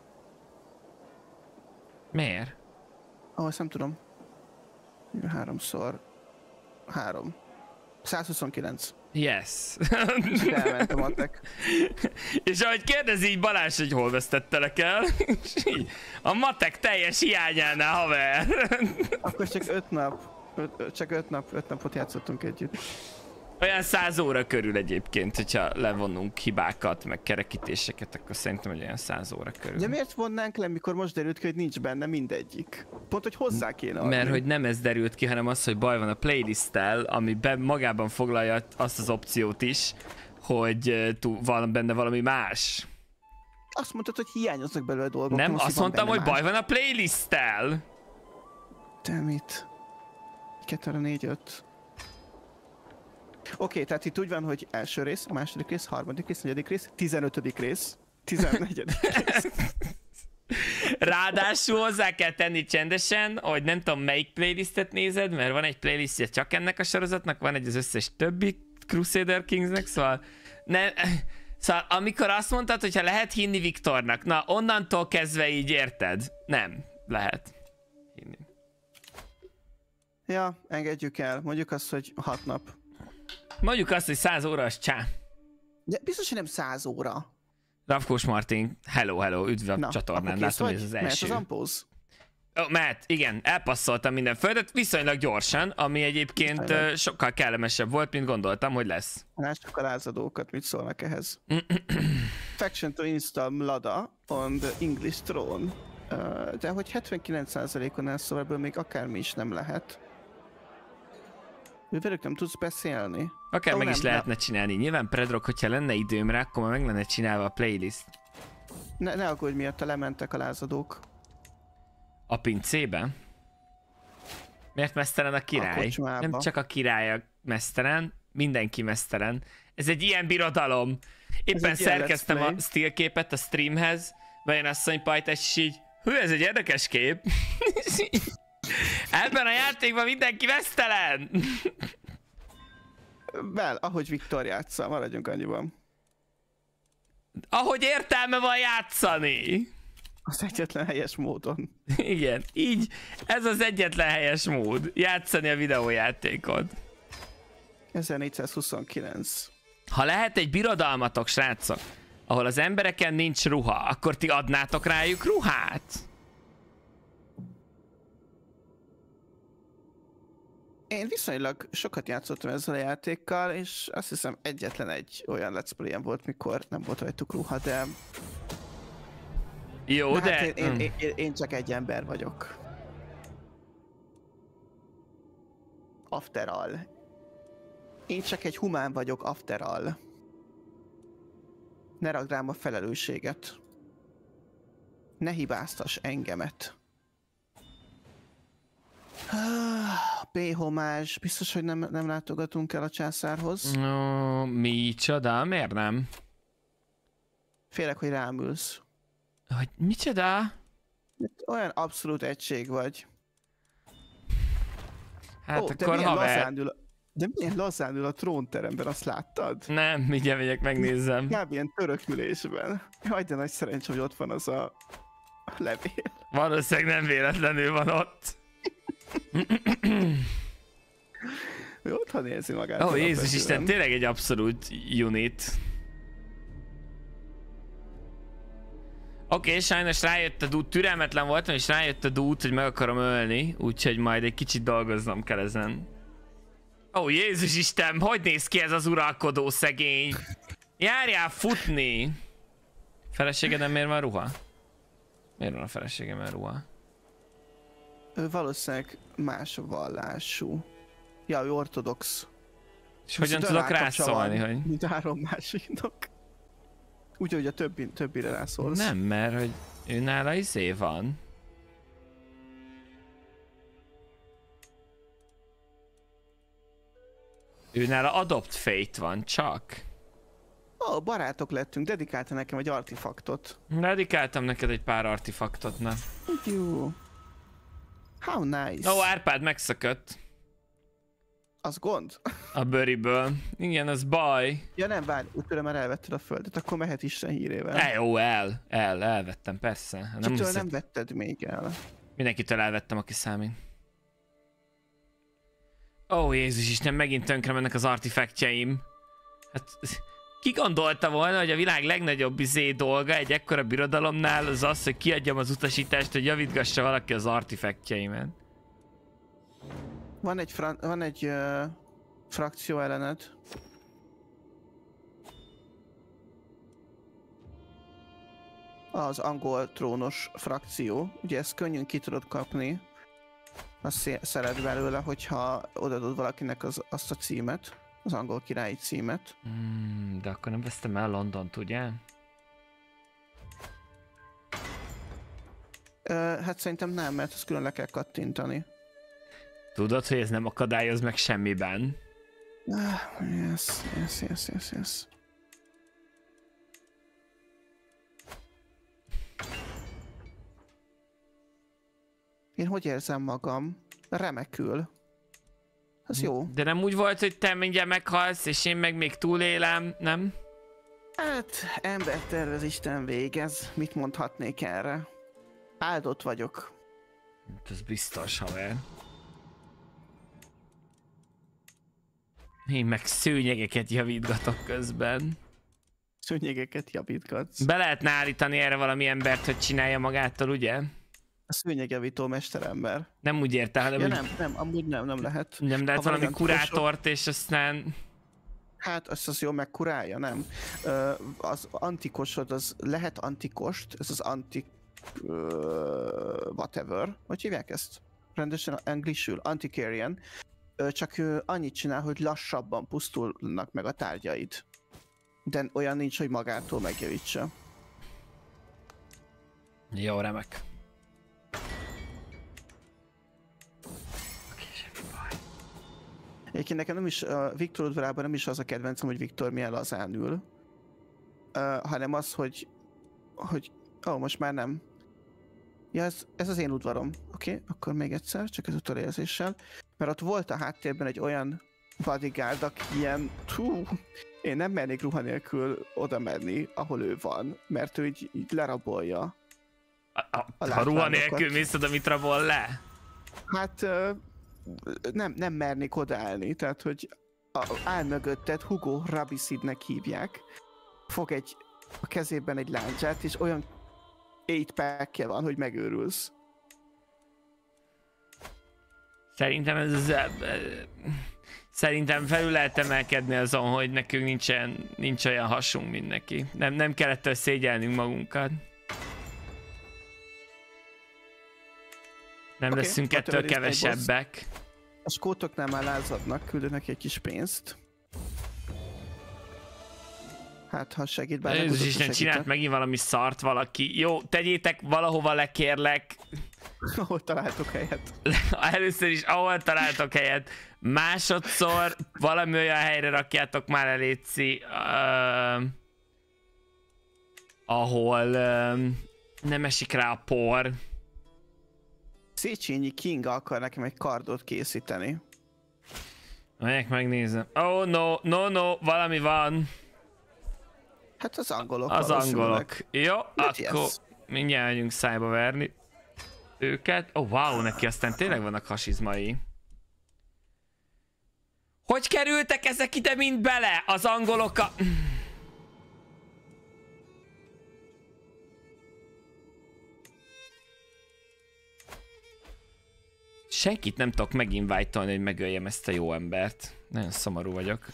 [SPEAKER 1] Miért?
[SPEAKER 2] Ó, ezt nem tudom. Háromszor. Három. százhuszonkilenc.
[SPEAKER 1] Yes.
[SPEAKER 2] Elment a matek.
[SPEAKER 1] És ahogy kérdezi így Balázs, hogy hol vesztettelek el, és így, a matek teljes hiányánál, haver.
[SPEAKER 2] Akkor csak öt nap. Öt, csak öt nap, öt napot játszottunk együtt.
[SPEAKER 1] Olyan száz óra körül egyébként, hogyha levonunk hibákat, meg kerekítéseket, akkor szerintem, hogy olyan száz óra körül.
[SPEAKER 2] De miért vonnánk le, mikor most derült ki, hogy nincs benne mindegyik? Pont, hogy hozzá kéne adni.
[SPEAKER 1] Mert hogy nem ez derült ki, hanem az, hogy baj van a playlisttel, ami be, magában foglalja azt az opciót is, hogy van benne valami más.
[SPEAKER 2] Azt mondtad, hogy hiányoznak belőle dolgok.
[SPEAKER 1] Nem, azt mondtam, hogy
[SPEAKER 2] más.
[SPEAKER 1] Baj van a playlisttel.
[SPEAKER 2] Damn it. kettő, négy, öt. Oké, okay, tehát itt úgy van, hogy első rész, második rész, harmadik rész, negyedik rész, tizenötödik rész, tizennegyedik rész.
[SPEAKER 1] Ráadásul hozzá kell tenni csendesen, hogy nem tudom melyik playlistet nézed, mert van egy playlistje csak ennek a sorozatnak, van egy az összes többi Crusader Kingsnek, szóval... Ne, szóval amikor azt mondtad, hogyha lehet hinni Viktornak, na onnantól kezdve így érted? Nem, lehet hinni.
[SPEAKER 2] Ja, engedjük el. Mondjuk azt, hogy hat nap.
[SPEAKER 1] Mondjuk azt, hogy száz óra az csá.
[SPEAKER 2] De biztos, hogy nem száz óra.
[SPEAKER 1] Ravkós Martin, hello, hello, üdv a
[SPEAKER 2] Na,
[SPEAKER 1] csatornán, látom, hogy ez az első.
[SPEAKER 2] Mehet az Ampóz?
[SPEAKER 1] Oh, mehet, igen, elpasszoltam minden földet viszonylag gyorsan, ami egyébként uh, sokkal kellemesebb volt, mint gondoltam, hogy lesz.
[SPEAKER 2] Lássuk a lázadókat, mit szólnak ehhez. Faction to install Mlada on the English throne. Uh, de hogy hetvenkilenc százalékon elszól, szóval ebből még akármi is nem lehet. Velük nem tudsz beszélni.
[SPEAKER 1] Akár
[SPEAKER 2] oh,
[SPEAKER 1] meg
[SPEAKER 2] nem,
[SPEAKER 1] is lehetne
[SPEAKER 2] nem.
[SPEAKER 1] csinálni. Nyilván Predrog, hogyha lenne időm rá, akkor meg lenne csinálva a playlist.
[SPEAKER 2] Ne, ne aggódj, miatt lementek a lázadók.
[SPEAKER 1] A pincébe? Miért mesztelen a király?
[SPEAKER 2] A
[SPEAKER 1] nem csak a király a mesztelen, mindenki mesztelen. Ez egy ilyen birodalom. Éppen szerkeztem a still képet a streamhez, bejön asszonypajtás, és így, hű, ez egy érdekes kép. Ebben a játékban mindenki mesztelen!
[SPEAKER 2] Vel, ahogy Viktor játsza, maradjunk annyiban.
[SPEAKER 1] Ahogy értelme van játszani!
[SPEAKER 2] Az egyetlen helyes módon.
[SPEAKER 1] Igen, így, ez az egyetlen helyes mód. Játszani a videójátékot.
[SPEAKER 2] ezernégyszázhuszonkilenc.
[SPEAKER 1] Ha lehet egy birodalmatok, srácok, ahol az embereken nincs ruha, akkor ti adnátok rájuk ruhát?
[SPEAKER 2] Én viszonylag sokat játszottam ezzel a játékkal, és azt hiszem egyetlen egy olyan let's play-em volt, mikor nem volt rajtuk ruha, de...
[SPEAKER 1] Jó, de...
[SPEAKER 2] de... Hát én, én, én, én csak egy ember vagyok. After all. Én csak egy humán vagyok, after all. Ne ragd rám a felelősséget. Ne hibáztass engemet. B-homázs, biztos, hogy nem, nem látogatunk el a császárhoz.
[SPEAKER 1] No, micsoda? Miért nem?
[SPEAKER 2] Félek, hogy rám ülsz.
[SPEAKER 1] Hogy micsoda?
[SPEAKER 2] Olyan abszolút egység vagy.
[SPEAKER 1] Hát
[SPEAKER 2] Ó,
[SPEAKER 1] akkor haver.
[SPEAKER 2] Ül, de milyen lazán ül a trónteremben, azt láttad?
[SPEAKER 1] Nem, mindjárt megyek, megnézzem.
[SPEAKER 2] Kb. Ilyen törökülésben. Jaj, de nagy szerencsé, hogy ott van az a levél.
[SPEAKER 1] Valószínűleg nem véletlenül van ott.
[SPEAKER 2] Ő otthon érzi magát.
[SPEAKER 1] Ó, oh, Jézus Isten, tényleg egy abszolút unit. Oké, okay, sajnos rájött a dút, türelmetlen voltam, és rájött a dút, hogy meg akarom ölni, úgyhogy majd egy kicsit dolgoznom kell ezen. Ó, oh, Jézus Isten, hogy néz ki ez az uralkodó szegény? Járjál futni! Feleségeden miért van ruha? Miért van a feleségemmel ruha?
[SPEAKER 2] Ő valószínűleg más vallású. Ja, ő ortodox.
[SPEAKER 1] És hogyan tudok rászólni, hogy...
[SPEAKER 2] Mint három másiknak. Úgy, hogy a többi, többire rászólsz.
[SPEAKER 1] Nem, mert hogy ő nála izé van. Ő nála Adopt Fate van, csak.
[SPEAKER 2] Ó, oh, barátok lettünk, dedikálta nekem egy artifaktot.
[SPEAKER 1] Dedikáltam neked egy pár artifaktot, na.
[SPEAKER 2] Jó. How nice.
[SPEAKER 1] Ó, oh, Árpád megszökött.
[SPEAKER 2] Az gond?
[SPEAKER 1] A bőriből. Igen, az baj.
[SPEAKER 2] Ja nem, várj, tőle már elvetted a földet, akkor mehet Isten hírével.
[SPEAKER 1] E, jó, el, el, elvettem, persze.
[SPEAKER 2] Nem Kitől hiszed... nem vetted még el?
[SPEAKER 1] Mindenkitől elvettem, aki számít. Ó, Jézus Isten, megint tönkre mennek az artifaktjaim. Hát, ki gondolta volna, hogy a világ legnagyobb izé dolga egy ekkora birodalomnál az az, hogy kiadjam az utasítást, hogy javítgassa valaki az artifaktjaimet.
[SPEAKER 2] Van egy, fran van egy uh, frakció ellened. Az angol trónos frakció. Ugye ezt könnyűn ki tudod kapni. Azt szeret belőle, hogyha odaadod valakinek az, azt a címet. Az angol királyi címet.
[SPEAKER 1] Mm, de akkor nem vesztem el Londont, ugye?
[SPEAKER 2] Uh, hát szerintem nem, mert ezt külön le kell kattintani.
[SPEAKER 1] Tudod, hogy ez nem akadályoz meg semmiben?
[SPEAKER 2] Ah, yes, yes, yes, yes, yes. Én hogy érzem magam? Remekül. Ez jó.
[SPEAKER 1] De nem úgy volt, hogy te mindjárt meghalsz, és én meg még túlélem, nem?
[SPEAKER 2] Hát, embertervez Isten végez. Mit mondhatnék erre? Áldott vagyok.
[SPEAKER 1] Ez biztos, haver. Én meg szőnyegeket javítgatok közben.
[SPEAKER 2] Szőnyegeket javítgatsz?
[SPEAKER 1] Be lehetne állítani erre valami embert, hogy csinálja magától, ugye?
[SPEAKER 2] A szőnyegjavító mesterember.
[SPEAKER 1] Nem úgy érte, hanem
[SPEAKER 2] ja,
[SPEAKER 1] úgy...
[SPEAKER 2] nem, nem, amúgy nem, nem lehet.
[SPEAKER 1] Nem lehet
[SPEAKER 2] ha
[SPEAKER 1] valami kurátort, és aztán...
[SPEAKER 2] Hát azt az jól megkurálja, nem? Ö, az antikosod, az lehet antikost, ez az antik... Ö, whatever. Hogy hívják ezt? Rendesen anglisül, antiquarian. Ö, csak ő annyit csinál, hogy lassabban pusztulnak meg a tárgyaid. De olyan nincs, hogy magától megjavítsa.
[SPEAKER 1] Jó, remek.
[SPEAKER 2] Egyébként nekem nem is, uh, Viktor udvarában nem is az a kedvencem, hogy Viktor milyen lazán ül, uh, hanem az, hogy, hogy, ó, oh, most már nem. Ja, ez, ez az én udvarom, oké? Okay? Akkor még egyszer, csak ez utolérzéssel. Mert ott volt a háttérben egy olyan bodyguard, aki ilyen, hú, én nem mernék ruha nélkül oda menni, ahol ő van, mert ő így, így lerabolja.
[SPEAKER 1] A, a, a ha ruha nélkül mész oda, mit rabol le?
[SPEAKER 2] Hát... Uh, Nem, nem mernék odaállni, tehát hogy a, áll mögötted, Hugo Rabisidnek hívják, fog egy, a kezében egy láncsát, és olyan eight packje van, hogy megőrülsz.
[SPEAKER 1] Szerintem ez az... Szerintem felül lehet emelkedni azon, hogy nekünk nincsen, nincs olyan hasunk, mint neki. Nem, nem kellett szégyelnünk magunkat. Nem okay, leszünk ettől kevesebbek.
[SPEAKER 2] A skótoknál már lázadnak, küldök egy kis pénzt. Hát, ha segít bár nem
[SPEAKER 1] Jézus Isten, csinált megint valami szart valaki. Jó, tegyétek valahova le, kérlek.
[SPEAKER 2] Ahol találtok helyet.
[SPEAKER 1] Először is, ahol találtok helyet. Másodszor valami olyan helyre rakjátok már el, létszi, uh, ahol uh, nem esik rá a por.
[SPEAKER 2] Széchenyi King akar nekem egy kardot készíteni.
[SPEAKER 1] Megyek, megnézem. Oh no, no, no, valami van.
[SPEAKER 2] Hát az angolok.
[SPEAKER 1] Az angolok. Jó,
[SPEAKER 2] But
[SPEAKER 1] akkor
[SPEAKER 2] yes.
[SPEAKER 1] mindjárt megyünk szájba verni őket. Oh wow, neki aztán tényleg vannak hasizmai. Hogy kerültek ezek ide mind bele? Az angolok a... Senkit nem tudok meginvite-olni, hogy megöljem ezt a jó embert. Nagyon szomorú vagyok.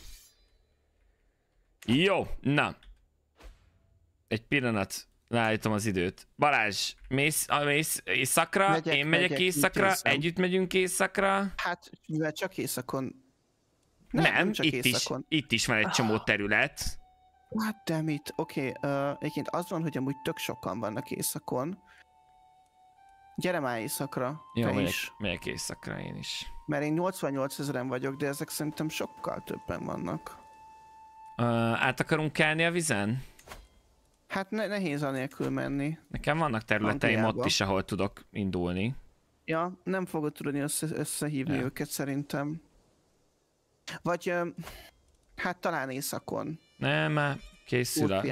[SPEAKER 1] Jó, na. Egy pillanat. Leállítom az időt. Balázs, mész, mész éjszakra, megyek, én megyek, megyek éjszakra, együtt megyünk éjszakra.
[SPEAKER 2] Hát, mivel csak éjszakon.
[SPEAKER 1] Nem, nem, nem csak itt, éjszakon. Is, itt is van egy csomó terület.
[SPEAKER 2] Hát damn it, oké. Okay, uh, egyébként az van, hogy amúgy tök sokan vannak éjszakon. Gyere már éjszakra,
[SPEAKER 1] jó,
[SPEAKER 2] te
[SPEAKER 1] megyek,
[SPEAKER 2] is.
[SPEAKER 1] megyek éjszakra én is.
[SPEAKER 2] Mert én nyolcvannyolc ezeren vagyok, de ezek szerintem sokkal többen vannak.
[SPEAKER 1] Uh, át akarunk kelni a vizen?
[SPEAKER 2] Hát ne, nehéz anélkül menni.
[SPEAKER 1] Nekem vannak területeim Angliába. Ott is, ahol tudok indulni.
[SPEAKER 2] Ja, nem fogod tudni össze, összehívni ja. őket szerintem. Vagy, uh, hát talán éjszakon.
[SPEAKER 1] Nem, már készül a...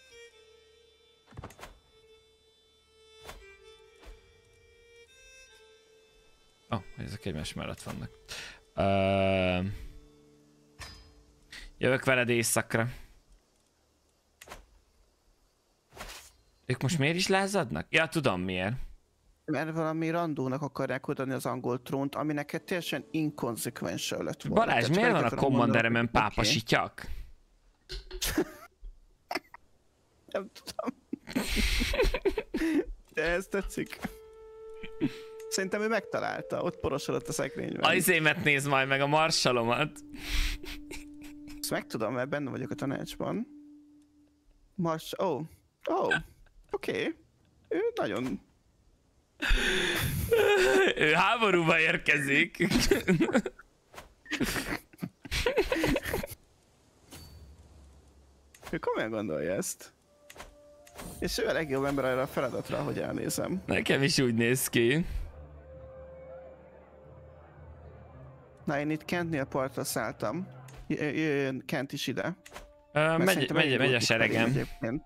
[SPEAKER 1] Ó, oh, ezek egymás mellett vannak. Uh, jövök veled éjszakra. Ők most miért is lázadnak? Ja, tudom miért.
[SPEAKER 2] Mert valami randónak akarják odaadni az angol trónt, ami neked teljesen inkonzekvensel lett volna.
[SPEAKER 1] Balázs, miért van a kommanderemen pápasityak?
[SPEAKER 2] Nem tudom. De ez tetszik. Szerintem ő megtalálta, ott porosodott a szekrényben.
[SPEAKER 1] Ajzémet nézd majd meg, a marsalomat.
[SPEAKER 2] Ezt megtudom, mert benne vagyok a tanácsban. Mars... Ó. Oh. Ó. Oh. Oké. Okay. Ő nagyon...
[SPEAKER 1] Ő háborúba érkezik.
[SPEAKER 2] Ő komolyan gondolja ezt. És ő a legjobb ember erre a feladatra, hogy elnézem.
[SPEAKER 1] Nekem is úgy néz ki.
[SPEAKER 2] Na, én itt Kentnél partra szálltam. Jöjjön Kent is ide.
[SPEAKER 1] Ö, megy, megy, megy a seregem.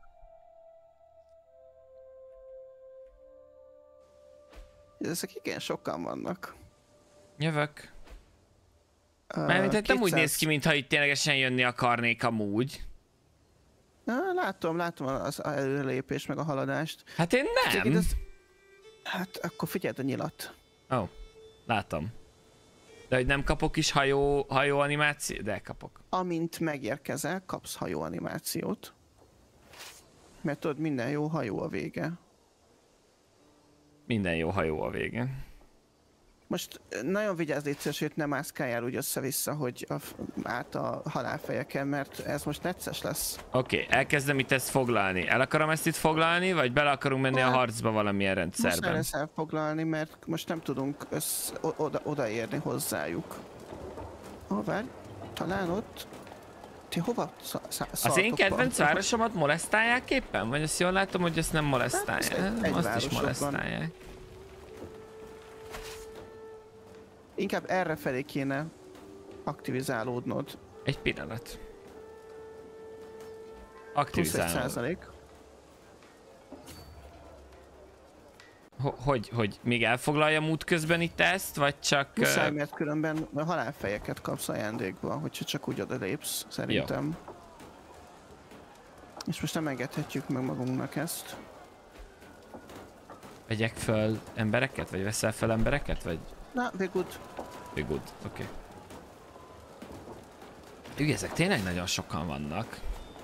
[SPEAKER 2] Ezek igen sokan vannak.
[SPEAKER 1] Jövök. Uh, Mármint kétszáz... nem úgy néz ki, mintha itt ténylegesen jönni akarnék amúgy.
[SPEAKER 2] Na, látom, látom az előlépést meg a haladást.
[SPEAKER 1] Hát én nem.
[SPEAKER 2] Ez... Hát akkor figyeld a nyilat.
[SPEAKER 1] Ó, oh, látom. De hogy nem kapok is hajó, hajó animációt? De kapok.
[SPEAKER 2] Amint megérkezel, kapsz hajó animációt. Mert tudod, minden jó hajó a vége.
[SPEAKER 1] Minden jó hajó a vége.
[SPEAKER 2] Most nagyon vigyázz, légy szíves, hogy nem mászkáljál úgy össze-vissza, hogy a, át a halálfejeken, mert ez most necces lesz.
[SPEAKER 1] Oké, okay, elkezdem itt ezt foglalni. El akarom ezt itt foglalni, vagy bele akarunk menni hát, a harcba valamilyen rendszerben?
[SPEAKER 2] Most el elfoglalni, mert most nem tudunk össz, oda, odaérni hozzájuk. Ó, oh, várj, talán ott... Ti hova
[SPEAKER 1] Az én kedvenc városomat molesztálják éppen? Vagy azt jól látom, hogy ezt nem molesztálják?
[SPEAKER 2] Nem, egy,
[SPEAKER 1] azt is molesztálják.
[SPEAKER 2] Inkább erre felé kéne aktivizálódnod.
[SPEAKER 1] Egy pillanat. Aktivizálódnod. Hogy, hogy még elfoglaljam út közben itt ezt, vagy csak...
[SPEAKER 2] Muszáj, mert különben halálfejeket kapsz ajándékba, hogyha csak úgy oda lépsz, szerintem. Jó. És most nem engedhetjük meg magunknak ezt.
[SPEAKER 1] Vegyek föl embereket, vagy veszel fel embereket, vagy...
[SPEAKER 2] Na, be good.
[SPEAKER 1] Be good, oké. Okay. Ugye, ezek tényleg nagyon sokan vannak.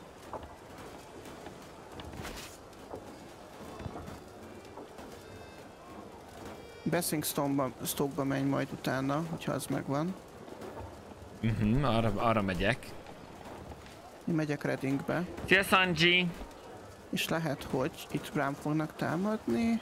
[SPEAKER 2] Basingstoke-ba menj majd utána, hogyha az megvan.
[SPEAKER 1] Mhm, uh-huh, arra, arra megyek.
[SPEAKER 2] Én megyek Readingbe.
[SPEAKER 1] Szia, Sanji!
[SPEAKER 2] És lehet, hogy itt rám fognak támadni.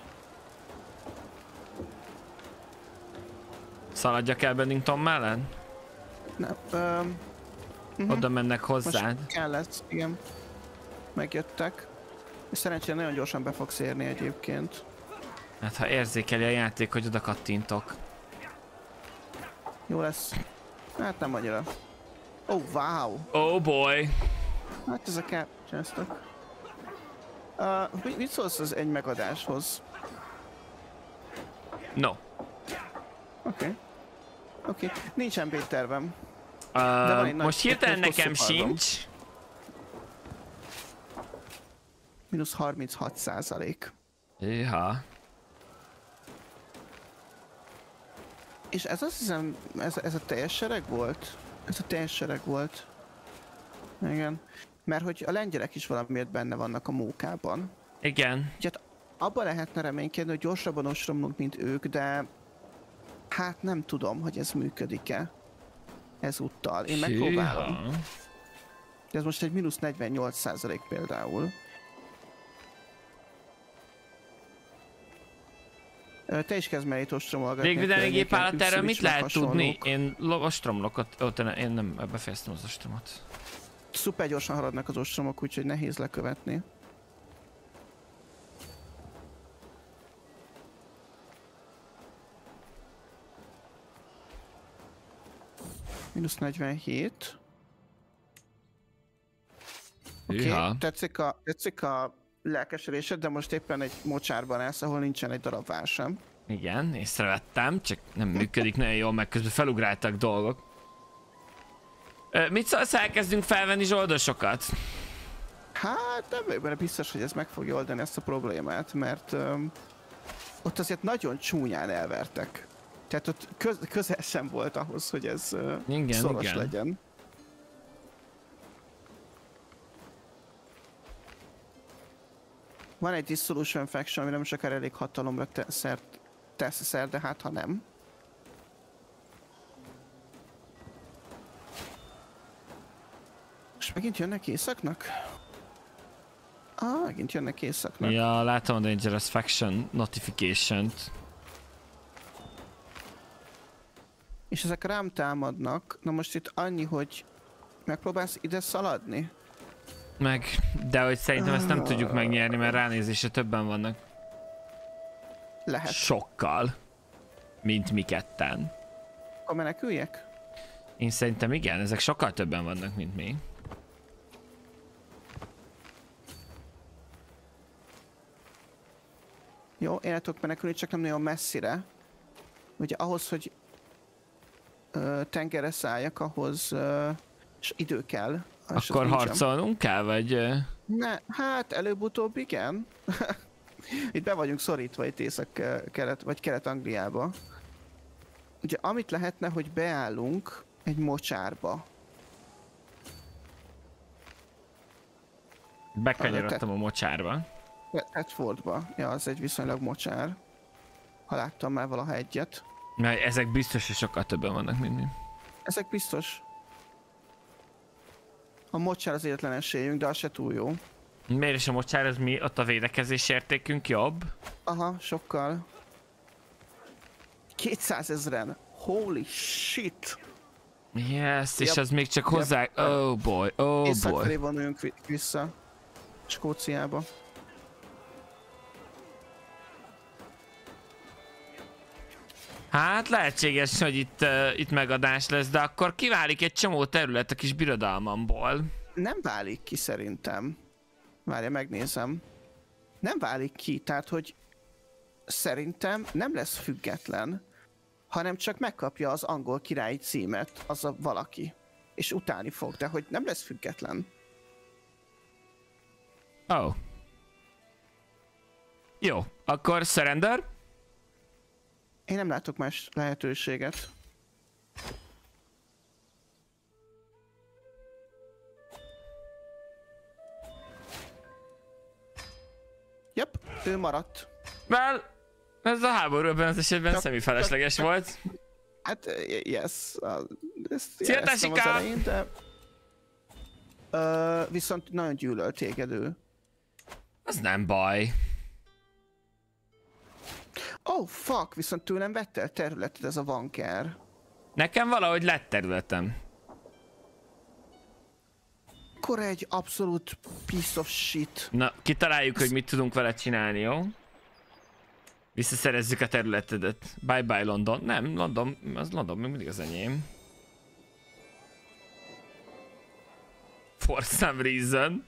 [SPEAKER 1] Szaladjak el Bennington mellett?
[SPEAKER 2] Nem, um,
[SPEAKER 1] uh-huh. Oda mennek hozzád.
[SPEAKER 2] Most kell lesz, igen. Megjöttek. És szerencsére nagyon gyorsan be fogsz érni egyébként.
[SPEAKER 1] Hát ha érzékeli a játék, hogy oda kattintok.
[SPEAKER 2] Jó lesz. Hát nem annyira. Oh, wow!
[SPEAKER 1] Oh boy!
[SPEAKER 2] Hát ezek elcsáztak. Uh, mit szólsz az egy megadáshoz?
[SPEAKER 1] No.
[SPEAKER 2] Oké. Okay. Oké. Okay. Nincsen B-tervem.
[SPEAKER 1] Uh, most hirtelen nekem sincs.
[SPEAKER 2] Minusz harminchat százalék.
[SPEAKER 1] Iha.
[SPEAKER 2] És ez azt hiszem, ez, ez a teljes sereg volt? Ez a teljes sereg volt. Igen. Mert hogy a lengyelek is valamiért benne vannak a mókában.
[SPEAKER 1] Igen.
[SPEAKER 2] Úgyhogy abban lehetne reménykedni, hogy gyorsabban ostromlunk, mint ők, de hát nem tudom, hogy ez működik-e ezúttal. Én megpróbálom. De ez most egy mínusz negyvennyolc százalék például. Te is kezd már itt ostromolgatni.
[SPEAKER 1] Végvédelmi gépállat, erről mit lehet tudni? Én ostromlok, ott, ott én nem befejeztem az ostromot.
[SPEAKER 2] Szuper gyorsan haladnak az ostromok, úgyhogy nehéz lekövetni. Minusz negyvenhét. Oké, okay. tetszik, a, tetszik a lelkesedésed, de most éppen egy mocsárban állsz, ahol nincsen egy darab vár sem.
[SPEAKER 1] Igen, észrevettem, csak nem működik nagyon jól, meg közben felugráltak dolgok. Ö, mit szólsz, elkezdünk felvenni zsoldosokat?
[SPEAKER 2] Hát nem vagyok benne biztos, hogy ez meg fogja oldani ezt a problémát, mert um, ott azért nagyon csúnyán elvertek. Tehát ott köz, közel sem volt ahhoz, hogy ez uh, igen, szoros igen. legyen. Van egy Dissolution Faction, ami nem sokára elég hatalomra te szert, tesz szer, de hát ha nem. És megint jönnek északnak? Ah, megint jönnek északnak.
[SPEAKER 1] Ja, látom a Dangerous Faction notification-t.
[SPEAKER 2] És ezek rám támadnak. Na most itt annyi, hogy megpróbálsz ide szaladni?
[SPEAKER 1] Meg, de hogy szerintem ezt nem tudjuk megnyerni, mert ránézésre többen vannak.
[SPEAKER 2] Lehet.
[SPEAKER 1] Sokkal. Mint mi ketten.
[SPEAKER 2] Akkor meneküljek?
[SPEAKER 1] Én szerintem igen, ezek sokkal többen vannak, mint mi.
[SPEAKER 2] Jó, én el tudok menekülni, csak nem nagyon messzire. Ugye ahhoz, hogy ö, tengerre szálljak, ahhoz ö, és idő kell.
[SPEAKER 1] Akkor harcolnunk kell, vagy?
[SPEAKER 2] Ne, hát előbb-utóbb igen. Itt be vagyunk szorítva itt észak-kelet, vagy kelet-Angliába. Ugye amit lehetne, hogy beállunk egy mocsárba.
[SPEAKER 1] Bekanyarodtam a mocsárba.
[SPEAKER 2] Thetfordba. Ja, az egy viszonylag mocsár. Ha láttam már valaha egyet.
[SPEAKER 1] Mert ezek biztos, hogy sokkal többen vannak, mint mi.
[SPEAKER 2] Ezek biztos. A mocsár az egyetlen esélyünk, de az se túl jó.
[SPEAKER 1] Miért is a mocsár, az mi? Ott a védekezés értékünk jobb?
[SPEAKER 2] Aha, sokkal. kétszázezren. Holy shit!
[SPEAKER 1] Yes, és yep. Az még csak hozzá... Yep. Oh boy, oh
[SPEAKER 2] Észak
[SPEAKER 1] boy.
[SPEAKER 2] felé vonuljunk vissza. Skóciába.
[SPEAKER 1] Hát lehetséges, hogy itt, uh, itt megadás lesz, de akkor kiválik egy csomó terület a kis birodalmamból.
[SPEAKER 2] Nem válik ki szerintem. Várja, megnézem. Nem válik ki, tehát hogy szerintem nem lesz független, hanem csak megkapja az angol királyi címet az a valaki. És utáni fog, de hogy nem lesz független.
[SPEAKER 1] Oh. Jó, akkor surrender.
[SPEAKER 2] Én nem látok más lehetőséget. Yep, ő maradt.
[SPEAKER 1] Well, ez a háború ebben az esetben
[SPEAKER 2] Csak,
[SPEAKER 1] szemifelesleges
[SPEAKER 2] csak,
[SPEAKER 1] volt.
[SPEAKER 2] Hát, yes. Ezt
[SPEAKER 1] Szia, Tesika!
[SPEAKER 2] de... Uh, viszont nagyon gyűlöl téged ő.
[SPEAKER 1] Az nem baj.
[SPEAKER 2] Oh, fuck, viszont tőlem vette el területet ez a vanker.
[SPEAKER 1] Nekem valahogy lett területem.
[SPEAKER 2] Akkor egy abszolút piece of shit.
[SPEAKER 1] Na, kitaláljuk, hogy mit tudunk vele csinálni, jó? Visszaszerezzük a területedet. Bye bye London. Nem, London, az London még mindig az enyém. For some reason.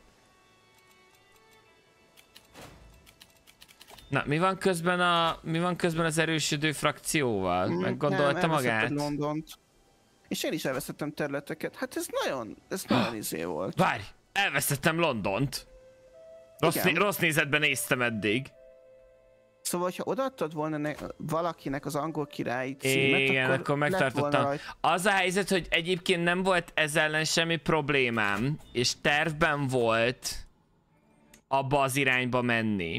[SPEAKER 1] Na, mi van közben a, mi van közben az erősödő frakcióval?
[SPEAKER 2] Mm,
[SPEAKER 1] Meggondolta magát?
[SPEAKER 2] Londont. És én is elvesztettem területeket. Hát ez nagyon, ez nagyon izé volt.
[SPEAKER 1] Várj, elvesztettem Londont. Rossz, né rossz nézetben néztem eddig.
[SPEAKER 2] Szóval, ha odaadtad volna ne valakinek az angol királyi címet,
[SPEAKER 1] igen,
[SPEAKER 2] akkor,
[SPEAKER 1] akkor megtartottam. Az a helyzet, hogy egyébként nem volt ezzel ellen semmi problémám, és tervben volt abba az irányba menni.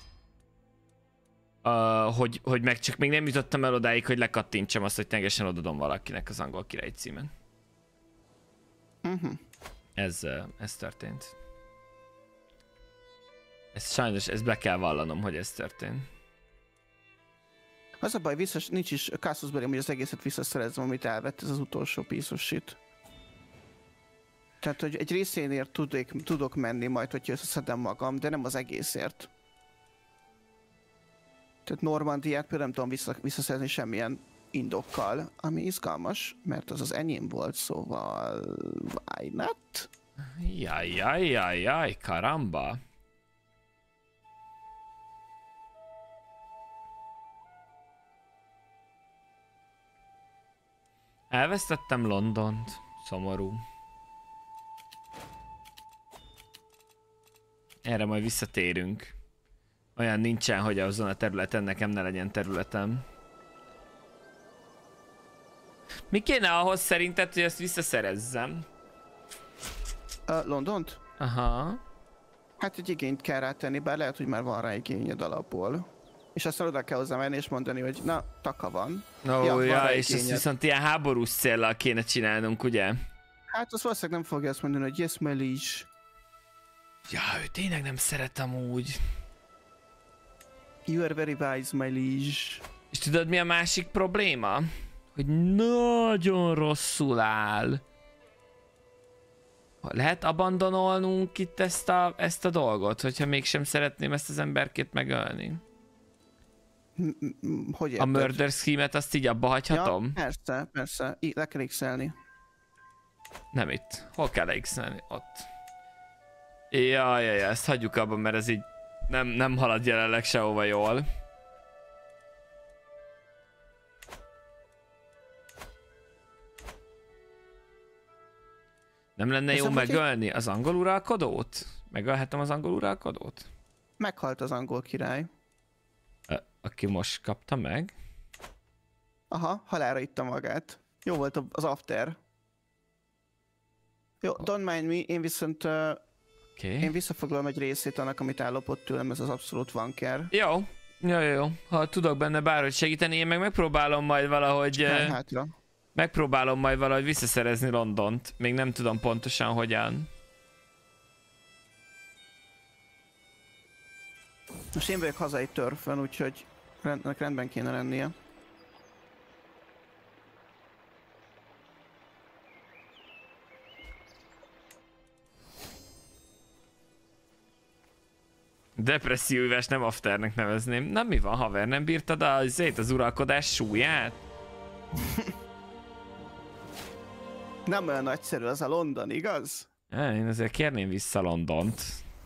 [SPEAKER 1] Uh, hogy, hogy meg csak még nem jutottam el odáig, hogy lekattintsam azt, hogy ténylegesen odadom valakinek az angol királyi címen.
[SPEAKER 2] Uh-huh.
[SPEAKER 1] Ez, uh, ez történt. Ez sajnos, ezt be kell vallanom, hogy ez történt.
[SPEAKER 2] Az a baj, visszas, nincs is Castlesbury, hogy az egészet visszaszerezem, amit elvett, ez az utolsó piece of shit. Tehát, hogy egy részénél tudok, tudok menni majd, hogyha összeszedem magam, de nem az egészért. Tehát Normandiát például nem tudom vissza, visszaszerezni semmilyen indokkal, ami izgalmas, mert az az enyém volt, szóval... why not?
[SPEAKER 1] Jaj, jaj, jaj, jaj, karamba. Elvesztettem Londont. Szomorú. Erre majd visszatérünk. Olyan nincsen, hogy azon a területen nekem ne legyen területem. Mi kéne ahhoz szerinted, hogy ezt visszaszerezzem?
[SPEAKER 2] Uh, Londont?
[SPEAKER 1] Aha.
[SPEAKER 2] Hát egy igényt kell rátenni, bár lehet, hogy már van rá igényed alapból. És aztán oda kell hozzá menni és mondani, hogy na, taka van.
[SPEAKER 1] Ó, ja, ja és ezt viszont ilyen háborús céllal kéne csinálnunk, ugye?
[SPEAKER 2] Hát az valószínűleg nem fogja azt mondani, hogy yes, my liege.
[SPEAKER 1] Ja, ő tényleg nem szeretem úgy.
[SPEAKER 2] You are very wise, my liege.
[SPEAKER 1] És tudod, mi a másik probléma? Hogy nagyon rosszul áll. Lehet abandonolnunk itt ezt a, ezt a dolgot, hogyha mégsem szeretném ezt az emberkét megölni?
[SPEAKER 2] Hogy
[SPEAKER 1] a murder scheme-et azt így abba hagyhatom?
[SPEAKER 2] Ja, persze, persze. I le kell x-elni.
[SPEAKER 1] Nem itt. Hol kell leixelni? Ott. Jaj, jaj, ezt hagyjuk abban, mert ez így nem, nem halad jelenleg sehova jól. Nem lenne ez jó megölni az angol uralkodót? Megölhetem az angol uralkodót?
[SPEAKER 2] Meghalt az angol király.
[SPEAKER 1] A, aki most kapta meg?
[SPEAKER 2] Aha, halálra itta magát. Jó volt az after. Jó, don't mind me, én viszont... Uh, okay. Én visszafoglalom egy részét annak, amit ellopott tőlem, ez az abszolút vanker.
[SPEAKER 1] Jó, jó, jó, jó. Ha tudok benne bárhogy segíteni, én meg megpróbálom majd valahogy... Uh,
[SPEAKER 2] hátra.
[SPEAKER 1] Megpróbálom majd valahogy visszaszerezni Londont. Még nem tudom pontosan hogyan.
[SPEAKER 2] Most én vagyok hazai törfön, úgyhogy rendnek rendben kéne lennie.
[SPEAKER 1] Depressziós, nem afternek nevezném. Na mi van, haver, nem bírtad az, az uralkodás súlyát?
[SPEAKER 2] Nem olyan nagyszerű az a London, igaz?
[SPEAKER 1] É, én azért kérném vissza Londont.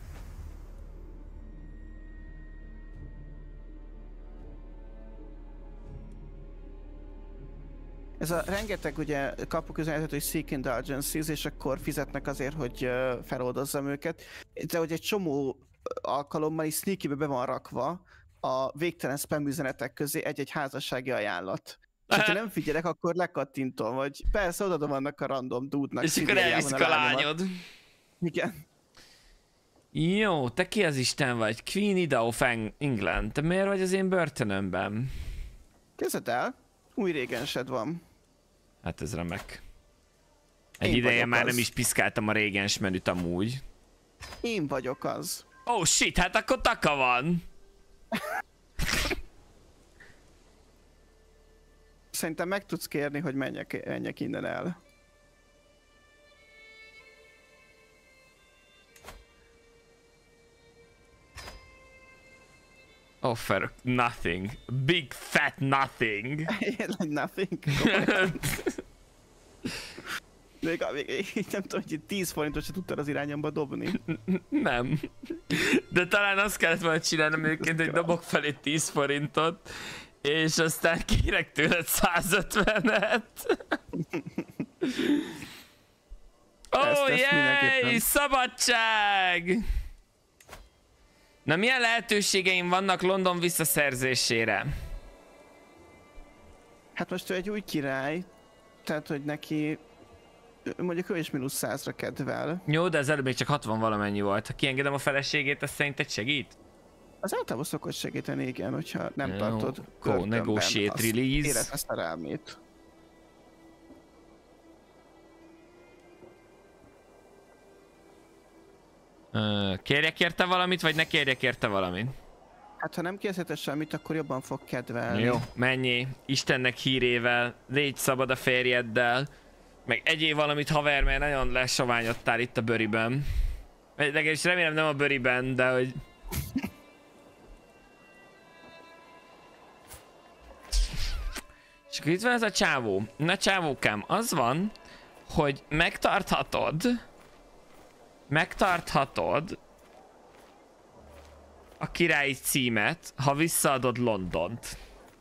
[SPEAKER 2] Ez a rengeteg ugye kapok üzenetet, hogy seek indulgences, és akkor fizetnek azért, hogy uh, feloldozzam őket. De hogy egy csomó alkalommal is sneaky-be be van rakva a végtelen spam üzenetek közé egy-egy házassági ajánlat. És ha nem figyelek, akkor lekattintom, vagy persze odaadom annak a random dude-nak.
[SPEAKER 1] És akkor elviszik a lányod.
[SPEAKER 2] Igen.
[SPEAKER 1] Jó, te ki az Isten vagy? Queen Ida of England. Te miért vagy az én börtönömben?
[SPEAKER 2] Kezded el, új régensed van.
[SPEAKER 1] Hát ez remek. Egy én ideje már az. Nem is piszkáltam a régens menüt amúgy.
[SPEAKER 2] Én vagyok az.
[SPEAKER 1] Oh shit, hát akkor taka van.
[SPEAKER 2] Szerintem meg tudsz kérni, hogy menjek, menjek innen el.
[SPEAKER 1] Offer nothing. Big fat nothing.
[SPEAKER 2] Nothing. Még, még nem tudom, hogy tíz forintot se tudtad az irányomba dobni.
[SPEAKER 1] Nem. De talán azt kellett volna csinálnom egyébként, hogy dobok felé tíz forintot, és aztán kérek tőled százötvenet. Ó, oh, jéj! Szabadság! Na, milyen lehetőségeim vannak London visszaszerzésére?
[SPEAKER 2] Hát most ő egy új király, tehát hogy neki mondjuk ő is mínusz százra kedvel.
[SPEAKER 1] Jó, de az előbb még csak hatvan valamennyi volt. Ha kiengedem a feleségét, az szerinted segít?
[SPEAKER 2] Az általában szokott segíteni, igen, hogyha nem
[SPEAKER 1] Jó,
[SPEAKER 2] tartod
[SPEAKER 1] go, negotiate release.
[SPEAKER 2] Életre szerelmét.
[SPEAKER 1] Uh, kérjek érte valamit, vagy ne kérjek érte valamit?
[SPEAKER 2] Hát ha nem kérheted semmit, akkor jobban fog kedvelni.
[SPEAKER 1] Jó, menjél, Istennek hírével, légy szabad a férjeddel, meg egyél valamit haver, mert nagyon lesoványodtál itt a bőriben. Legalábbis remélem nem a bőriben, de hogy... És akkor itt van ez a csávó. Na csávókám, az van, hogy megtarthatod, megtarthatod a királyi címet, ha visszaadod Londont.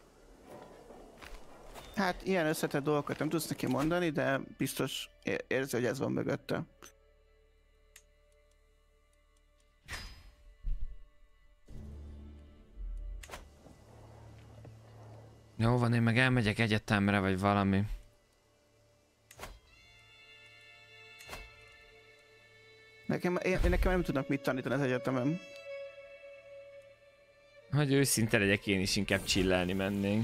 [SPEAKER 2] Hát ilyen összetett dolgokat nem tudsz neki mondani, de biztos érzi, hogy ez van mögötte.
[SPEAKER 1] Jó van, én meg elmegyek egyetemre, vagy valami.
[SPEAKER 2] Nekem, én, nekem nem tudnak mit tanítani az egyetemem.
[SPEAKER 1] Hogy őszinte legyek, én is inkább chillelni mennénk.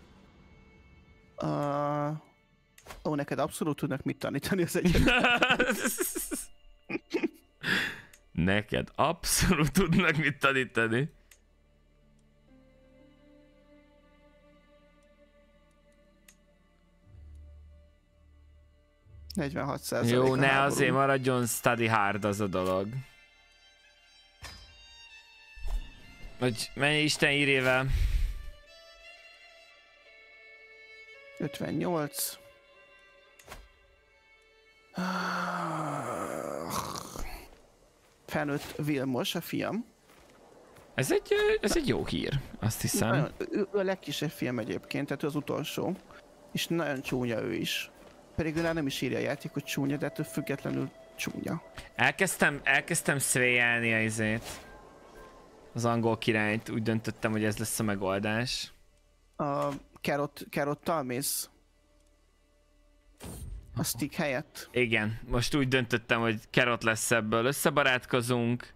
[SPEAKER 2] Uh, ó, neked abszolút tudnak mit tanítani az egyetemem.
[SPEAKER 1] Neked abszolút tudnak mit tanítani.
[SPEAKER 2] negyvenhat százalék.
[SPEAKER 1] Jó, ne azért maradjon study hard az a dolog. Hogy menj Isten írével.
[SPEAKER 2] ötvennyolc. Felnőtt Vilmos, a fiam.
[SPEAKER 1] Ez egy, ez egy jó hír, azt hiszem.
[SPEAKER 2] Nagyon, ő a legkisebb fiam egyébként, tehát ő az utolsó. És nagyon csúnya ő is. Pedig ő nem is írja a játék, hogy csúnya, de ettől függetlenül csúnya.
[SPEAKER 1] Elkezdtem, elkezdtem szvéjelni a izét. Az angol királyt, úgy döntöttem, hogy ez lesz a megoldás.
[SPEAKER 2] A carrot, carrottal mész? A stick helyett?
[SPEAKER 1] Igen, most úgy döntöttem, hogy carrot lesz ebből. Összebarátkozunk.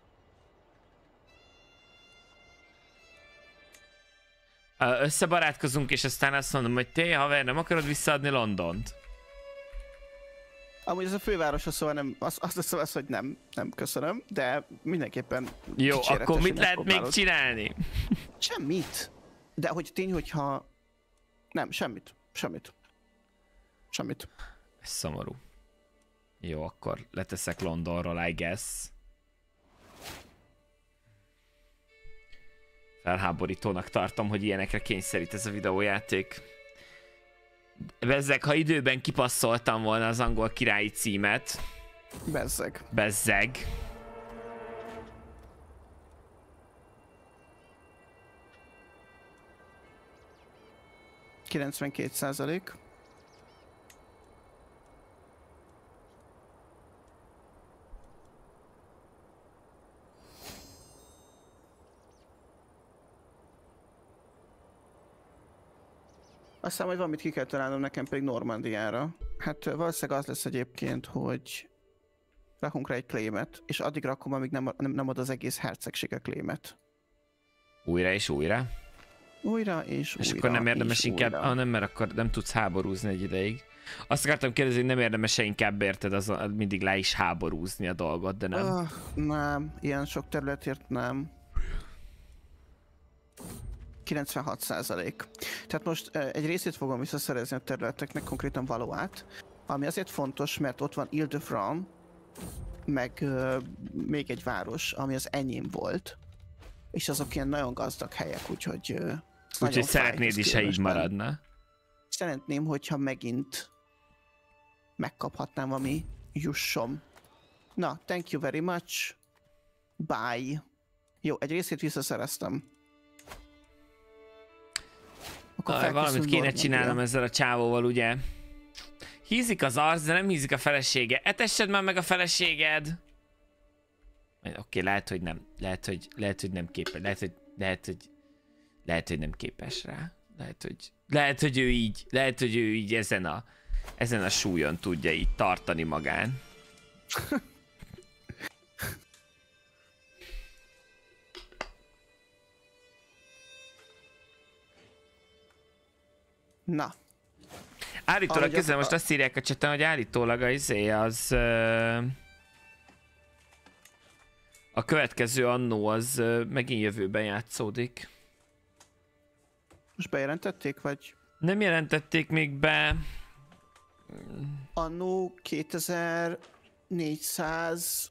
[SPEAKER 1] Összebarátkozunk, és aztán azt mondom, hogy te, haver, nem akarod visszaadni Londont?
[SPEAKER 2] Amúgy ez a fővárosa, szóval nem, azt, azt hiszem, az, hogy nem, nem köszönöm, de mindenképpen
[SPEAKER 1] jó, akkor mit lehet még csinálni?
[SPEAKER 2] Semmit. De hogy tény, hogyha... Nem, semmit. Semmit. Semmit.
[SPEAKER 1] Ez szomorú. Jó, akkor leteszek Londonról, I guess. Felháborítónak tartom, hogy ilyenekre kényszerít ez a videójáték. Bezzeg, ha időben kipasszoltam volna az angol királyi címet.
[SPEAKER 2] Bezzeg.
[SPEAKER 1] Bezzeg.
[SPEAKER 2] kilencvenkét százalék. Aztán majd valamit ki kell találnom, nekem pedig Normandiára. Hát valószínűleg az lesz egyébként, hogy rakunk rá egy claimet, és addig rakom, amíg nem, nem, nem ad az egész hercegség a claimet.
[SPEAKER 1] Újra és újra?
[SPEAKER 2] Újra és, és újra.
[SPEAKER 1] És akkor nem érdemes inkább, ah, nem, mert akkor nem tudsz háborúzni egy ideig. Azt akartam kérdezni, hogy nem érdemes-e inkább érted az, mindig le is háborúzni a dolgot, de nem.
[SPEAKER 2] Uh, nem, ilyen sok területért nem. kilencvenhat százalék. Tehát most uh, egy részét fogom visszaszerezni a területeknek, konkrétan Valois-t, ami azért fontos, mert ott van Ile-de-France, meg uh, még egy város, ami az enyém volt, és azok ilyen nagyon gazdag helyek, úgyhogy... Uh,
[SPEAKER 1] úgyhogy szeretnéd is, ha így maradna?
[SPEAKER 2] Szeretném, hogyha megint megkaphatnám, ami jussom. Na, thank you very much. Bye. Jó, egy részét visszaszereztem.
[SPEAKER 1] Aj, valamit kéne csinálnom ezzel a csávóval, ugye? Hízik az arc, de nem hízik a felesége. Etessed már meg a feleséged! Oké, okay, lehet, hogy nem. Lehet, hogy, lehet, hogy nem képes. Lehet, hogy, lehet, hogy, lehet, hogy nem képes rá. Lehet, hogy, lehet, hogy ő így, lehet, hogy ő így ezen a, ezen a súlyon tudja így tartani magán.
[SPEAKER 2] Na.
[SPEAKER 1] Állítólag közben most azt írják a chaten, hogy állítólag az izé az... Uh, a következő annó az uh, megint jövőben játszódik.
[SPEAKER 2] Most bejelentették, vagy?
[SPEAKER 1] Nem jelentették még be.
[SPEAKER 2] Annó kétezer-négyszáz...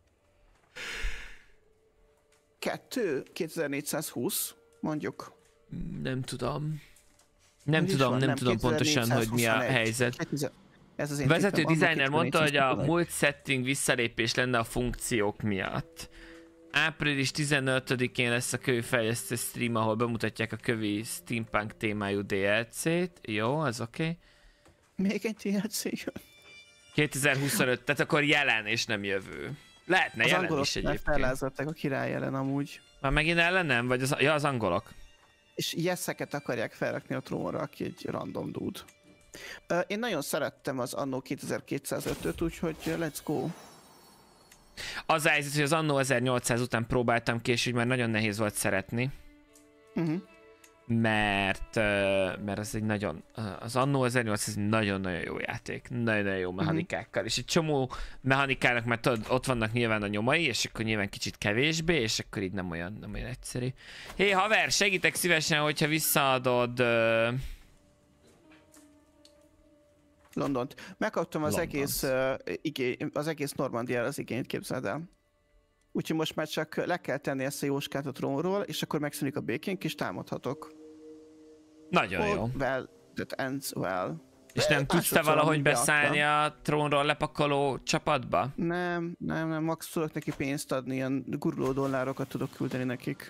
[SPEAKER 2] kettő? kétezer-négyszázhúsz, mondjuk.
[SPEAKER 1] Nem tudom. Nem Úgy tudom, van, nem, nem tudom pontosan, hogy mi a helyzet. Ez az vezető designer mondta, hogy a múlt setting visszalépés lenne a funkciók miatt. április tizenötödikén lesz a kövi fejlesztő stream, ahol bemutatják a kövi steampunk témájú dé el cét. Jó, az oké. Okay.
[SPEAKER 2] Még egy dé el cé jön.
[SPEAKER 1] kétezer-huszonöt, tehát akkor jelen és nem jövő. Lehetne az jelen is egyébként.
[SPEAKER 2] Fellázadták a király jelen amúgy.
[SPEAKER 1] Már megint ellenem? Vagy az, ja, az angolok?
[SPEAKER 2] És Jesseket akarják felrakni a trónra, aki egy random dude. Uh, én nagyon szerettem az Anno kétezer-kétszázötöt, úgyhogy let's go.
[SPEAKER 1] Az a helyzet, hogy az Anno ezernyolcszáz után próbáltam ki, és úgy már nagyon nehéz volt szeretni. Uh-huh. Mert, uh, mert az egy nagyon, uh, az Anno ezernyolcszáz nagyon-nagyon jó játék, nagyon-nagyon jó mechanikákkal, uh-huh. és egy csomó mechanikának, mert tudod, ott vannak nyilván a nyomai, és akkor nyilván kicsit kevésbé, és akkor így nem olyan, nem olyan egyszerű. Hé haver, segítek szívesen, hogyha visszaadod... Uh...
[SPEAKER 2] Londont. Megkaptam az Londont. egész, uh, igény, az egész Normandiára az igényt, képzeld el. Úgyhogy most már csak le kell tenni ezt a jóskát a trónról, és akkor megszűnik a békénk, és támadhatok.
[SPEAKER 1] Nagyon oh, jó.
[SPEAKER 2] Well, that ends well.
[SPEAKER 1] És nem tudsz te valahogy beszállni a trónról lepakoló csapatba?
[SPEAKER 2] Nem, nem, nem, max tudok neki pénzt adni, ilyen guruló dollárokat tudok küldeni nekik.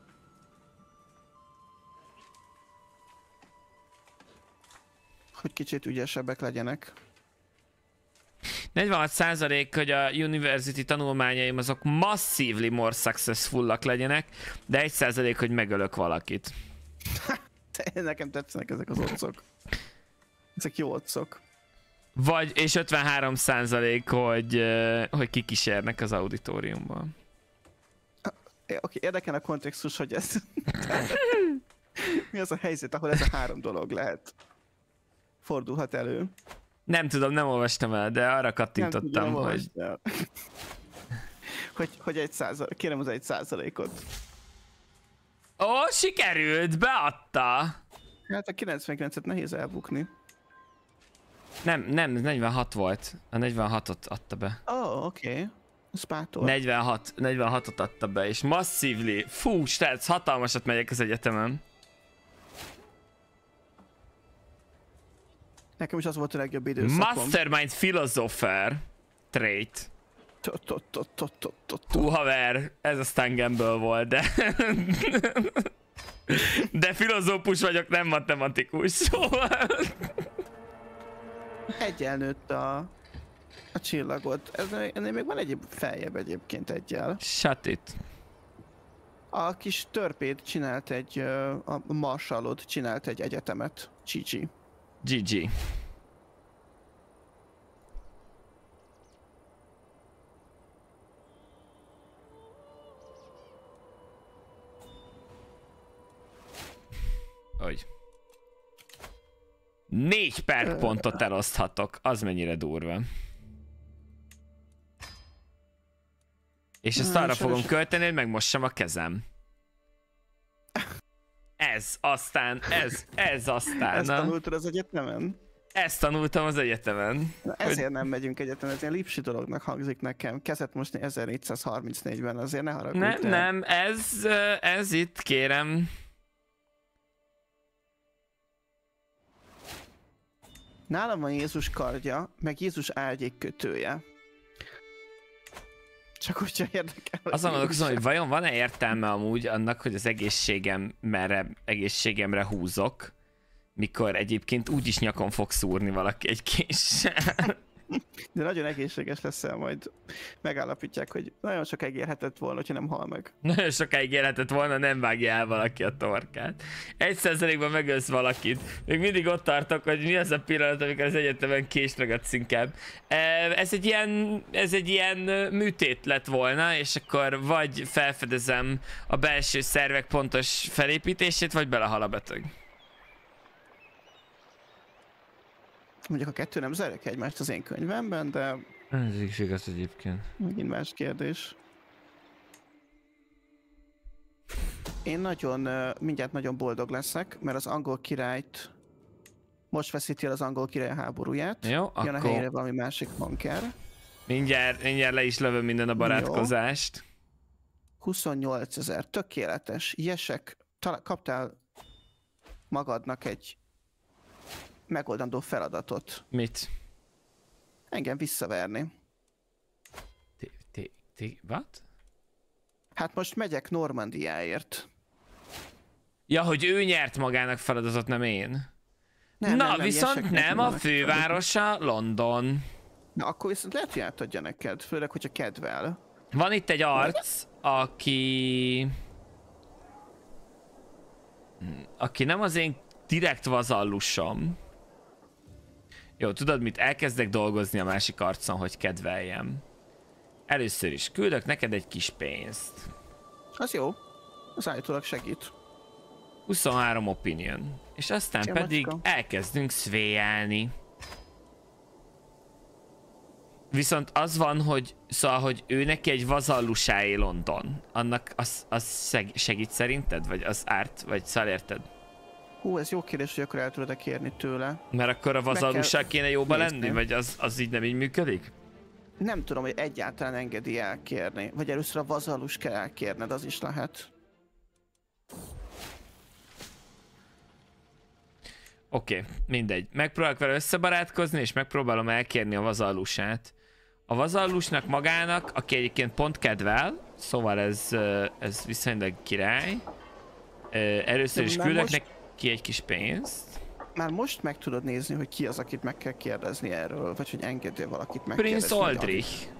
[SPEAKER 2] Hogy kicsit ügyesebbek legyenek.
[SPEAKER 1] negyvenhat százalék, hogy a university tanulmányaim azok massively more successful-ak legyenek, de egy százalék, hogy megölök valakit.
[SPEAKER 2] Nekem tetszenek ezek az otcok. Ezek jó otcok.
[SPEAKER 1] Vagy, és ötvenhárom százalék, hogy, hogy kikísérnek az auditoriumban.
[SPEAKER 2] Oké, érdekel a kontextus, hogy ez... Mi az a helyzet, ahol ez a három dolog lehet? Fordulhat elő.
[SPEAKER 1] Nem tudom, nem olvastam el, de arra kattintottam, nem hogy...
[SPEAKER 2] hogy... hogy egy százalék, kérem az egy százalékot.
[SPEAKER 1] Ó, sikerült, beadta!
[SPEAKER 2] Hát a kilencvenkilencet nehéz elbukni.
[SPEAKER 1] Nem, nem, negyvenhat volt. A negyvenhatot adta be.
[SPEAKER 2] Ó, oh, oké. Okay. Spátor.
[SPEAKER 1] negyvenhat, negyvenhatot adta be, és massively. Fú, stác, hatalmasat megyek az egyetemen.
[SPEAKER 2] Nekem is az volt a legjobb időszakom.
[SPEAKER 1] Mastermind Philosopher trait. Hú, haver, ez aztán gamble volt, de... de filozófus vagyok, nem matematikus, szóval...
[SPEAKER 2] Egyel nőtt a... a csillagot. Ez, ennél még van egyéb feljebb egyébként egyel.
[SPEAKER 1] Shut it.
[SPEAKER 2] A kis törpéd csinált egy... a Marshallod csinált egy egyetemet. Gigi.
[SPEAKER 1] Gigi. Hogy? Négy perkpontot eloszthatok, az mennyire durva. És ezt arra fogom költeni, hogy megmossam a kezem. Ez, aztán, ez, ez aztán.
[SPEAKER 2] Ezt tanultad az egyetemen?
[SPEAKER 1] Ezt tanultam az egyetemen.
[SPEAKER 2] Na, ezért hogy... nem megyünk egyetemen, ez ilyen lipsi dolognak hangzik nekem. Kezet most ezernégyszázharmincnégyben, azért ne haragudj.
[SPEAKER 1] Nem, el. nem, ez, ez itt kérem.
[SPEAKER 2] Nálam van Jézus kardja, meg Jézus ágyék kötője. Csak hogyha érdekel.
[SPEAKER 1] Azon gondolkozom, hogy vajon van-e értelme amúgy annak, hogy az egészségem, merre, egészségemre húzok, mikor egyébként úgyis nyakon fog szúrni valaki egy késsel.
[SPEAKER 2] De nagyon egészséges leszel, majd megállapítják, hogy nagyon sokáig élhetett volna, hogyha nem hal meg.
[SPEAKER 1] Nagyon sokáig élhetett volna, nem vágja el valaki a torkát. Egy százalékban megölsz valakit. Még mindig ott tartok, hogy mi az a pillanat, amikor az egyetemen kést ragadsz inkább. Ez egy ilyen, ez egy ilyen műtét lett volna, és akkor vagy felfedezem a belső szervek pontos felépítését, vagy belehal a beteg.
[SPEAKER 2] Mondjuk a kettő nem zárja ki egymást az én könyvemben, de...
[SPEAKER 1] Ez is igaz egyébként.
[SPEAKER 2] Megint más kérdés. Én nagyon, mindjárt nagyon boldog leszek, mert az angol királyt... Most veszíti el az angol király háborúját.
[SPEAKER 1] Jó,
[SPEAKER 2] Jön
[SPEAKER 1] akkor...
[SPEAKER 2] a helyére valami másik banker.
[SPEAKER 1] Mindjárt, mindjárt le is lövöm minden a barátkozást. Jó.
[SPEAKER 2] huszonnyolcezer, tökéletes. Jesek, kaptál magadnak egy megoldandó feladatot.
[SPEAKER 1] Mit?
[SPEAKER 2] Engem visszaverni.
[SPEAKER 1] Ti, ti, ti, what?
[SPEAKER 2] Hát most megyek Normandiáért.
[SPEAKER 1] Ja, hogy ő nyert magának feladatot, nem én?
[SPEAKER 2] Nem,
[SPEAKER 1] Na,
[SPEAKER 2] nem, nem,
[SPEAKER 1] viszont nem a fővárosa London.
[SPEAKER 2] Na, akkor viszont lehet, hogy átadja neked, főleg, hogyha kedvel.
[SPEAKER 1] Van itt egy arc, aki... Aki nem az én direkt vazallusom. Jó, tudod mit? Elkezdek dolgozni a másik arcon, hogy kedveljem. Először is küldök neked egy kis pénzt.
[SPEAKER 2] Az jó. Az állítólag segít.
[SPEAKER 1] huszonhárom opinion. És aztán Csia pedig macska. Elkezdünk szvéjelni. Viszont az van, hogy szóval, hogy ő neki egy vazallusáé London. Annak az, az segít szerinted? Vagy az árt? Vagy szóval érted?
[SPEAKER 2] Hú, ez jó kérdés, hogy akkor el tudod-e kérni tőle.
[SPEAKER 1] Mert akkor a vazallusság kéne jóba nézni. lenni? Vagy az, az így nem így működik?
[SPEAKER 2] Nem tudom, hogy egyáltalán engedi elkérni. Vagy először a vazallus kell elkérned, az is lehet.
[SPEAKER 1] Oké, okay, mindegy. Megpróbálok vele összebarátkozni, és megpróbálom elkérni a vazallusát. A vazallusnak magának, aki egyébként pont kedvel, szóval ez, ez viszonylag király. Először is küldök most... neki egy kis pénzt.
[SPEAKER 2] Már most meg tudod nézni, hogy ki az, akit meg kell kérdezni erről, vagy hogy engedél valakit megkérdezni.
[SPEAKER 1] Prince Aldrich.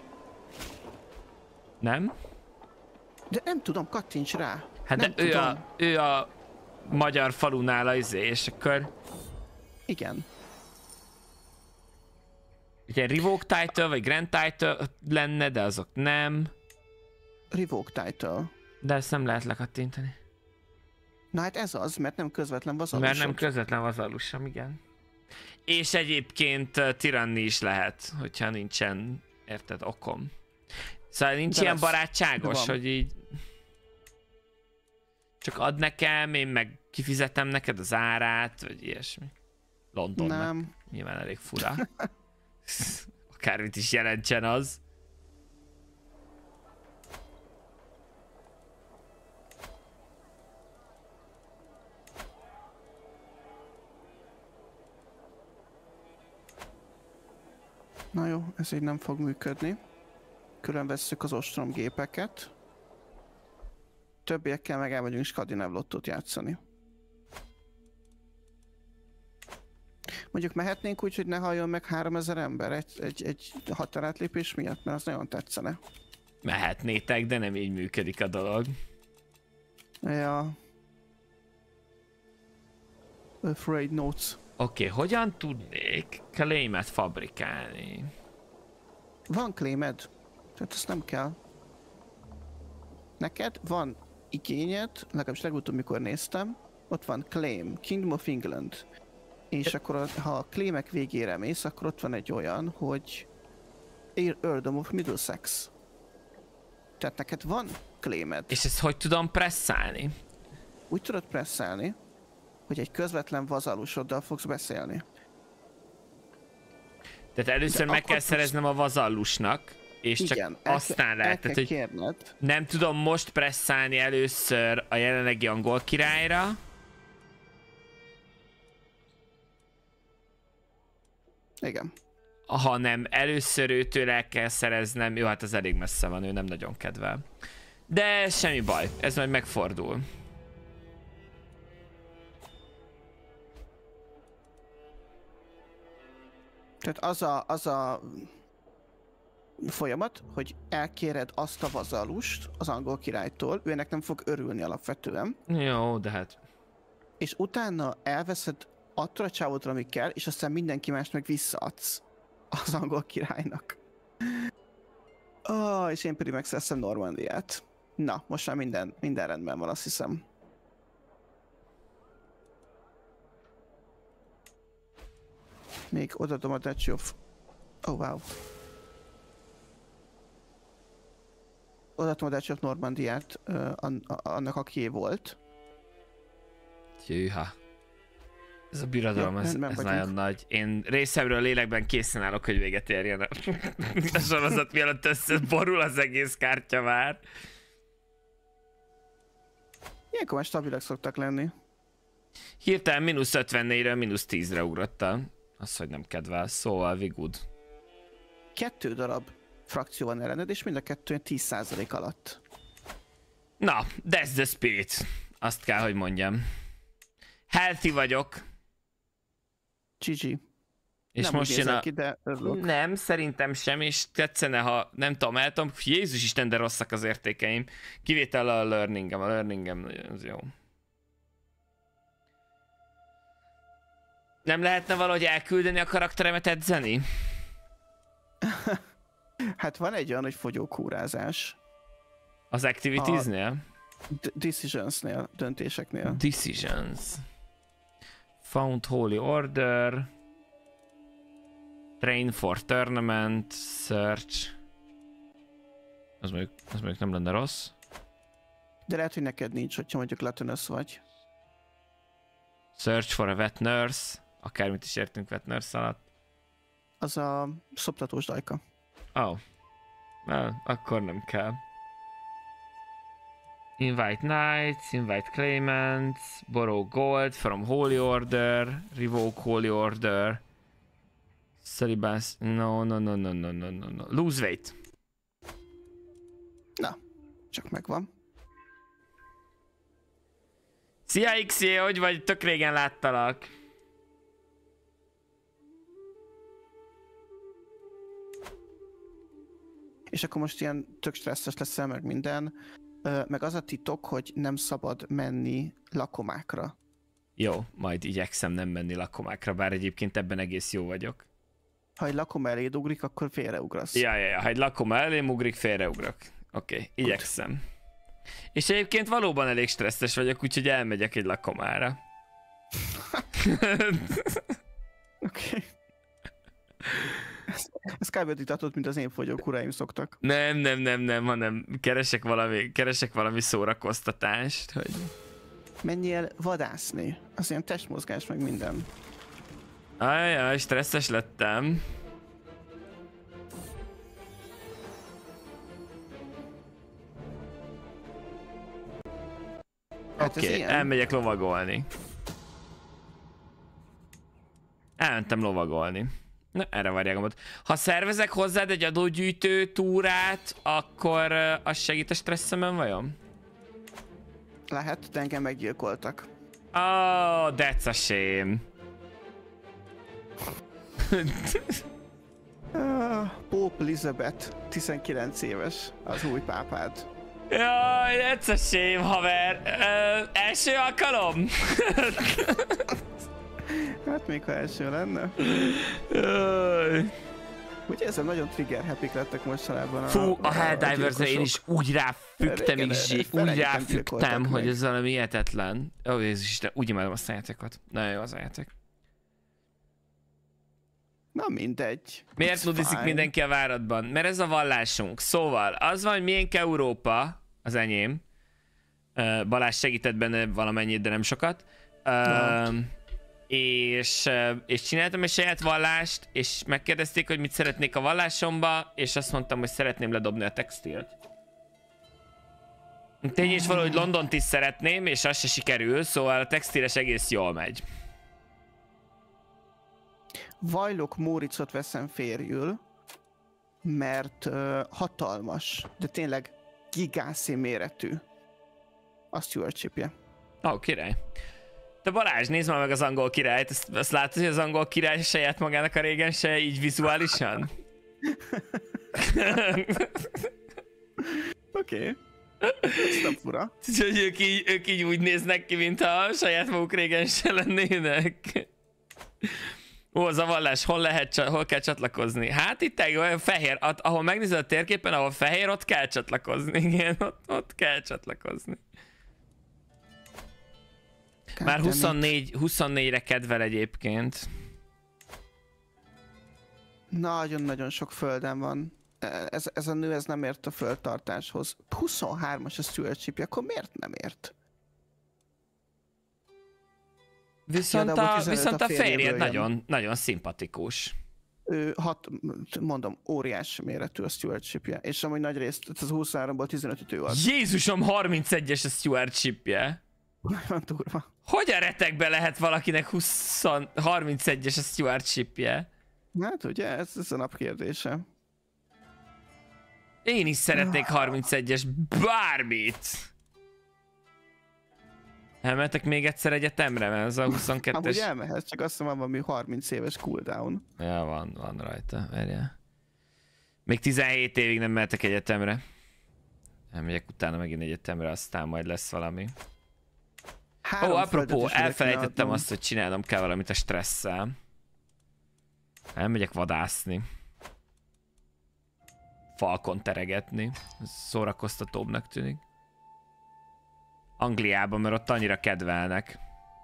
[SPEAKER 1] Nem?
[SPEAKER 2] De nem tudom, kattints rá.
[SPEAKER 1] Hát
[SPEAKER 2] nem
[SPEAKER 1] de ő a, ő a magyar falunál az izé, és akkor...
[SPEAKER 2] Igen.
[SPEAKER 1] Ugye Revoke Title, vagy Grand Title lenne, de azok nem.
[SPEAKER 2] Revoke Title.
[SPEAKER 1] De ezt nem lehet lekattintani.
[SPEAKER 2] Na hát ez az, mert nem közvetlen vazallusod.
[SPEAKER 1] Mert nem közvetlen vazallusom, igen. És egyébként uh, tiranni is lehet, hogyha nincsen, érted, okom. Szóval nincs de ilyen lesz, barátságos, hogy így... Csak ad nekem, én meg kifizetem neked az árát, vagy ilyesmi. Londonnak. Nem. Nyilván elég fura. Akármit is jelentsen az.
[SPEAKER 2] Na jó, ez így nem fog működni. Külön vesszük az ostromgépeket. Többiekkel meg elmegyünk skandináv lottót játszani. Mondjuk mehetnénk úgy, hogy ne halljon meg háromezer ember egy, egy, egy határátlépés miatt, mert az nagyon tetszene.
[SPEAKER 1] Mehetnétek, de nem így működik a dolog.
[SPEAKER 2] Ja. Afraid notes.
[SPEAKER 1] Oké, okay, hogyan tudnék claimet fabrikálni?
[SPEAKER 2] Van claimed, tehát ezt nem kell. Neked van igényed, legalábbis legutóbb mikor néztem, ott van claim, Kingdom of England. És akkor ha a claimek végére mész, akkor ott van egy olyan, hogy Earldom of Middlesex. Tehát neked van claimed.
[SPEAKER 1] És ezt hogy tudom presszálni?
[SPEAKER 2] Úgy tudod presszálni, hogy egy közvetlen vazallusoddal fogsz beszélni.
[SPEAKER 1] Tehát először De meg kell szereznem a vazallusnak, és igen, csak aztán lehet, tehát, hogy kérned. Nem tudom most presszálni először a jelenlegi angol királyra.
[SPEAKER 2] Igen.
[SPEAKER 1] Hanem először őtől el kell szereznem, jó, hát az elég messze van, ő nem nagyon kedvel. De semmi baj, ez majd megfordul.
[SPEAKER 2] Tehát az a, az a folyamat, hogy elkéred azt a vazalust az angol királytól, ő ennek nem fog örülni alapvetően.
[SPEAKER 1] Jó, de hát...
[SPEAKER 2] És utána elveszed attól a csávótól, ami kell, és aztán mindenki más meg visszaadsz az angol királynak. Oh, és én pedig megszerzem Normandiát. Na, most már minden, minden rendben van, azt hiszem. Még odaadom a Duchy of... Oh, wow. Odaadom a Duchy of Normandiát uh, an annak, akié volt.
[SPEAKER 1] Jűha. Ez a birodalom, ja, ez, ez vagyunk. Nagyon nagy. Én részemről lélekben készen állok, hogy véget érjen a, a sorozat, mielőtt összeborul az egész kártya már.
[SPEAKER 2] Ilyenkor már stabilak szoktak lenni.
[SPEAKER 1] Hirtelen mínusz ötvennégyről mínusz tízre ugrotta. Az, hogy nem kedvel, szóval we good.
[SPEAKER 2] Kettő darab frakció van ellened, és mind a kettő tíz százalék alatt.
[SPEAKER 1] Na, that's the spirit. Azt kell, hogy mondjam. Healthy vagyok.
[SPEAKER 2] gé gé.
[SPEAKER 1] És
[SPEAKER 2] nem
[SPEAKER 1] most jön a...
[SPEAKER 2] ki, de
[SPEAKER 1] nem, szerintem sem, és tetszene, ha nem tudom, el tudom, Jézus Isten, de rosszak az értékeim. Kivétel a learningem, a learningem az jó. Nem lehetne valahogy elküldeni a karakteremet edzeni?
[SPEAKER 2] Hát van egy olyan, hogy fogyókúrázás.
[SPEAKER 1] Az activitiesnél?
[SPEAKER 2] Decisionsnél, döntéseknél.
[SPEAKER 1] Decisions. Found Holy Order. Train for Tournament. Search. Az mondjuk, az mondjuk nem lenne rossz.
[SPEAKER 2] De lehet, hogy neked nincs, hogyha mondjuk Latinus vagy.
[SPEAKER 1] Search for a Wet Nurse. Akármit is értünk Wet Nurse alatt.
[SPEAKER 2] Az a szoptatós dajka.
[SPEAKER 1] Oh. Well, akkor nem kell. Invite knights, invite claimants, borrow gold from holy order, revoke holy order. Celibans, no, no, no, no, no, no, no, no. Lose weight.
[SPEAKER 2] Na, csak megvan.
[SPEAKER 1] Szia iksz jé, hogy vagy? Tök régen láttalak.
[SPEAKER 2] És akkor most ilyen tök stresszes leszel meg minden, meg az a titok, hogy nem szabad menni lakomákra.
[SPEAKER 1] Jó, majd igyekszem nem menni lakomákra, bár egyébként ebben egész jó vagyok.
[SPEAKER 2] Ha egy lakom eléd ugrik, akkor félreugrasz.
[SPEAKER 1] Ja, ja, ja, ha egy lakoma elém ugrik, félreugrok. Oké, okay, igyekszem. És egyébként valóban elég stresszes vagyok, úgyhogy elmegyek egy lakomára.
[SPEAKER 2] Oké. Okay. Ez kb. Diktatort, mint az én fogyók uraim szoktak.
[SPEAKER 1] Nem, nem, nem, nem, hanem keresek valami, keresek valami szórakoztatást, hogy...
[SPEAKER 2] Menjél vadászni. Az ilyen testmozgás meg minden.
[SPEAKER 1] Ajjaj, stresszes lettem.
[SPEAKER 2] Hát
[SPEAKER 1] Oké, okay, elmegyek lovagolni. Elmentem lovagolni. Na, erre várják gombot. Ha szervezek hozzád egy adógyűjtő túrát, akkor uh, az segít a stresszemen vajon?
[SPEAKER 2] Lehet, de engem meggyilkoltak.
[SPEAKER 1] Oh, that's a shame.
[SPEAKER 2] uh, Pope Elizabeth, tizenkilenc éves, az új pápád.
[SPEAKER 1] Jaj, that's a shame, haver. Uh, első alkalom?
[SPEAKER 2] Hát még ha első lenne. Ugye ezzel nagyon trigger happy lettek mostanában.
[SPEAKER 1] Fú, a, a Helldivers-re én is úgy ráfügtem, is, úgy ráfügtem, hogy ez valami hihetetlen. Ó, oh, Jézus Isten, úgy imádom azt a játékot. Nagyon jó az a játék.
[SPEAKER 2] Na mindegy.
[SPEAKER 1] Miért nudizik mindenki a váratban? Mert ez a vallásunk. Szóval, az van, hogy miénk Európa, az enyém. Uh, Balázs segített benne valamennyit, de nem sokat. Uh, és, és csináltam egy saját vallást, és megkérdezték, hogy mit szeretnék a vallásomba, és azt mondtam, hogy szeretném ledobni a textilt. Tény is valahogy Londont is szeretném, és az se sikerül, szóval a textiles egész jól megy.
[SPEAKER 2] Vajlok Móricot veszem férjül, mert uh, hatalmas, de tényleg gigászi méretű a stewardshipje.
[SPEAKER 1] Ó, oh, király. Te Balázs, nézd már meg az angol királyt, azt, azt látod, hogy az angol király saját magának a régense így vizuálisan?
[SPEAKER 2] Oké. Ez nem fura.
[SPEAKER 1] Úgyhogy ők így, ők így úgy néznek ki, mintha saját maguk régense lennének. Ó, az a vallás, hol lehet, hol kell csatlakozni? Hát itt olyan fehér, ahol megnézed a térképen, ahol fehér, ott kell csatlakozni. Igen, ott, ott kell csatlakozni. Már huszonnégy, huszonnégyre kedvel egyébként.
[SPEAKER 2] Nagyon-nagyon sok földem van. Ez, ez a nő ez nem ért a földtartáshoz. huszonhármas a stewardshipje, akkor miért nem ért?
[SPEAKER 1] Viszont a, viszont a férjed nagyon, nagyon szimpatikus.
[SPEAKER 2] Ő hat, mondom, óriás méretű a stewardshipje, és amúgy nagy részt, ez az huszonháromból tizenöt ő az.
[SPEAKER 1] Jézusom, harmincegyes a stewardshipje.
[SPEAKER 2] Nagyon durva.
[SPEAKER 1] Hogyan retekbe lehet valakinek húsz, harmincegyes a stewardshipje?
[SPEAKER 2] Hát ugye, ez, ez a nap kérdése.
[SPEAKER 1] Én is szeretnék harmincegyes bármit. Elmehetek még egyszer egyetemre, mert ez a huszonkettes...
[SPEAKER 2] Amúgy elmehetsz, csak azt mondom, valami harminc éves cooldown.
[SPEAKER 1] Ja, van, van rajta, várjál. Még tizenhét évig nem mehetek egyetemre. Elmegyek utána megint egyetemre, aztán majd lesz valami. Ó, oh, apropó, elfelejtettem azt, hogy csinálnom kell valamit a stresszel. Elmegyek vadászni. Falkon teregetni. Ez szórakoztatóbbnak tűnik. Angliában, mert ott annyira kedvelnek.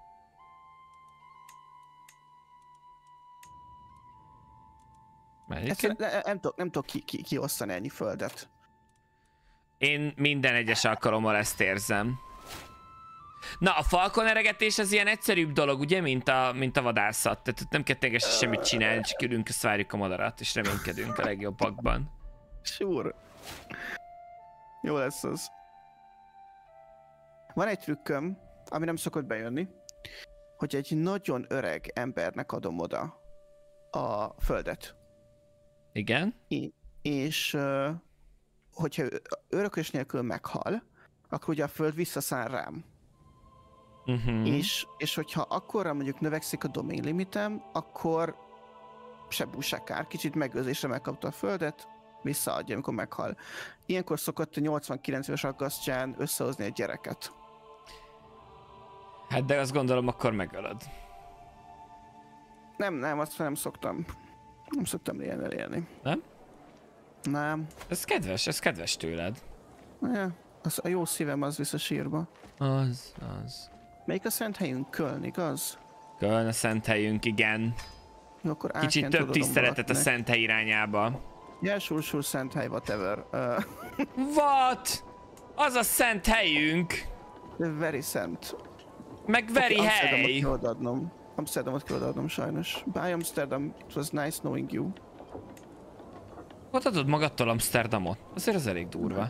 [SPEAKER 2] Ezt nem, nem tudok, nem tudok ki, ki, kiosztani ennyi földet.
[SPEAKER 1] Én minden egyes alkalommal ezt érzem. Na, a falkon eregetés az ilyen egyszerűbb dolog, ugye, mint a, mint a vadászat. Tehát nem kell tényleg semmit csinálni, csak ülünk, azt várjuk a madarat, és reménykedünk a legjobbakban.
[SPEAKER 2] Sure. Jó lesz az. Van egy trükköm, ami nem szokott bejönni, hogy egy nagyon öreg embernek adom oda a földet.
[SPEAKER 1] Igen?
[SPEAKER 2] I- és uh, hogyha örökös nélkül meghal, akkor ugye a föld visszaszáll rám.
[SPEAKER 1] Uh-huh.
[SPEAKER 2] És, és hogyha akkorra mondjuk növekszik a domain limitem, akkor se búság kár, kicsit megőrzésre megkapta a földet, visszaadja, amikor meghal. Ilyenkor szokott a nyolcvankilenc éves aggasztján összehozni egy gyereket.
[SPEAKER 1] Hát de azt gondolom, akkor megölöd.
[SPEAKER 2] Nem, nem, azt nem szoktam. Nem szoktam ilyen elélni.
[SPEAKER 1] Nem?
[SPEAKER 2] Nem.
[SPEAKER 1] Ez kedves, ez kedves tőled.
[SPEAKER 2] Ja, az, a jó szívem az visz a sírba.
[SPEAKER 1] Az, az.
[SPEAKER 2] Melyik a szent helyünk? Köln, igaz?
[SPEAKER 1] Köln a szent helyünk, igen.
[SPEAKER 2] Jó, akkor
[SPEAKER 1] Kicsit több tiszteletet a szent hely irányába.
[SPEAKER 2] Ja, sure, sure, szent hely, whatever. Uh,
[SPEAKER 1] What? Az a szent helyünk.
[SPEAKER 2] very szent.
[SPEAKER 1] Meg very
[SPEAKER 2] okay,
[SPEAKER 1] hely.
[SPEAKER 2] Amsterdamot kell odaadnom. Amsterdamot kell odaadnom sajnos. Bye Amsterdam, it was nice knowing you.
[SPEAKER 1] Ott adod magadtól Amsterdamot? Azért az elég durva.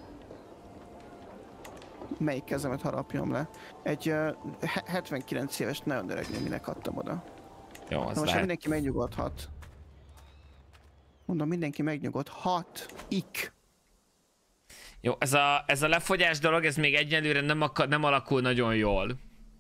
[SPEAKER 2] Melyik kezemet harapjam le? Egy uh, hetvenkilenc éves nagyon öreg néminek adtam oda.
[SPEAKER 1] Jó, az
[SPEAKER 2] Na most
[SPEAKER 1] lehet.
[SPEAKER 2] mindenki megnyugodhat. Mondom, mindenki megnyugodhat. Ik.
[SPEAKER 1] Jó, ez a, ez a lefogyás dolog, ez még egyelőre nem, akar, nem alakul nagyon jól.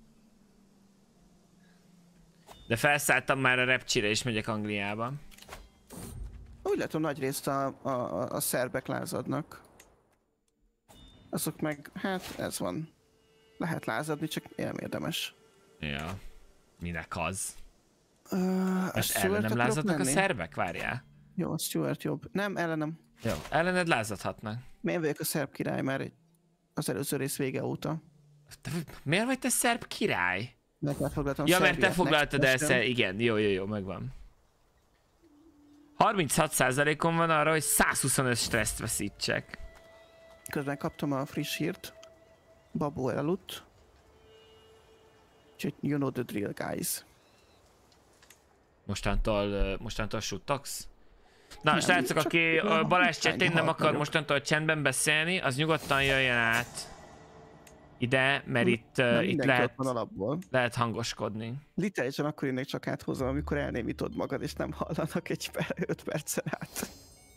[SPEAKER 1] De felszálltam már a repcsire és megyek Angliába.
[SPEAKER 2] Úgy látom, nagy részt a, a, a, a szerbek lázadnak. Azok meg, hát ez van. Lehet lázadni, csak nem érdemes.
[SPEAKER 1] Ja, minek az?
[SPEAKER 2] Uh,
[SPEAKER 1] Most ellenem lázadnak a szerbek? Várjál.
[SPEAKER 2] Jó, a Stuart jobb. Nem, ellenem.
[SPEAKER 1] Jó, ellened lázadhatnak.
[SPEAKER 2] Én vagyok a szerb király már egy, az előző rész vége óta.
[SPEAKER 1] Te, miért vagy te szerb király?
[SPEAKER 2] Mert elfoglaltam
[SPEAKER 1] Ja, mert te
[SPEAKER 2] Szerbiát,
[SPEAKER 1] foglaltad el,
[SPEAKER 2] megkezdtem.
[SPEAKER 1] szer... igen, jó, jó, jó, megvan. harminchat százalékon van arra, hogy százhuszonöt stresszt veszítsek.
[SPEAKER 2] Közben kaptam a friss hírt. Babó elaludt. Úgyhogy you know the drill, guys.
[SPEAKER 1] Mostantól, mostantól suttogsz? Na,
[SPEAKER 2] Nem,
[SPEAKER 1] srácok,
[SPEAKER 2] csak
[SPEAKER 1] aki a Balázs chatén nem
[SPEAKER 2] enyhe
[SPEAKER 1] akar
[SPEAKER 2] vagyok.
[SPEAKER 1] mostantól csendben beszélni, az nyugodtan jöjjön át ide, mert itt,
[SPEAKER 2] Mert
[SPEAKER 1] uh, itt
[SPEAKER 2] mindenki
[SPEAKER 1] lehet,
[SPEAKER 2] ott van alapból.
[SPEAKER 1] lehet hangoskodni.
[SPEAKER 2] Literálisan akkor innék csak át hozzá, amikor elnémítod magad, és nem hallanak egy öt percen át.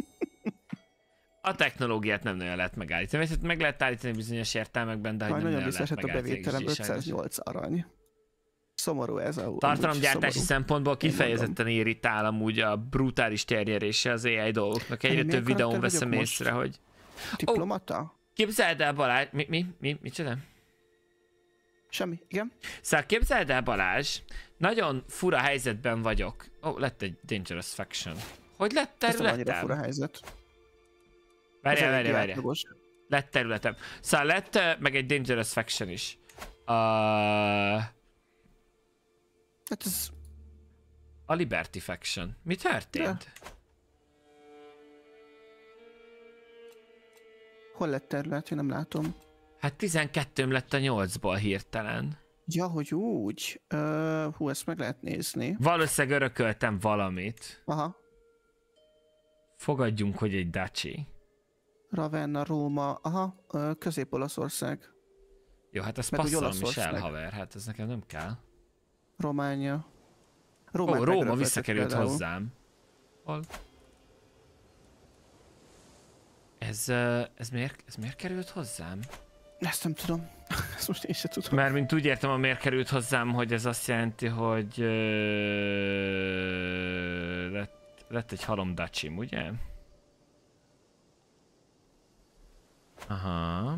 [SPEAKER 1] A technológiát nem nagyon lehet megállítani, vagy meg lehet állítani bizonyos értelmekben, de hogy
[SPEAKER 2] Majd
[SPEAKER 1] nem
[SPEAKER 2] nagyon
[SPEAKER 1] nagyon lehet
[SPEAKER 2] visszaesett a
[SPEAKER 1] megállítani.
[SPEAKER 2] bevételem,
[SPEAKER 1] is, sajnos.
[SPEAKER 2] ötszáznyolc arany. Szomorú ez a...
[SPEAKER 1] Tartalomgyártási
[SPEAKER 2] szomorú.
[SPEAKER 1] szempontból
[SPEAKER 2] Én
[SPEAKER 1] kifejezetten irritál amúgy a brutális terjedése az á i dolgoknak. Egyre
[SPEAKER 2] Milyen
[SPEAKER 1] több videón
[SPEAKER 2] karakter
[SPEAKER 1] veszem
[SPEAKER 2] vagyok most?
[SPEAKER 1] észre, hogy...
[SPEAKER 2] Diplomata?
[SPEAKER 1] Képzeld el Balázs... Mi? Mi? Mi? Micsoda?
[SPEAKER 2] Semmi, igen.
[SPEAKER 1] Szóval képzeld el Balázs, nagyon fura helyzetben vagyok. Ó, oh, lett egy Dangerous Faction. Hogy lett
[SPEAKER 2] Ez nem annyira fura
[SPEAKER 1] területem?
[SPEAKER 2] helyzet.
[SPEAKER 1] Várjál,
[SPEAKER 2] Ez
[SPEAKER 1] várjál,
[SPEAKER 2] eléggé
[SPEAKER 1] várjál.
[SPEAKER 2] átlagos.
[SPEAKER 1] Lett területem. Szóval lett uh, meg egy Dangerous Faction is. Uh,
[SPEAKER 2] Hát ez...
[SPEAKER 1] a Liberty Faction. Mi történt?
[SPEAKER 2] Hol lett terület? Én nem látom.
[SPEAKER 1] Hát tizenkettőm lett a nyolcból hirtelen.
[SPEAKER 2] Ja, hogy úgy. Uh, hú, ezt meg lehet nézni.
[SPEAKER 1] Valószínűleg örököltem valamit.
[SPEAKER 2] Aha.
[SPEAKER 1] Fogadjunk, hogy egy Daci.
[SPEAKER 2] Ravenna, Róma, aha, uh, Közép-Olaszország,
[SPEAKER 1] Jó, hát ezt
[SPEAKER 2] Meg úgy
[SPEAKER 1] passzolom is
[SPEAKER 2] Olaszország.
[SPEAKER 1] el, haver. Hát ez nekem nem kell.
[SPEAKER 2] Románia.
[SPEAKER 1] Ó,
[SPEAKER 2] Rómát
[SPEAKER 1] Róma
[SPEAKER 2] megörököltek
[SPEAKER 1] visszakerült
[SPEAKER 2] például.
[SPEAKER 1] hozzám. Hol? Ez, uh, ez, miért, ez miért került hozzám?
[SPEAKER 2] Ezt nem tudom. Ezt most én sem tudom.
[SPEAKER 1] Mert mint úgy értem, a miért került hozzám, hogy ez azt jelenti, hogy uh, lett, lett egy halom Dacim, ugye? Aha.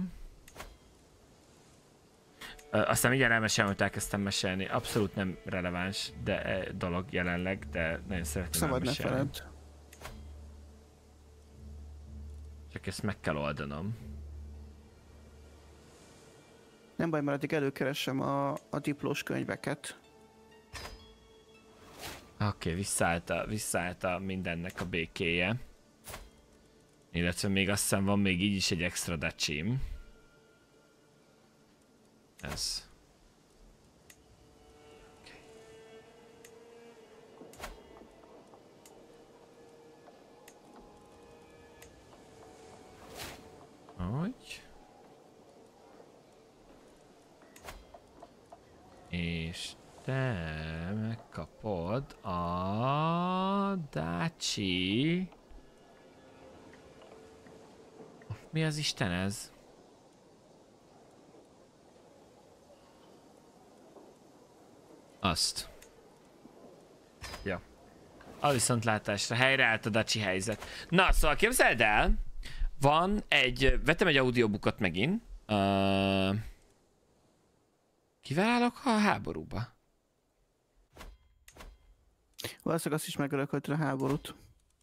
[SPEAKER 1] Uh, aztán mindjárt elmesélem, hogy elkezdtem mesélni. Abszolút nem releváns de, e, dolog jelenleg, de nagyon szeretném
[SPEAKER 2] Szabad ne
[SPEAKER 1] elmesélni.
[SPEAKER 2] feled.
[SPEAKER 1] Csak ezt meg kell oldanom.
[SPEAKER 2] Nem baj, mert addig előkeresem a, a diplós könyveket.
[SPEAKER 1] Oké, okay, visszaállt, a, visszaállt a mindennek a békéje. Illetve még azt hiszem van még így is egy extra dacsim. Ez. Okay. Úgy. És te megkapod a Daci. Mi az Isten ez? Azt. Ja. A viszontlátásra helyreállt a Daci helyzet. Na, szóval képzeld el, van egy, vettem egy audiobookot megint. Uh, kivel állok a háborúba?
[SPEAKER 2] Valószínűleg azt is megörökölted a háborút.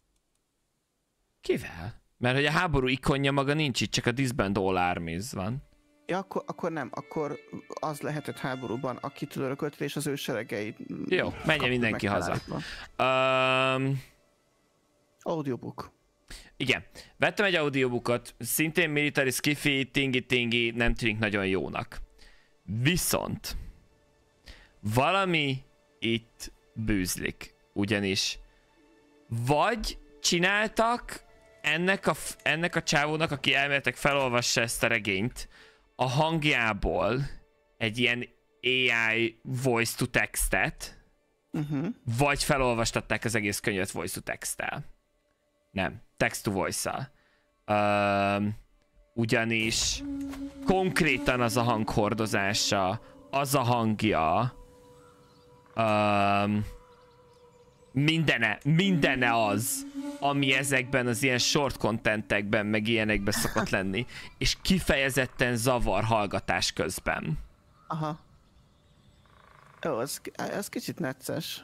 [SPEAKER 1] Kivel? Mert hogy a háború ikonja maga nincs itt, csak a Disband All Armies van.
[SPEAKER 2] Ja, akkor, akkor nem, akkor az lehetett háborúban, akit örökölted, és az ő seregei.
[SPEAKER 1] Jó, menjen mindenki haza. Um,
[SPEAKER 2] Audiobook.
[SPEAKER 1] Igen, vettem egy audiobookot, szintén military skiffy, tingi-tingi, nem tűnik nagyon jónak. Viszont valami itt bűzlik, ugyanis vagy csináltak ennek a, ennek a csávónak, aki elméletek felolvassa ezt a regényt, a hangjából egy ilyen á i voice to textet, uh-huh. vagy felolvastatták az egész könyvet voice to text-tel. Nem, text to voice-szal. Uh, ugyanis konkrétan az a hanghordozása, az a hangja, uh, mindene, mindene az, ami ezekben az ilyen short contentekben, meg ilyenekben szokott lenni, és kifejezetten zavar hallgatás közben.
[SPEAKER 2] Aha. Jó, az, az kicsit necces.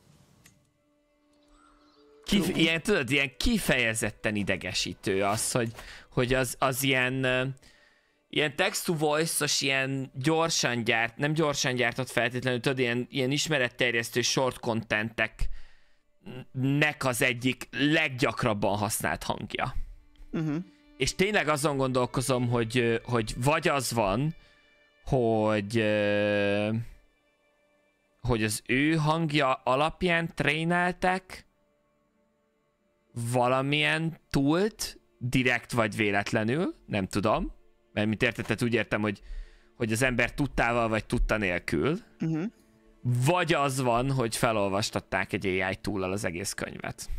[SPEAKER 1] Kif, ilyen, tudod, ilyen kifejezetten idegesítő az, hogy, hogy az, az ilyen, ilyen text-to-voice-os, ilyen gyorsan gyárt, nem gyorsan gyártott feltétlenül, tudod, ilyen, ilyen ismeretterjesztő short contentek nek az egyik leggyakrabban használt hangja. Uh-huh. És tényleg azon gondolkozom, hogy, hogy vagy az van, hogy, hogy az ő hangja alapján tréneltek valamilyen túlt, direkt vagy véletlenül, nem tudom, mert mint értetted, úgy értem, hogy, hogy az ember tudtával vagy tudta nélkül, uh-huh. vagy az van, hogy felolvastatták egy á i túllal az egész könyvet.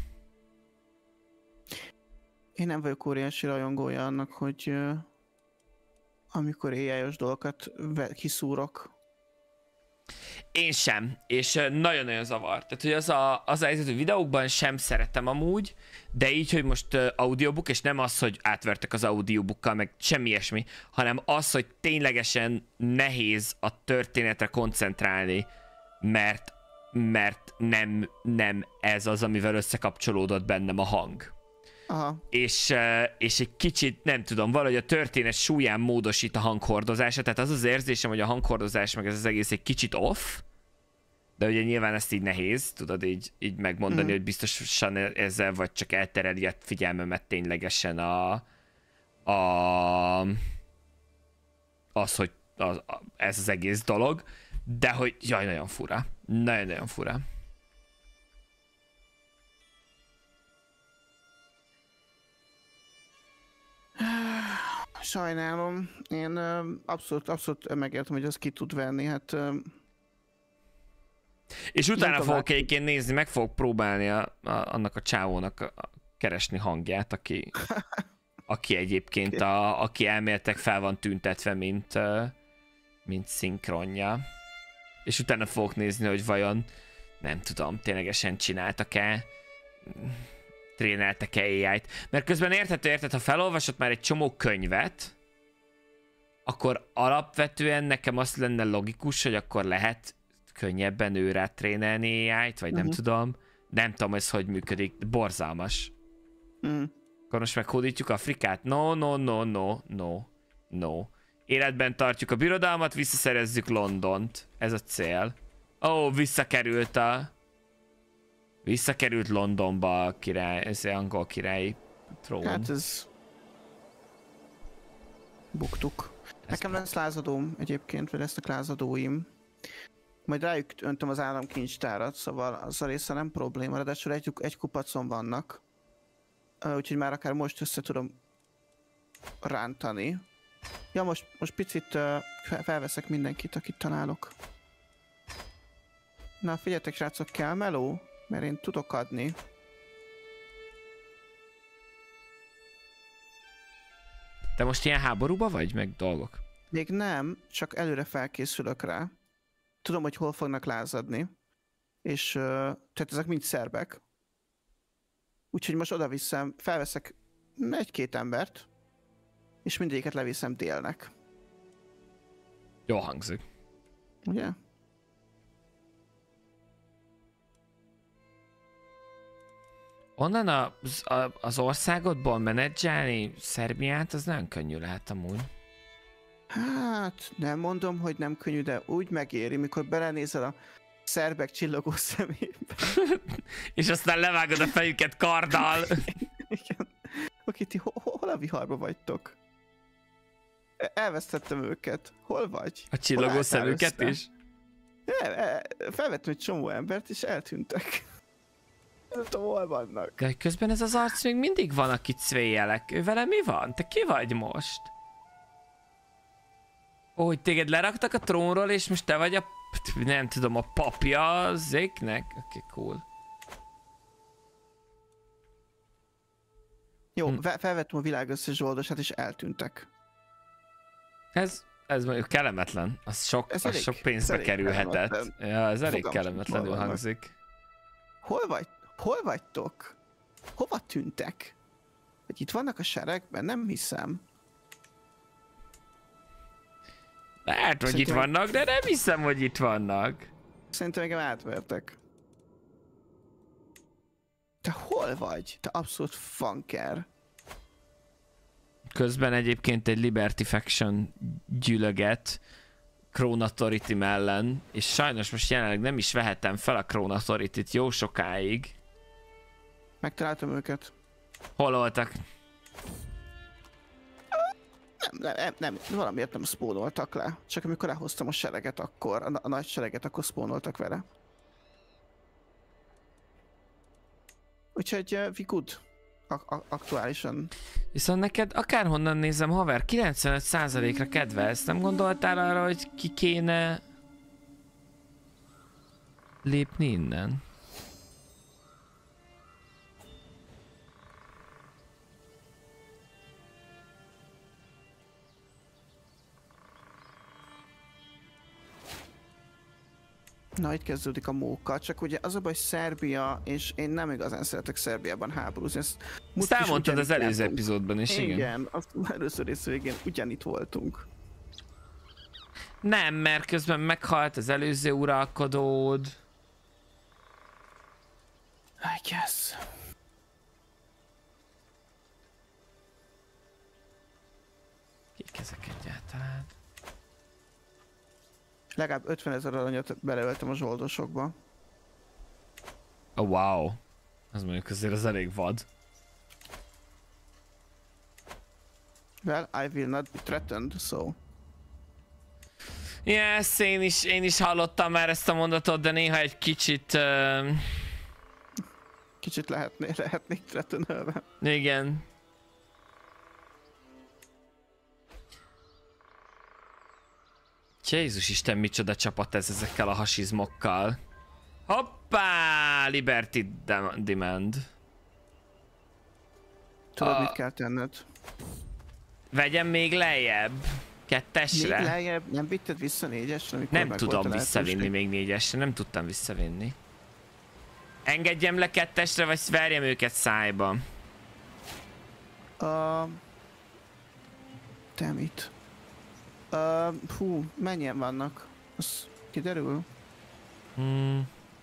[SPEAKER 2] Én nem vagyok óriási rajongója annak, hogy uh, amikor á i-os dolgokat kiszúrok.
[SPEAKER 1] Én sem, és nagyon-nagyon zavar. Tehát, hogy az a, az a helyzet, hogy videókban sem szeretem amúgy, de így, hogy most uh, audiobook, és nem az, hogy átvertek az audiobookkal, meg semmi ilyesmi, hanem az, hogy ténylegesen nehéz a történetre koncentrálni, mert, mert nem, nem ez az, amivel összekapcsolódott bennem a hang.
[SPEAKER 2] Aha.
[SPEAKER 1] És, és egy kicsit, nem tudom, valahogy a történet súlyán módosít a hanghordozása, tehát az az érzésem, hogy a hanghordozás meg ez az egész egy kicsit off, de ugye nyilván ezt így nehéz, tudod így, így megmondani, mm. hogy biztosan ezzel vagy csak eltereli a figyelmemet ténylegesen a, a az, hogy az, a, ez az egész dolog, de hogy jaj, nagyon fura, nagyon-nagyon fura.
[SPEAKER 2] Sajnálom. Én uh, abszolút, abszolút megértem, hogy az ki tud venni, hát... Uh,
[SPEAKER 1] és utána fogok egyébként nézni, meg fogok próbálni a, a, annak a csávónak a, a keresni hangját, aki, aki egyébként, a, aki elméletek fel van tüntetve, mint, uh, mint szinkronja. És utána fogok nézni, hogy vajon, nem tudom, ténylegesen csináltak-e, tréneltek-e á i-t. Mert közben érthető, érted, ha felolvasott már egy csomó könyvet, akkor alapvetően nekem azt lenne logikus, hogy akkor lehet könnyebben őrá trénelni á i-t, vagy uh-huh. nem tudom. Nem tudom, ez hogy működik, borzalmas. Uh-huh. Akkor most meghódítjuk Afrikát? No, no, no, no, no, no. Életben tartjuk a birodalmat, visszaszerezzük Londont. Ez a cél. Ó, oh, visszakerült a... Visszakerült Londonba a király, ez az angol királyi trón.
[SPEAKER 2] Hát ez... Buktuk. Ez Nekem lesz lázadóm egyébként, vagy lesznek lázadóim. Majd rájuk öntöm az államkincstárat, szóval az a része nem probléma, ráadásul egy, egy kupacon vannak. Úgyhogy már akár most össze tudom rántani. Ja, most, most picit uh, felveszek mindenkit, akit találok. Na figyeljetek srácok, kell meló? Mert én tudok adni.
[SPEAKER 1] Te most ilyen háborúba vagy, meg dolgok?
[SPEAKER 2] Még nem, csak előre felkészülök rá. Tudom, hogy hol fognak lázadni. És uh, tehát ezek mind szerbek. Úgyhogy most oda viszem, felveszek egy-két embert, és mindegyiket leviszem délnek.
[SPEAKER 1] Jó hangzik.
[SPEAKER 2] Ugye?
[SPEAKER 1] Onnan az, az országodból menedzselni Szerbiát, az nagyon könnyű lehet amúgy.
[SPEAKER 2] Hát, nem mondom, hogy nem könnyű, de úgy megéri, mikor belenézel a szerbek csillogó szemébe.
[SPEAKER 1] És aztán levágod a fejüket karddal.
[SPEAKER 2] Igen. Oké, ti hol, hol a viharba vagytok? Elvesztettem őket. Hol vagy?
[SPEAKER 1] A csillogó szemüket is?
[SPEAKER 2] El, el, felvettem egy csomó embert, és eltűntek. Nem tudom, hol vannak.
[SPEAKER 1] De közben ez az arc még mindig van, aki cvéjelek. Ő vele mi van? Te ki vagy most? Ó, hogy téged leraktak a trónról, és most te vagy a... nem tudom, a papja Zéknek? Oké, okay, cool.
[SPEAKER 2] Jó, hm. felvettem a világ összes zsoldosát, és eltűntek.
[SPEAKER 1] Ez, ez mondjuk kellemetlen. Az sok, ez az elég, sok pénzbe elég kerülhetett. Ja, ez elég kellemetlenül hangzik.
[SPEAKER 2] Hol vagy? Hol vagytok? Hova tűntek? Hogy itt vannak a seregben? Nem hiszem.
[SPEAKER 1] Lehet, hogy Szerintem... itt vannak, de nem hiszem, hogy itt vannak.
[SPEAKER 2] Szerintem engem átvertek. Te hol vagy? Te abszolút funker.
[SPEAKER 1] Közben egyébként egy Liberty Faction gyűlöget Crown Authority ellen, és sajnos most jelenleg nem is vehettem fel a Crown Authority-t jó sokáig.
[SPEAKER 2] Megtaláltam őket.
[SPEAKER 1] Hol voltak?
[SPEAKER 2] Nem, nem, nem, valamiért nem spónoltak le. Csak amikor lehoztam a sereget, akkor, a, a nagy sereget, akkor spónoltak vele. Úgyhogy uh, we good. A- a- aktuálisan.
[SPEAKER 1] Viszont neked akárhonnan nézem, haver, kilencvenöt százalékra kedvelsz. Nem gondoltál arra, hogy ki kéne lépni innen?
[SPEAKER 2] Na, itt kezdődik a móka, csak ugye az a baj, Szerbia, és én nem igazán szeretek Szerbiában háborúzni. Ezt,
[SPEAKER 1] Ezt elmondtad az előző epizódban is, igen.
[SPEAKER 2] Igen, az először rész végén ugyanitt voltunk.
[SPEAKER 1] Nem, mert közben meghalt az előző uralkodód.
[SPEAKER 2] I guess.
[SPEAKER 1] Kik ezek egyáltalán?
[SPEAKER 2] Legalább ötvenezer aranyat beleöltem a zsoldosokba.
[SPEAKER 1] Oh, wow. Az mondjuk azért az elég vad.
[SPEAKER 2] Well, I will not be threatened, so...
[SPEAKER 1] Yes, én is, én is hallottam már ezt a mondatot, de néha egy kicsit... Uh...
[SPEAKER 2] Kicsit lehetné, lehetnék threatenelve.
[SPEAKER 1] Igen. Jézus Isten, micsoda csapat ez ezekkel a hasizmokkal. Hoppá! Liberty Demand.
[SPEAKER 2] Tudod, a... mit kell tenned?
[SPEAKER 1] Vegyem még lejjebb. Kettesre?
[SPEAKER 2] Még lejjebb? Nem vitted vissza négyesre?
[SPEAKER 1] Nem tudom visszavinni még négyesre, nem tudtam visszavinni. Engedjem le kettesre, vagy verjem őket szájba?
[SPEAKER 2] Uh... Damn it. Uh, hú, mennyien vannak? Az kiderül?
[SPEAKER 1] Hmm.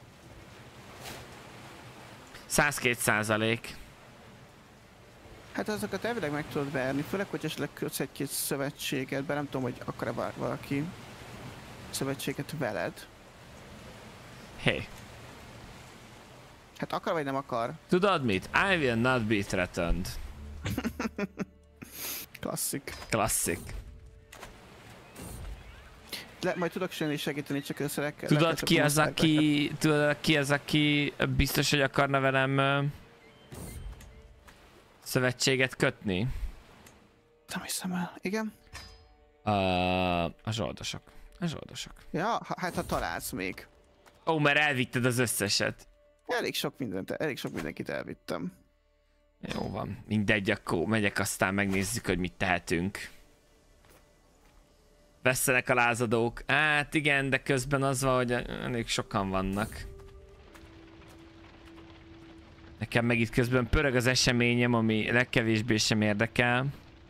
[SPEAKER 1] száz két százalék.
[SPEAKER 2] Hát azokat elvileg meg tudod verni, főleg, hogy esetleg kötsz egy-két szövetséget, be nem tudom, hogy akar-e valaki szövetséget veled.
[SPEAKER 1] Hé. Hey.
[SPEAKER 2] Hát akar vagy nem akar?
[SPEAKER 1] Tudod mit? I will not be threatened.
[SPEAKER 2] Klasszik.
[SPEAKER 1] Klasszik.
[SPEAKER 2] Le, majd tudok segíteni, csak össze
[SPEAKER 1] Tudod ki az, aki, tudod ki az, aki biztos, hogy akarna velem uh, szövetséget kötni?
[SPEAKER 2] Nem hiszem el. Igen?
[SPEAKER 1] Uh, a zsoldosok. A zsoldosok.
[SPEAKER 2] Ja, hát ha találsz még.
[SPEAKER 1] Ó, mert elvitted az összeset.
[SPEAKER 2] Elég sok mindent, elég sok mindenkit elvittem.
[SPEAKER 1] Jó van, mindegy, akkor megyek, aztán megnézzük, hogy mit tehetünk. Vesszenek a lázadók. Hát igen, de közben az van, hogy elég sokan vannak. Nekem meg itt közben pörög az eseményem, ami legkevésbé sem érdekel.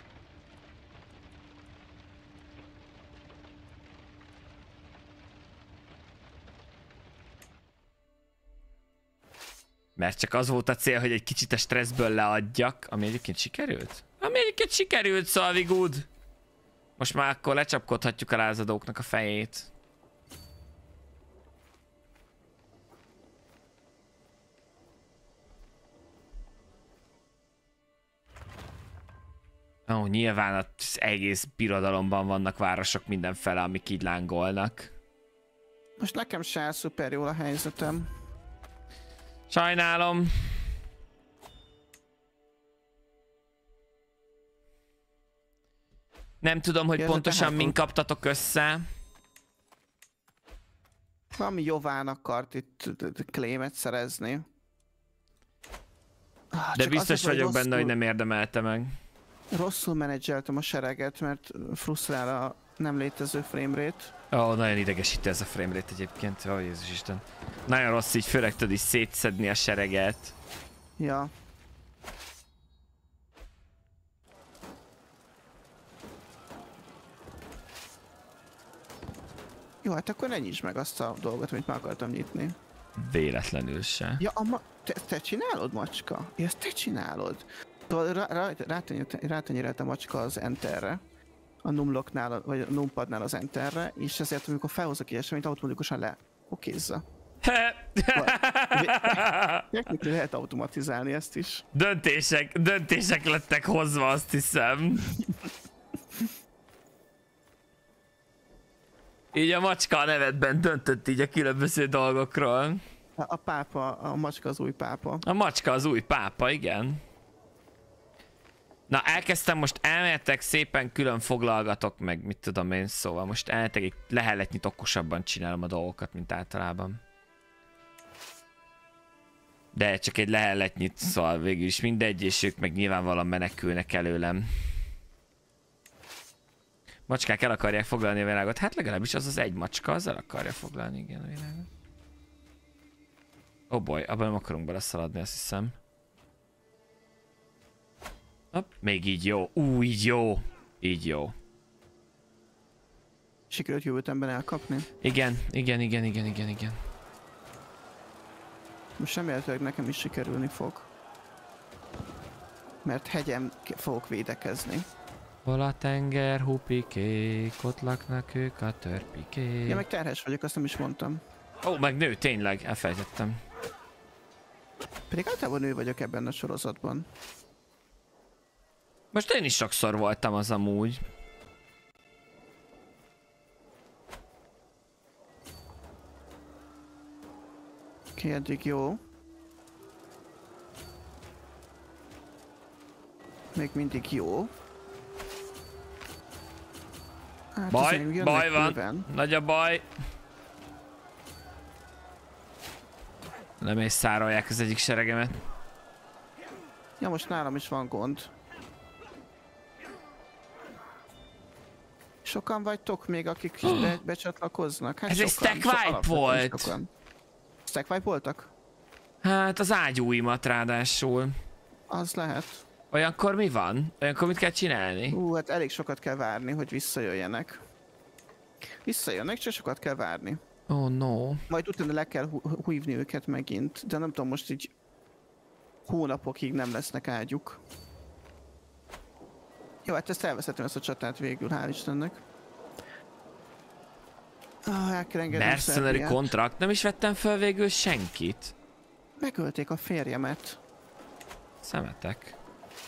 [SPEAKER 1] Mert csak az volt a cél, hogy egy kicsit a stresszből leadjak, ami egyébként sikerült? Ami egyébként sikerült, szóval good. Most már akkor lecsapkodhatjuk a lázadóknak a fejét. Ó, nyilván az egész birodalomban vannak városok mindenfele, amik így lángolnak.
[SPEAKER 2] Most nekem se áll szuper jól a helyzetem.
[SPEAKER 1] Sajnálom. Nem tudom, hogy pontosan min kaptatok össze.
[SPEAKER 2] Valami Jován akart itt claimet szerezni.
[SPEAKER 1] Ah, de biztos vagyok rosszul, benne, hogy nem érdemelte meg.
[SPEAKER 2] Rosszul menedzseltem a sereget, mert frusztrál a nem létező framerate.
[SPEAKER 1] Ó, oh, nagyon idegesítő ez a framerate egyébként. Ó, oh, Jézus Isten. Nagyon rossz így, főleg tudod is szétszedni a sereget.
[SPEAKER 2] Ja. Jó, hát akkor ne nyisd meg azt a dolgot, amit már akartam nyitni.
[SPEAKER 1] Véletlenül se.
[SPEAKER 2] Ja, a ma te, te csinálod, macska? Ja, ezt te csinálod. Rátenyerelt a macska az enterre. A numlocknál, vagy a numpadnál az enterre, és ezért amikor felhozok egy eseményt, automatikusan le okézza. Technikül lehet automatizálni ezt is.
[SPEAKER 1] Döntések, döntések lettek hozva, azt hiszem. Így a macska a nevedben döntött így a különböző dolgokról.
[SPEAKER 2] A, a pápa, a macska az új pápa.
[SPEAKER 1] A macska az új pápa, igen. Na, elkezdtem most elmehetek, szépen külön foglalgatok meg, mit tudom én, szóval most elmehetek, egy lehelletnyit okosabban csinálom a dolgokat, mint általában. De csak egy lehelletnyit, szóval végül is mindegy, és ők meg nyilvánvalóan menekülnek előlem. Macskák el akarják foglalni a világot, hát legalábbis az az egy macska, az el akarja foglalni, igen, a világot. Oh boy, abban nem akarunk beleszaladni, azt hiszem. Hopp, még így jó. Ú, így jó. Így jó.
[SPEAKER 2] Sikerült jövő ütemben elkapni?
[SPEAKER 1] Igen, igen, igen, igen, igen, igen.
[SPEAKER 2] Most remélhetőleg nekem is sikerülni fog. Mert hegyen fogok védekezni.
[SPEAKER 1] Hol a tenger hupikék, ott laknak ők a törpikék.
[SPEAKER 2] Ja, meg terhes vagyok, azt nem is mondtam.
[SPEAKER 1] Ó, meg nő, tényleg, elfelejtettem.
[SPEAKER 2] Pedig általában nő vagyok ebben a sorozatban.
[SPEAKER 1] Most én is sokszor voltam az amúgy.
[SPEAKER 2] Oké, eddig jó. Még mindig jó. Hát
[SPEAKER 1] baj, baj van.
[SPEAKER 2] Éven.
[SPEAKER 1] Nagy a baj. Nem és szárolják az egyik seregemet.
[SPEAKER 2] Ja, most nálam is van gond. Sokan vagytok még, akik be, becsatlakoznak? Hát
[SPEAKER 1] ez egy stack wipe volt!
[SPEAKER 2] Sokan. Stack wipe voltak?
[SPEAKER 1] Hát az ágyúimat ráadásul.
[SPEAKER 2] Az lehet.
[SPEAKER 1] Olyankor mi van? Olyankor mit kell csinálni?
[SPEAKER 2] Ú, hát elég sokat kell várni, hogy visszajöjjenek. Visszajönnek, csak sokat kell várni.
[SPEAKER 1] Oh no.
[SPEAKER 2] Majd utána le kell hívni őket megint, de nem tudom, most így hónapokig nem lesznek ágyuk. Jó, hát ezt elveszhettem, ezt a csatát végül, hál' Istennek. Ah, el kell engedni
[SPEAKER 1] Mercenary kontrakt, nem is vettem fel végül senkit.
[SPEAKER 2] Megölték a férjemet.
[SPEAKER 1] Szemetek.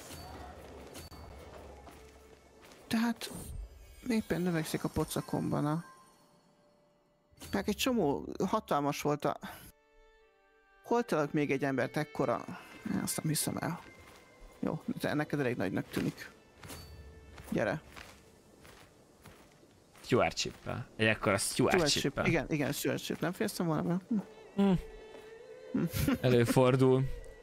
[SPEAKER 2] Tehát éppen növekszik a pocakomban a... Meg egy csomó hatalmas volt a... Hol találok még egy embert ekkora? Azt nem hiszem el. Jó, de neked elég nagynak tűnik. Gyere.
[SPEAKER 1] Stewardship-el. Egy ekkora stewardship-el.
[SPEAKER 2] Igen, igen, stewardship. Nem félszem volna be?
[SPEAKER 1] Hm. Hm. Előfordul.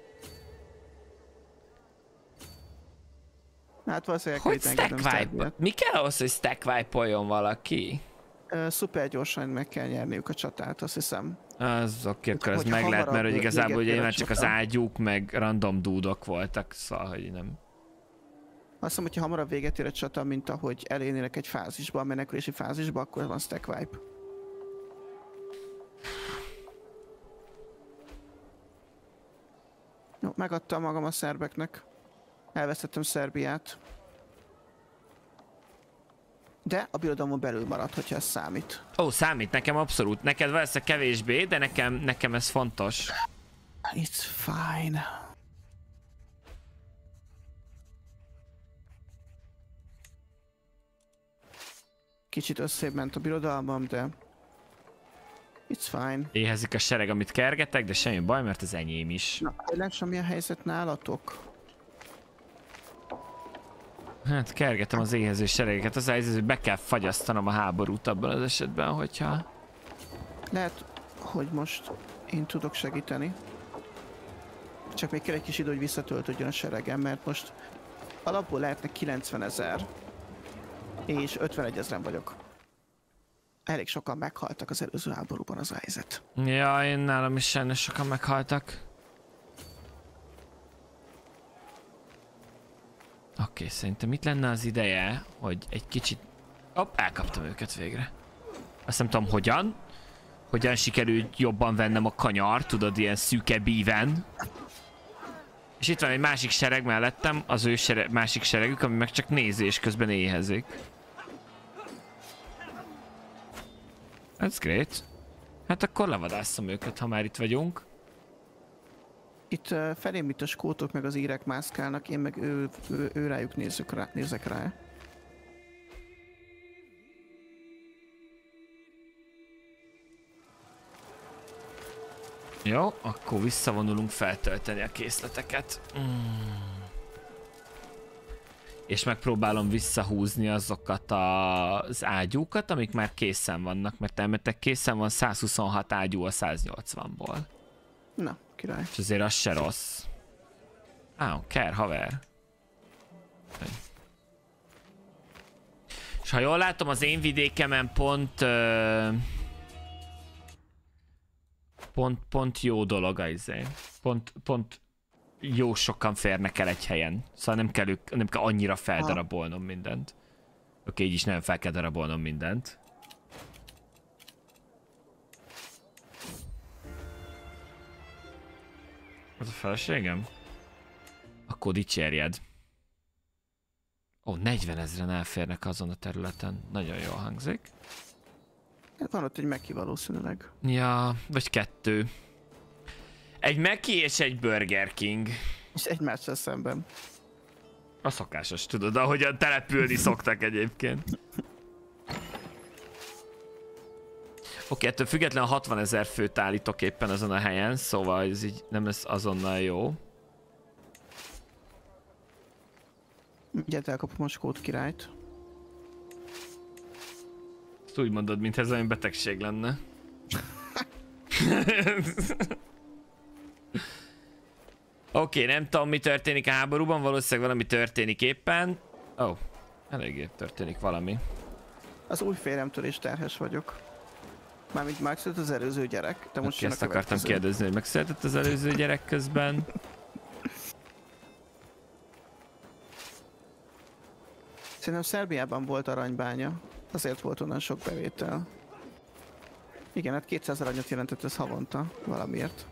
[SPEAKER 2] Hát valószínűleg
[SPEAKER 1] hogy stack wipe? Mi kell ahhoz, hogy stack wipe-oljon valaki?
[SPEAKER 2] Uh, szuper gyorsan meg kell nyerniük a csatát, azt hiszem.
[SPEAKER 1] Az oké, akkor ez meg lehet, mert hogy igazából ugye már csak az ágyúk, meg random dúdok voltak, szóval, hogy nem.
[SPEAKER 2] Azt hiszem, hogyha hamarabb véget ér a csata, mint ahogy elérnének egy fázisba, a menekülési fázisba, akkor van stack wipe. Jó, megadtam magam a szerbeknek. Elvesztettem Szerbiát. De a birodalmon belül maradt, hogyha ez számít.
[SPEAKER 1] Ó, számít, nekem abszolút. Neked valószínűleg kevésbé, de nekem, nekem ez fontos.
[SPEAKER 2] It's fine. Kicsit összébb ment a birodalmam, de... It's fine.
[SPEAKER 1] Éhezik a sereg, amit kergetek, de semmi baj, mert az enyém is.
[SPEAKER 2] Na, tényleg semmi a helyzet nálatok?
[SPEAKER 1] Hát kergetem az éhező seregeket, az helyzet, hogy be kell fagyasztanom a háborút abban az esetben, hogyha...
[SPEAKER 2] Lehet, hogy most én tudok segíteni. Csak még kell egy kis idő, hogy visszatöltődjön a seregem, mert most alapból lehetne kilencvenezer, és ötvenegy ezeren vagyok. Elég sokan meghaltak az előző háborúban, az a helyzet.
[SPEAKER 1] Ja, én nálam is sajnos sokan meghaltak. Oké, okay, szerintem itt lenne az ideje, hogy egy kicsit... Hopp, elkaptam őket végre. Azt nem tudom hogyan. Hogyan sikerült jobban vennem a kanyar, tudod, ilyen szűkebb íven. És itt van egy másik sereg mellettem, az ő sereg, másik seregük, ami meg csak nézés közben éhezik. That's great. Hát akkor levadásszom őket, ha már itt vagyunk.
[SPEAKER 2] Itt uh, felém itt a skótok meg az írek mászkálnak, én meg ő, ő, ő rájuk nézek rá. Nézek rá.
[SPEAKER 1] Jó, akkor visszavonulunk feltölteni a készleteket. Mm. És megpróbálom visszahúzni azokat az ágyúkat, amik már készen vannak, mert elmetek készen van százhuszonhat ágyú a száznyolcvanból.
[SPEAKER 2] Na, király.
[SPEAKER 1] És azért az se rossz. Á, ker, haver. És ha jól látom, az én vidékemen pont... Uh, pont, pont jó dolog az izé. Pont, pont jó sokan férnek el egy helyen. Szóval nem kell, ők, nem kell annyira feldarabolnom mindent. Oké, így is nem fel kell darabolnom mindent. Az a feleségem? Akkor dicsérjed. Ó, negyvenezren elférnek azon a területen. Nagyon jól hangzik.
[SPEAKER 2] Van ott egy Meki valószínűleg.
[SPEAKER 1] Ja, vagy kettő. Egy Meki és egy Burger King.
[SPEAKER 2] És egymással szemben.
[SPEAKER 1] A szokásos, tudod, ahogyan települni szoktak egyébként. Oké, ettől függetlenül hatvanezer főt állítok éppen azon a helyen, szóval ez így nem lesz azonnal jó.
[SPEAKER 2] Mindjárt elkapom a skót királyt.
[SPEAKER 1] Ezt úgy mondod, mintha ez olyan betegség lenne. Oké, okay, nem tudom, mi történik a háborúban, valószínűleg valami történik éppen. Ó, oh, eléggé történik valami.
[SPEAKER 2] Az új férjemtől is terhes vagyok. Mármint megszületett az előző gyerek, de most
[SPEAKER 1] okay, ezt akartam kérdezni, hogy megszületett az előző gyerek közben.
[SPEAKER 2] Szerintem Szerbiában volt aranybánya, azért volt onnan sok bevétel. Igen, hát kétszáz aranyat jelentett ez havonta, valamiért.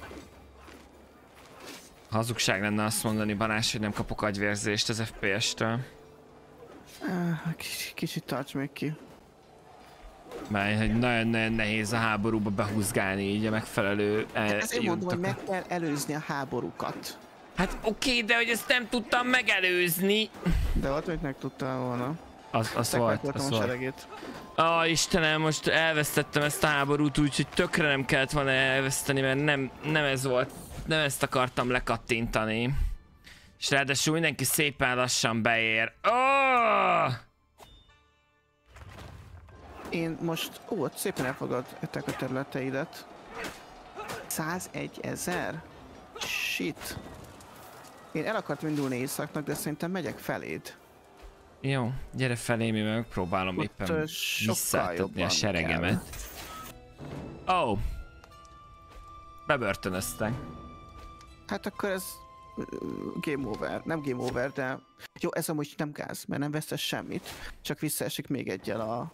[SPEAKER 1] Hazugság lenne azt mondani, Balázs, hogy nem kapok agyvérzést az ef pé es-től.
[SPEAKER 2] Kicsit, kicsit tarts még ki.
[SPEAKER 1] Mert nagyon-nagyon nehéz a háborúba behúzgálni így a megfelelő
[SPEAKER 2] Ezért mondom, hogy meg kell előzni a háborúkat.
[SPEAKER 1] Hát oké, okay, de hogy ezt nem tudtam megelőzni.
[SPEAKER 2] De volt, hogy meg tudtál volna.
[SPEAKER 1] Az, az volt, az volt. Ah, Istenem, most elvesztettem ezt a háborút, úgyhogy tökre nem kellett volna elveszteni, mert nem, nem ez volt. Nem ezt akartam lekattintani. És ráadásul mindenki szépen lassan beér. Oh!
[SPEAKER 2] Én most, ó, ott szépen elfogadták a területeidet. százegy ezer? Shit. Én el akartam indulni északnak, de szerintem megyek feléd.
[SPEAKER 1] Jó, gyere felé, mi megpróbálom ott éppen visszaadni a seregemet. Ó! Oh. Bebörtönöztek.
[SPEAKER 2] Hát akkor ez game over. Nem game over, de... Jó, ez amúgy nem gáz, mert nem vesztes semmit. Csak visszaesik még egyel a...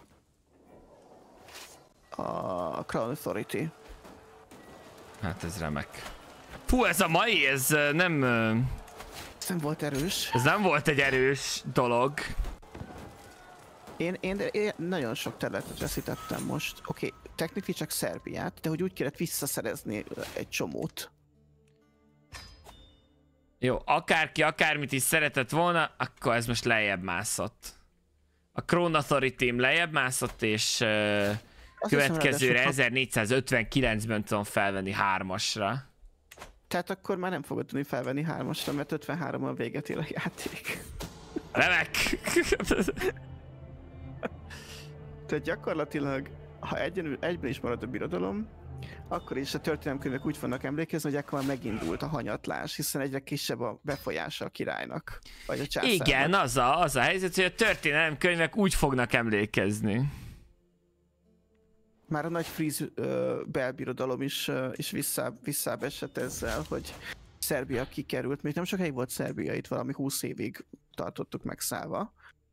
[SPEAKER 2] a Crown Authority.
[SPEAKER 1] Hát ez remek. Fú, ez a mai, ez nem...
[SPEAKER 2] Ez nem volt erős.
[SPEAKER 1] Ez nem volt egy erős dolog.
[SPEAKER 2] Én, én, én nagyon sok területet veszítettem most. Oké, okay, technically csak Szerbiát, de hogy úgy kellett visszaszerezni egy csomót.
[SPEAKER 1] Jó, akárki akármit is szeretett volna, akkor ez most lejjebb mászott. A Crown Authority-m lejjebb mászott, és uh, következőre ezernégyszázötvenkilencben tudom felvenni hármasra.
[SPEAKER 2] Tehát akkor már nem fogod tudni felvenni hármasra, mert ötvenhárommal véget ér a játék.
[SPEAKER 1] Remek!
[SPEAKER 2] Tehát gyakorlatilag, ha egyen, egyben is marad a birodalom, akkor is a történelemkönyvek úgy fognak emlékezni, hogy ekkor megindult a hanyatlás, hiszen egyre kisebb a befolyása a királynak, vagy a császárnak.
[SPEAKER 1] Igen, az a, az a helyzet, hogy a történelemkönyvek úgy fognak emlékezni.
[SPEAKER 2] Már a nagy fríz uh, belbirodalom is, uh, is vissza, visszább esett ezzel, hogy Szerbia kikerült. Még nem sokáig volt Szerbia, itt valami húsz évig tartottuk megszállva.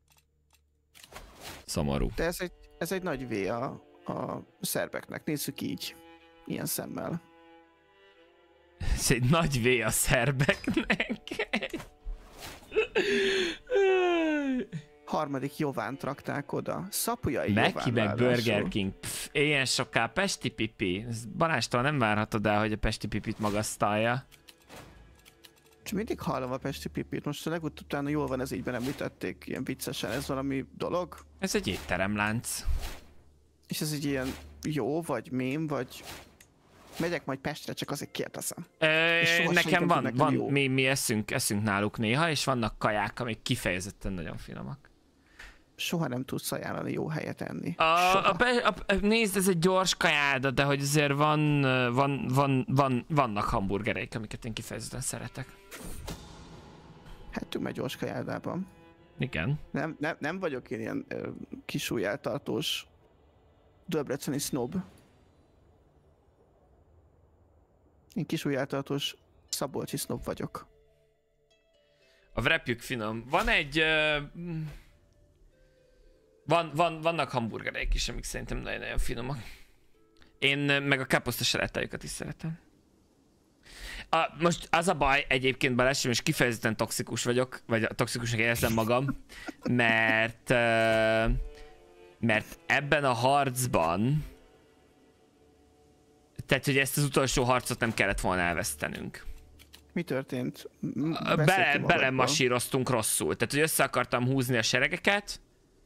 [SPEAKER 1] Szomorú.
[SPEAKER 2] De ez egy, ez egy nagy vé a, a szerbeknek, nézzük így, ilyen szemmel.
[SPEAKER 1] Ez egy nagy vé a szerbeknek.
[SPEAKER 2] Harmadik Jovánt rakták oda. Szapujai
[SPEAKER 1] Meki
[SPEAKER 2] Jován
[SPEAKER 1] meg Burger King. Pff, éljen soká Pesti Pipi. Balástól nem várhatod el, hogy a Pesti Pipit magasztalja.
[SPEAKER 2] És mindig hallom a Pesti Pipit. Most a legutóbb utána jól van, ez ígyben említették ilyen viccesen. Ez valami dolog?
[SPEAKER 1] Ez egy étteremlánc.
[SPEAKER 2] És ez egy ilyen jó, vagy mém, vagy... Megyek majd Pestre, csak azért kérdezem.
[SPEAKER 1] Ö, nekem van, van mi, mi eszünk, eszünk náluk néha, és vannak kaják, amik kifejezetten nagyon finomak.
[SPEAKER 2] Soha nem tudsz ajánlani jó helyet enni.
[SPEAKER 1] A, a, a, a, nézd, ez egy gyors kajáda, de hogy azért van, van, van, van, vannak hamburgereik, amiket én kifejezetten szeretek.
[SPEAKER 2] Hettünk meg gyors kajádában.
[SPEAKER 1] Igen.
[SPEAKER 2] Nem, nem, nem vagyok én ilyen ö, kisúlyáltartós debreceni sznob. Én kisúlyáltartós szabolcsi sznob vagyok.
[SPEAKER 1] A wrapjük finom. Van egy... Uh, van, van, vannak hamburgereik is, amik szerintem nagyon-nagyon finomak. Én meg a káposzta salátájukat is szeretem. A, most az a baj egyébként Balázs, és kifejezetten toxikus vagyok, vagy toxikusnak érzem magam, mert, uh, mert ebben a harcban, tehát, hogy ezt az utolsó harcot nem kellett volna elvesztenünk.
[SPEAKER 2] Mi történt?
[SPEAKER 1] Bele, belemasíroztunk rosszul. Tehát, hogy össze akartam húzni a seregeket,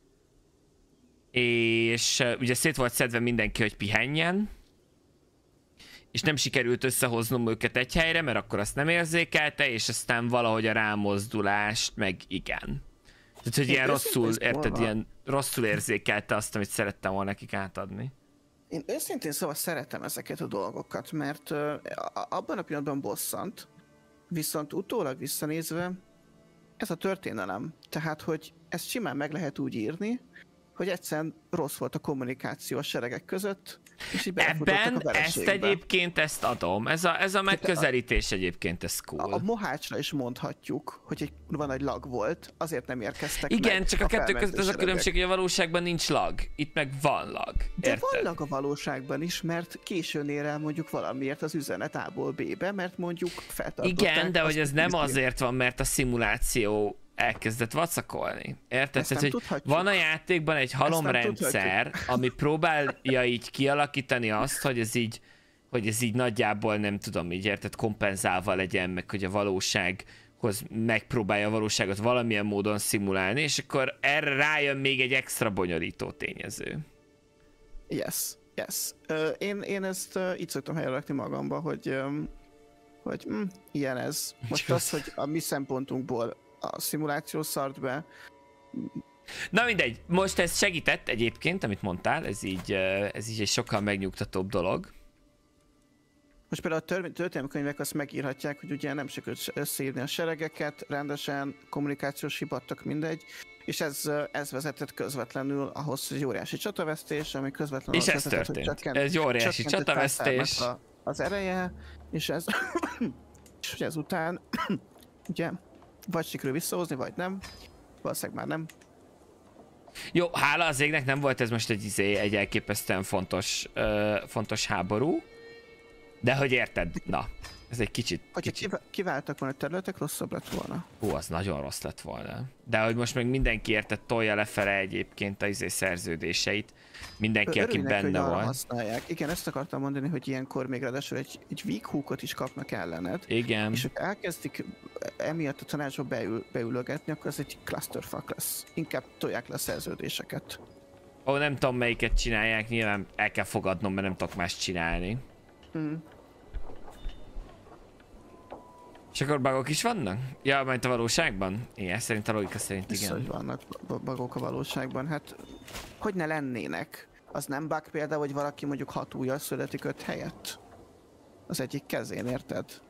[SPEAKER 1] és uh, ugye szét volt szedve mindenki, hogy pihenjen, és nem sikerült összehoznom őket egy helyre, mert akkor azt nem érzékelte, és aztán valahogy a rámozdulást meg igen. Tehát, hogy én ilyen rosszul, érted, volna. ilyen rosszul érzékelte azt, amit szerettem volna nekik átadni.
[SPEAKER 2] Én őszintén szóval szeretem ezeket a dolgokat, mert uh, abban a pillanatban bosszant, viszont utólag visszanézve ez a történelem. Tehát, hogy ezt simán meg lehet úgy írni, hogy egyszerűen rossz volt a kommunikáció a seregek között, és így
[SPEAKER 1] ebben a ezt egyébként ezt adom. Ez a, ez a megközelítés egyébként ez cool.
[SPEAKER 2] A, a Mohácsra is mondhatjuk, hogy egy, van egy lag volt, azért nem érkeztek
[SPEAKER 1] igen,
[SPEAKER 2] meg
[SPEAKER 1] csak a, a kettő között az a különbség, hogy a valóságban nincs lag. Itt meg van lag.
[SPEAKER 2] De
[SPEAKER 1] érted?
[SPEAKER 2] van lag a valóságban is, mert későn ér el mondjuk valamiért az üzenet A-ból B-be, mert mondjuk feltartották.
[SPEAKER 1] Igen, de hogy ez nem azért van, mert a szimuláció elkezdett vacakolni. Érted? Tehát, hogy van a játékban egy halomrendszer, ami próbálja így kialakítani azt, hogy ez így, hogy ez így nagyjából nem tudom, így érted, kompenzálva legyen, meg hogy a valósághoz megpróbálja a valóságot valamilyen módon szimulálni, és akkor erre rájön még egy extra bonyolító tényező.
[SPEAKER 2] Yes, yes. Uh, én, én ezt uh, így szoktam helyre rakni magamba, hogy, um, hogy mm, ilyen ez. Most az, hogy a mi szempontunkból a szimuláció szart be,
[SPEAKER 1] Na mindegy, most ez segített egyébként, amit mondtál, ez így, ez így egy sokkal megnyugtatóbb dolog.
[SPEAKER 2] Most például a történelmi könyvek azt megírhatják, hogy ugye nem sikerült összeírni a seregeket, rendesen kommunikációs hibattak, mindegy, és ez, ez vezetett közvetlenül ahhoz, hogy egy óriási csatavesztés, ami közvetlenül
[SPEAKER 1] és ez vezetett, történt. Csökkent, ez egy óriási csatavesztés.
[SPEAKER 2] A, az ereje, és ez, és hogy ezután, ugye, vagy sikerül visszahozni, vagy nem, valószínűleg már nem.
[SPEAKER 1] Jó, hála az égnek nem volt ez most egy, izé, egy elképesztően fontos, uh, fontos háború. De hogy érted? Na, ez egy kicsit...
[SPEAKER 2] Hogyha
[SPEAKER 1] kicsit...
[SPEAKER 2] kiváltak volna területek, rosszabb lett volna.
[SPEAKER 1] Hú, az nagyon rossz lett volna. De hogy most meg mindenki érted, tolja lefele egyébként az izé szerződéseit. Mindenki, aki benne volt.
[SPEAKER 2] Használják. Igen, ezt akartam mondani, hogy ilyenkor még ráadásul egy, egy weak hookot is kapnak ellened.
[SPEAKER 1] Igen.
[SPEAKER 2] És hogy elkezdik emiatt a tanácsba beül, beülögetni, akkor ez egy clusterfuck lesz. Inkább tolják le a szerződéseket.
[SPEAKER 1] Ó, nem tudom melyiket csinálják, nyilván el kell fogadnom, mert nem tudok más csinálni. Mm. És akkor bugok is vannak? Ja, majd a valóságban? Igen, szerint a logika szerint igen.
[SPEAKER 2] Hogy vannak bugok a valóságban, hát hogy ne lennének? Az nem bug például, hogy valaki mondjuk hat ujjal születik öt helyett? Az egyik kezén, érted?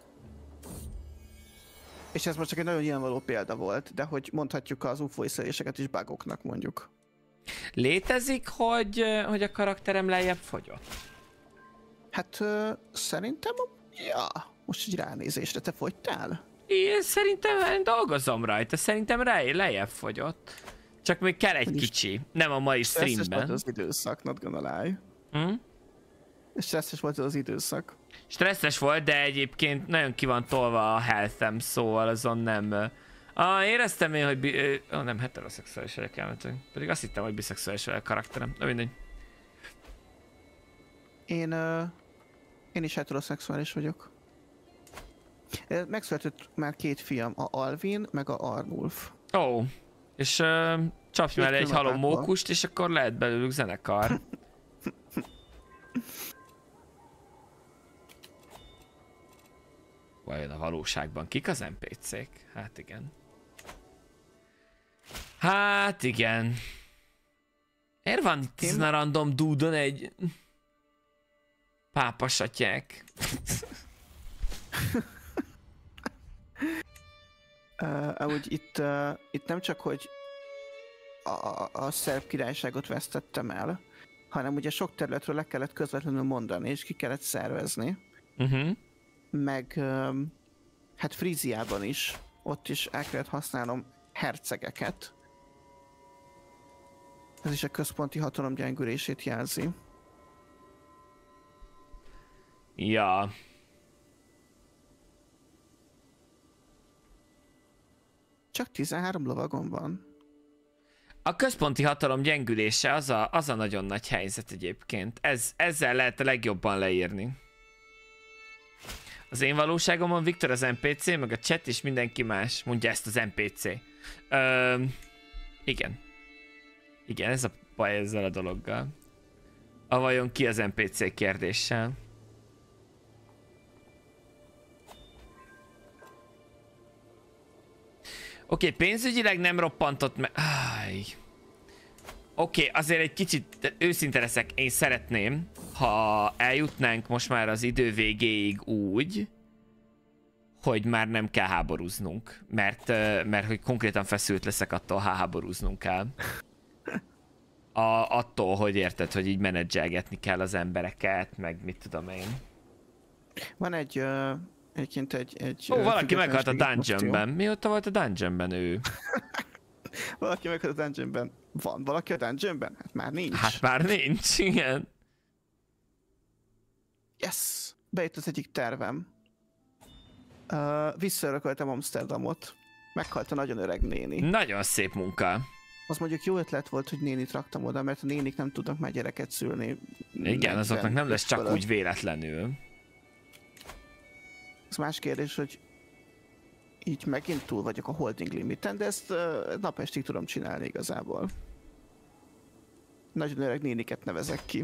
[SPEAKER 2] És ez most csak egy nagyon nyilvánvaló példa volt, de hogy mondhatjuk az u f o észleléseket is bugoknak mondjuk.
[SPEAKER 1] Létezik, hogy, hogy a karakterem lejjebb fogyott?
[SPEAKER 2] Hát uh, szerintem, ja, most egy ránézésre te fogytál?
[SPEAKER 1] Én szerintem én dolgozom rajta, szerintem rej, lejjebb fogyott. Csak még kell egy kicsi, nem a mai streamben.
[SPEAKER 2] Stresszes volt az időszak, not gonna lie.
[SPEAKER 1] Hm?
[SPEAKER 2] Stresszes volt az időszak.
[SPEAKER 1] Stresszes volt, de egyébként nagyon ki van tolva a healthem, szóval azon nem... Ah, éreztem én, hogy... Bi... Oh, nem, heteroszexuális vagyok elmentünk. Pedig azt hittem, hogy biszexuális vagy a karakterem. De mindegy.
[SPEAKER 2] Én... Uh... Én is heteroszexuális vagyok. Megszületett már két fiam, a Alvin, meg a Arnulf.
[SPEAKER 1] Ó, oh. És uh, csapj mellé egy halom mókust, és akkor lehet belőlük zenekar. Vajon a valóságban kik az en pé cék? Hát igen. Hát igen. Miért van itt ezen a random dúdon egy... pápasatyák?
[SPEAKER 2] uh, ahogy itt, uh, itt nem csak, hogy a, a, a szerb királyságot vesztettem el, hanem ugye sok területről le kellett közvetlenül mondani, és ki kellett szervezni.
[SPEAKER 1] Uh-huh.
[SPEAKER 2] Meg um, hát Fríziában is, ott is el kellett használnom hercegeket. Ez is a központi hatalom gyengülését jelzi.
[SPEAKER 1] Ja.
[SPEAKER 2] Csak tizenhárom lovagom van.
[SPEAKER 1] A központi hatalom gyengülése az a, az a nagyon nagy helyzet egyébként. Ez, ezzel lehet a legjobban leírni. Az én valóságomon Viktor az en pé cé, meg a chat és mindenki más mondja ezt az en pé cé. Ö, igen. Igen, ez a baj ezzel a dologgal. A vajon ki az en pé cé kérdéssel? Oké, okay, pénzügyileg nem roppantott meg... Oké, okay, azért egy kicsit őszinte leszek, én szeretném, ha eljutnánk most már az idő végéig úgy, hogy már nem kell háborúznunk, mert, mert hogy konkrétan feszült leszek attól, ha háborúznunk kell. A, attól, hogy érted, hogy így menedzselgetni kell az embereket, meg mit tudom én.
[SPEAKER 2] Van egy... Uh... Egyébként egy... egy
[SPEAKER 1] Ó, valaki meghalt a dungeonben. Mióta volt a dungeonben ő?
[SPEAKER 2] Valaki meghalt a dungeonben. Van valaki a dungeonben? Hát már nincs.
[SPEAKER 1] Hát már nincs, igen.
[SPEAKER 2] Yes! Bejött az egyik tervem. Uh, visszaörököltem Amsterdamot. Meghalt a nagyon öreg néni.
[SPEAKER 1] Nagyon szép munka.
[SPEAKER 2] Az mondjuk jó ötlet volt, hogy nénit raktam oda, mert a nénik nem tudnak már gyereket szülni.
[SPEAKER 1] Igen, azoknak nem lesz csak úgy véletlenül.
[SPEAKER 2] Ez más kérdés, hogy így megint túl vagyok a holding limiten, de ezt uh, napestig tudom csinálni igazából. Nagyon öreg néniket nevezek ki.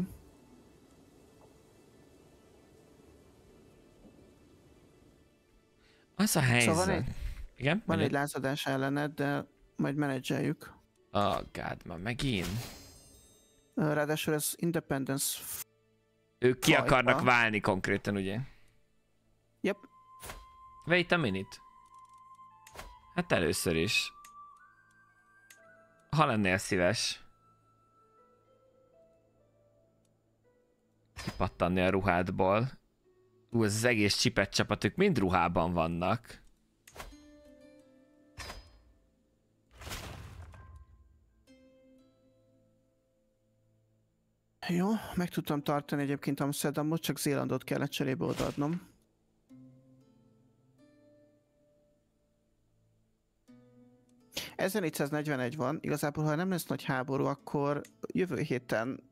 [SPEAKER 1] Az a helyzet.
[SPEAKER 2] Szóval van egy,
[SPEAKER 1] igen?
[SPEAKER 2] Van egy lázadás ellened, de majd menedzseljük.
[SPEAKER 1] Oh god, már megint.
[SPEAKER 2] Ráadásul ez Independence...
[SPEAKER 1] Ők ki fajta. Akarnak válni konkrétan, ugye?
[SPEAKER 2] Yep.
[SPEAKER 1] Wait a minute. Hát először is. Ha lennél szíves. Kipattanni a ruhádból. Ú, ez az egész csipet csapat, ők mind ruhában vannak.
[SPEAKER 2] Jó, meg tudtam tartani egyébként Amsterdamot, csak Zélandot kellett cserébe odaadnom. ezernégyszáznegyvenegy van, igazából ha nem lesz nagy háború, akkor jövő héten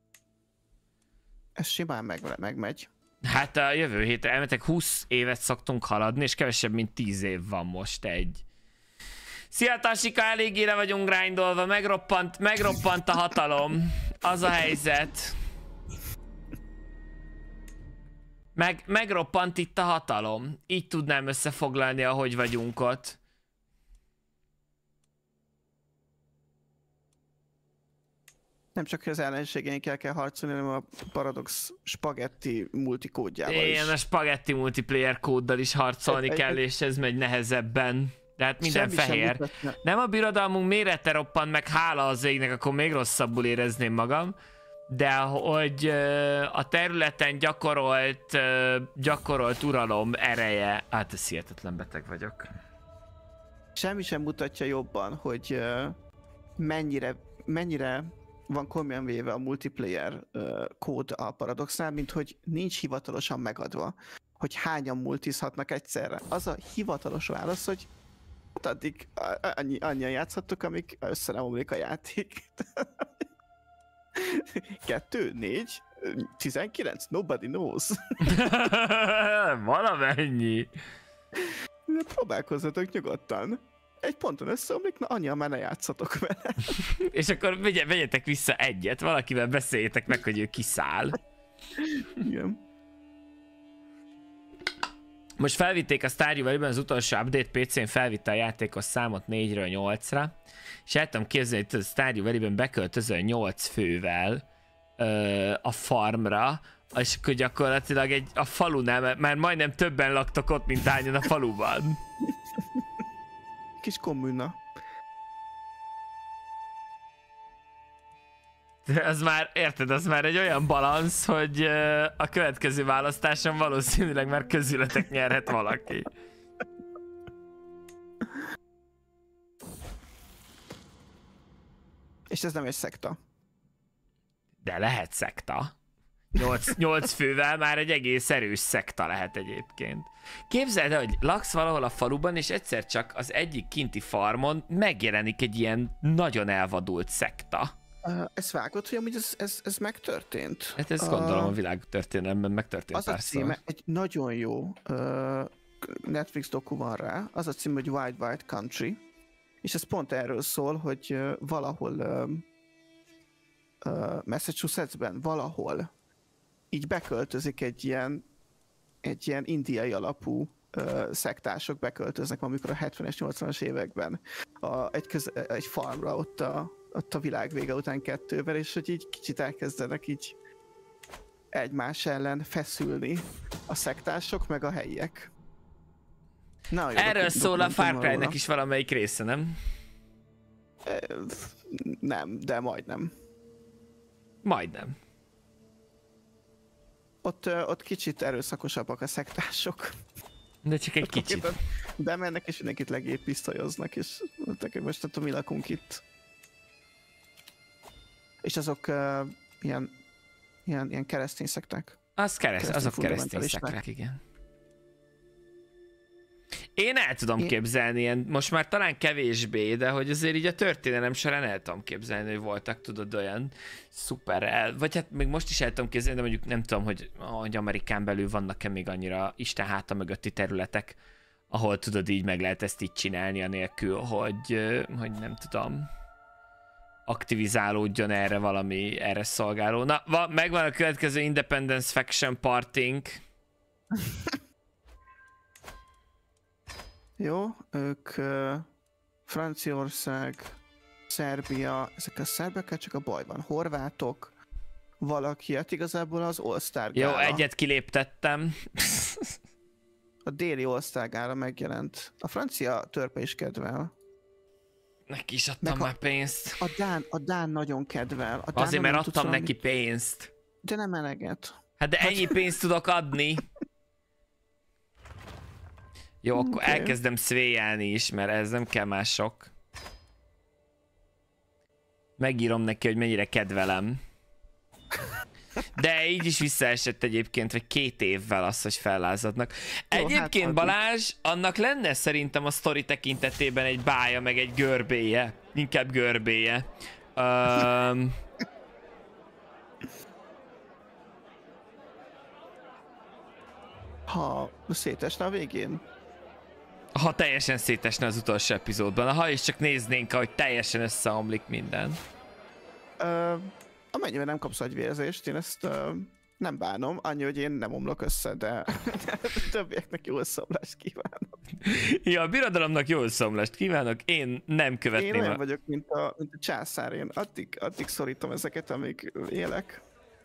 [SPEAKER 2] ez simán meg, megmegy.
[SPEAKER 1] Hát a jövő héten elmetek húsz évet szoktunk haladni, és kevesebb mint tíz év van most egy. Szia Tasika, eléggé le vagyunk grindolva, megroppant, megroppant a hatalom. Az a helyzet. Meg, megroppant itt a hatalom. Így tudnám összefoglalni, ahogy vagyunk ott.
[SPEAKER 2] Nem csak az ellenségeinkkel kell harcolni, hanem a Paradox spagetti multikódjával is.
[SPEAKER 1] Igen, a spagetti multiplayer kóddal is harcolni egy, kell, egy, és ez megy nehezebben. De hát minden fehér. Nem a birodalmunk mérete roppant meg, hála az égnek, akkor még rosszabbul érezném magam. De hogy a területen gyakorolt, gyakorolt uralom ereje, hát ez hihetetlen beteg vagyok.
[SPEAKER 2] Semmi sem mutatja jobban, hogy mennyire, mennyire van komolyan véve a multiplayer kód a Paradoxnál, mint hogy nincs hivatalosan megadva, hogy hányan multizhatnak egyszerre. Az a hivatalos válasz, hogy addig annyi, annyian játszhattok, amíg össze nem omlik a játék. Kettő, négy, tizenkilenc, nobody knows.
[SPEAKER 1] Valamennyi.
[SPEAKER 2] Próbálkozzatok nyugodtan. Egy ponton összeomlik, na annyian már ne játszatok vele.
[SPEAKER 1] És akkor vegyetek vissza egyet, valakivel beszéljétek meg, hogy ő kiszáll.
[SPEAKER 2] Igen.
[SPEAKER 1] Most felvitték a Stardew Valley-ben az utolsó update, pé cén felvitte a játékos számot négyről nyolcra, és el tudom képzelni, hogy a Stardew Valley-ben beköltözöl nyolc fővel ö, a farmra, és akkor gyakorlatilag egy, a falunál, már majdnem többen laktok ott, mint hányan a faluban.
[SPEAKER 2] Kis kommuna.
[SPEAKER 1] Az már, érted, az már egy olyan balansz, hogy uh, a következő választáson valószínűleg már közületek nyerhet valaki.
[SPEAKER 2] És ez nem egy szekta.
[SPEAKER 1] De lehet szekta. Nyolc, nyolc fővel már egy egész erős szekta lehet egyébként. Képzeld el, hogy laksz valahol a faluban, és egyszer csak az egyik kinti farmon megjelenik egy ilyen nagyon elvadult szekta.
[SPEAKER 2] Uh, ezt vágod, hogy amúgy ez, ez, ez megtörtént?
[SPEAKER 1] Hát ezt gondolom uh, a világ történelemben megtörtént
[SPEAKER 2] az párszor. Az a címe egy nagyon jó uh, Netflix doku van rá, az a cím, hogy Wild Wild Country, és ez pont erről szól, hogy uh, valahol uh, uh, Massachusettsben valahol így beköltözik egy ilyen egy ilyen indiai alapú uh, szektások beköltöznek, amikor a hetvenes, nyolcvanas években a, egy, köz, egy farmra ott a ott a világ vége után kettővel, és hogy így kicsit elkezdenek így egymás ellen feszülni a szektások, meg a helyiek. Na, jó,
[SPEAKER 1] erről szól a Far Cry-nek is valamelyik része, nem?
[SPEAKER 2] Nem, de majdnem.
[SPEAKER 1] Majdnem.
[SPEAKER 2] Ott, ott kicsit erőszakosabbak a szektások.
[SPEAKER 1] De csak egy ott kicsit.
[SPEAKER 2] Bemennek, és mindenkit legépp pisztolyoznak, és most tudom, mi lakunk itt. És azok uh, ilyen, ilyen, ilyen keresztény szekták.
[SPEAKER 1] Az kereszt, azok keresztény szekták, igen. Én el tudom Én... képzelni ilyen, most már talán kevésbé, de hogy azért így a történelem során el tudom képzelni, hogy voltak, tudod, olyan szuper el, vagy hát még most is el tudom képzelni, de mondjuk nem tudom, hogy, hogy Amerikán belül vannak-e még annyira Isten háta mögötti területek, ahol tudod, így meg lehet ezt így csinálni anélkül, hogy, hogy nem tudom, aktivizálódjon erre valami, erre szolgáló. Na, va, megvan a következő Independence Faction partink.
[SPEAKER 2] Jó, ők uh, Franciaország, Szerbia, ezek a szerbekkel csak a baj van. Horvátok, valaki, hát igazából az All-Star
[SPEAKER 1] Jó,
[SPEAKER 2] gála.
[SPEAKER 1] egyet kiléptettem.
[SPEAKER 2] A déli All-Star gála megjelent. A francia törpe is kedvel.
[SPEAKER 1] Neki is adtam már pénzt.
[SPEAKER 2] A Dán, a Dán nagyon kedvel. A Dán
[SPEAKER 1] Azért, mert adtam
[SPEAKER 2] valami...
[SPEAKER 1] neki pénzt.
[SPEAKER 2] De nem eleget.
[SPEAKER 1] Hát de ennyi pénzt tudok adni. Jó, akkor okay. elkezdem szvéjelni is, mert ez nem kell már sok. Megírom neki, hogy mennyire kedvelem. De így is visszaesett egyébként, vagy két évvel az, hogy fellázadnak. Jó, egyébként hát, Balázs, annak lenne szerintem a sztori tekintetében egy bája, meg egy görbéje. Inkább görbéje. Um...
[SPEAKER 2] Ha szétesne a végén?
[SPEAKER 1] Ha teljesen szétesne az utolsó epizódban. Ha is csak néznénk, ahogy teljesen összeomlik minden.
[SPEAKER 2] Ö, amennyiben nem kapsz agyvérzést, én ezt ö, nem bánom. Annyi, hogy én nem omlok össze, de, de többieknek jó összeomlást kívánok.
[SPEAKER 1] Ja, a birodalomnak jó összeomlást kívánok. Én nem követném.
[SPEAKER 2] Én olyan
[SPEAKER 1] a...
[SPEAKER 2] vagyok, mint a, mint a császár. Én addig, addig szorítom ezeket, amíg élek.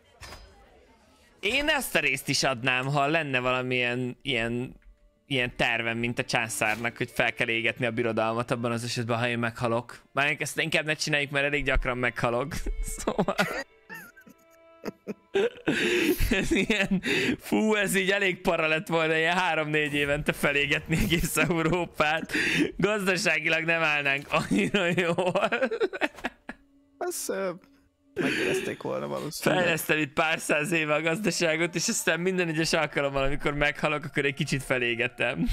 [SPEAKER 1] Én ezt a részt is adnám, ha lenne valamilyen ilyen, ilyen tervem, mint a császárnak, hogy fel kell égetni a birodalmat abban az esetben, ha én meghalok. Már ezt inkább ne csináljuk, mert elég gyakran meghalok. Szóval... ez ilyen... Fú, ez így elég para lett volna, ilyen három-négy évente felégetni egész Európát. Gazdaságilag nem állnánk annyira jól.
[SPEAKER 2] Ez... Uh... megérezték volna valószínűleg.
[SPEAKER 1] Fejlesztem itt pár száz éve a gazdaságot, és aztán minden egyes alkalommal, amikor meghalok, akkor egy kicsit felégetem.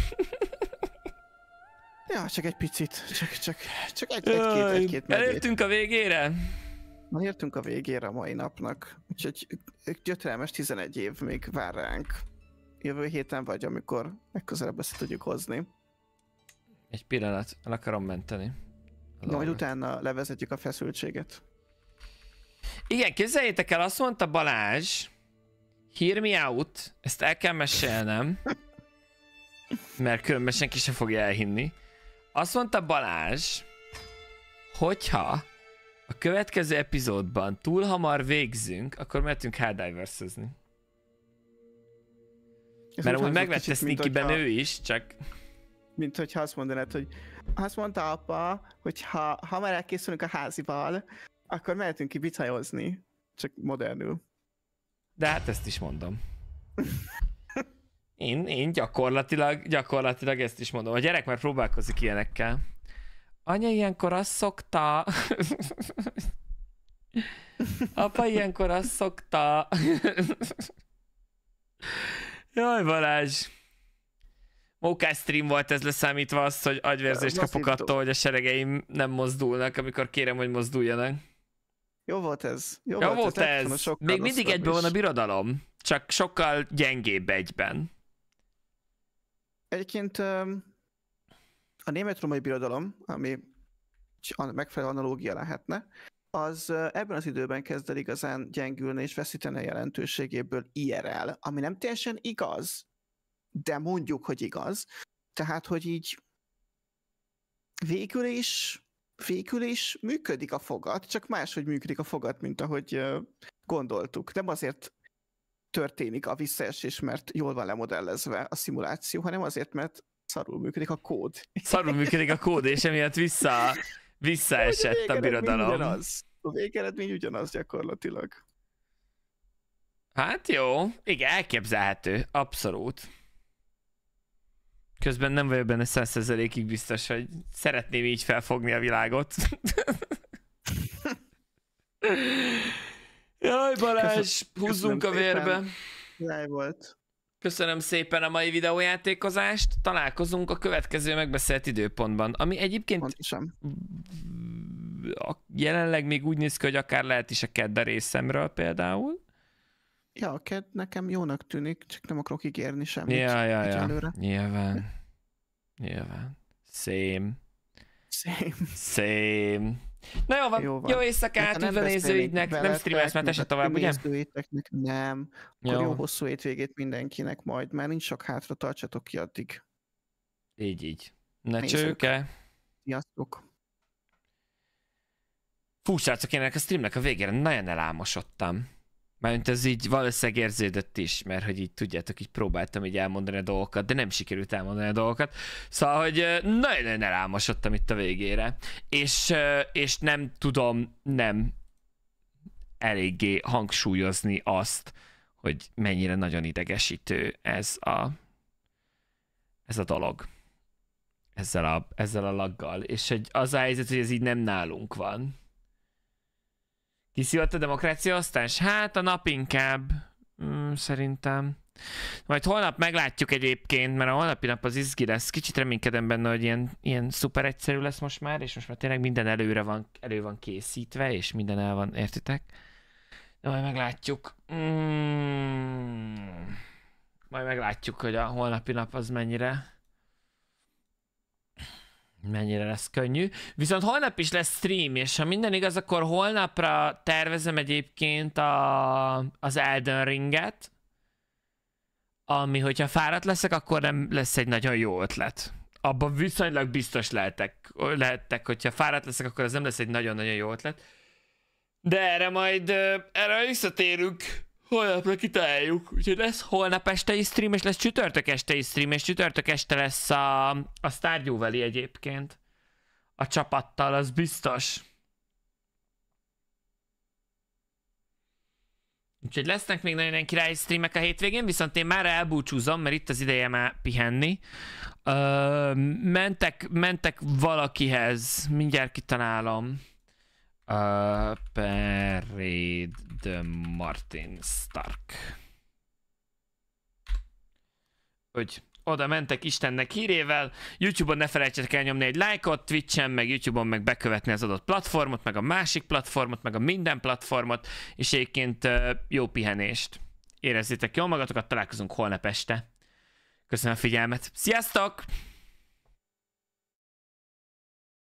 [SPEAKER 2] Ja, csak egy picit. Csak, csak, csak egy, egy-két, egy-két medét.
[SPEAKER 1] Elértünk a végére?
[SPEAKER 2] Na, értünk a végére a mai napnak. Úgyhogy gyötrelmes tizenegy év még vár ránk. Jövő héten vagy, amikor legközelebb ezt tudjuk hozni.
[SPEAKER 1] Egy pillanat, el akarom menteni.
[SPEAKER 2] Na, majd utána levezetjük a feszültséget.
[SPEAKER 1] Igen, képzeljétek el, azt mondta Balázs, hear me out, ezt el kell mesélnem, mert különben senki sem fogja elhinni. Azt mondta Balázs, hogyha a következő epizódban túl hamar végzünk, akkor mehetünk Helldiversezni. Mert amúgy megvette Sneakyben ő is, csak...
[SPEAKER 2] Mint hogyha azt mondanád, hogy azt mondta apa, hogy ha hamar elkészülünk a házival, akkor mehetünk ki bicajozni, csak modernül.
[SPEAKER 1] De hát ezt is mondom. Én, én gyakorlatilag, gyakorlatilag ezt is mondom. A gyerek már próbálkozik ilyenekkel. Anya ilyenkor azt szokta... Apa ilyenkor azt szokta... Jaj, Balázs. Mókás stream volt ez leszámítva azt, hogy agyvérzést kapok attól, hogy a seregeim nem mozdulnak, amikor kérem, hogy mozduljanak.
[SPEAKER 2] Jó volt ez.
[SPEAKER 1] Jó, Jó volt ez. ez. Még mindig egyben van a birodalom, csak sokkal gyengébb egyben.
[SPEAKER 2] Egyébként a német-római birodalom, ami megfelelő analógia lehetne, az ebben az időben kezd el igazán gyengülni és veszíteni a jelentőségéből i er el, ami nem teljesen igaz, de mondjuk, hogy igaz. Tehát, hogy így végül is végül is működik a fogat, csak máshogy működik a fogat, mint ahogy gondoltuk. Nem azért történik a visszaesés, mert jól van lemodellezve a szimuláció, hanem azért, mert szarul működik a kód.
[SPEAKER 1] Szarul működik a kód, és emiatt vissza, visszaesett a, a birodalom.
[SPEAKER 2] Ugyanaz. A végeredmény ugyanaz gyakorlatilag.
[SPEAKER 1] Hát jó, igen, elképzelhető, abszolút. Közben nem vagyok benne száz százalékig biztos, hogy szeretném így felfogni a világot. Jaj, Balázs, húzzunk a vérbe.
[SPEAKER 2] Jaj, volt.
[SPEAKER 1] Köszönöm szépen a mai videójátékozást. Találkozunk a következő megbeszélt időpontban, ami egyébként
[SPEAKER 2] Pontosan.
[SPEAKER 1] jelenleg még úgy néz ki, hogy akár lehet is a kedd a részemről például.
[SPEAKER 2] Ja, a kedd nekem jónak tűnik, csak nem akarok ígérni semmit.
[SPEAKER 1] Ja, ja, ja. Előre. Nyilván. Nyilván. Same.
[SPEAKER 2] Same.
[SPEAKER 1] Same. Na jó van, jó, van. Jó éjszakát, üdv a nézőidnek, nem streamelsz, mert te tovább, ugye?
[SPEAKER 2] Nézőiteknek nem. Akkor jó. jó hosszú hétvégét mindenkinek majd, mert nincs sok hátra, tartsatok ki addig.
[SPEAKER 1] Így, így. Ne csőke.
[SPEAKER 2] Sziasztok.
[SPEAKER 1] Fú, srácok, én ennek a streamnek a végére nagyon elálmosodtam. Mert ez így valószínűleg érződött is, mert hogy így tudjátok, így próbáltam így elmondani a dolgokat, de nem sikerült elmondani a dolgokat. Szóval, hogy nagyon-nagyon elálmosodtam itt a végére. És, és nem tudom nem eléggé hangsúlyozni azt, hogy mennyire nagyon idegesítő ez a, ez a dolog. Ezzel a, ezzel a laggal. És hogy az a helyzet, hogy ez így nem nálunk van. Kiszívott a demokrácia osztás? Hát a nap inkább. Mm, szerintem. Majd holnap meglátjuk egyébként, mert a holnapi nap az izgi lesz. Kicsit reménykedem benne, hogy ilyen, ilyen szuper egyszerű lesz most már, és most már tényleg minden előre van, elő van készítve, és minden el van, értitek? De majd meglátjuk. Mm. Majd meglátjuk, hogy a holnapi nap az mennyire mennyire lesz könnyű. Viszont holnap is lesz stream, és ha minden igaz, akkor holnapra tervezem egyébként a, az Elden Ringet, ami, hogyha fáradt leszek, akkor nem lesz egy nagyon jó ötlet. Abban viszonylag biztos lehetek, lehettek, hogyha fáradt leszek, akkor ez nem lesz egy nagyon-nagyon jó ötlet. De erre majd, erre visszatérünk, holnapra kitaláljuk. Úgyhogy lesz holnap estei stream, és lesz csütörtök estei stream, és csütörtök este lesz a, a Stardew Valley egyébként. A csapattal, az biztos. Úgyhogy lesznek még nagyon király streamek a hétvégén, viszont én már elbúcsúzom, mert itt az ideje már pihenni. Ö, mentek, mentek valakihez, mindjárt kitalálom. Uh, Parade de Martin Stark. Úgy, oda mentek Istennek hírével. YouTube-on ne felejtsetek el nyomni egy lájkot, Twitch-en, meg YouTube-on meg bekövetni az adott platformot, meg a másik platformot, meg a minden platformot, és egyébként uh, jó pihenést. Érezzétek jól magatokat, találkozunk holnap este. Köszönöm a figyelmet. Sziasztok!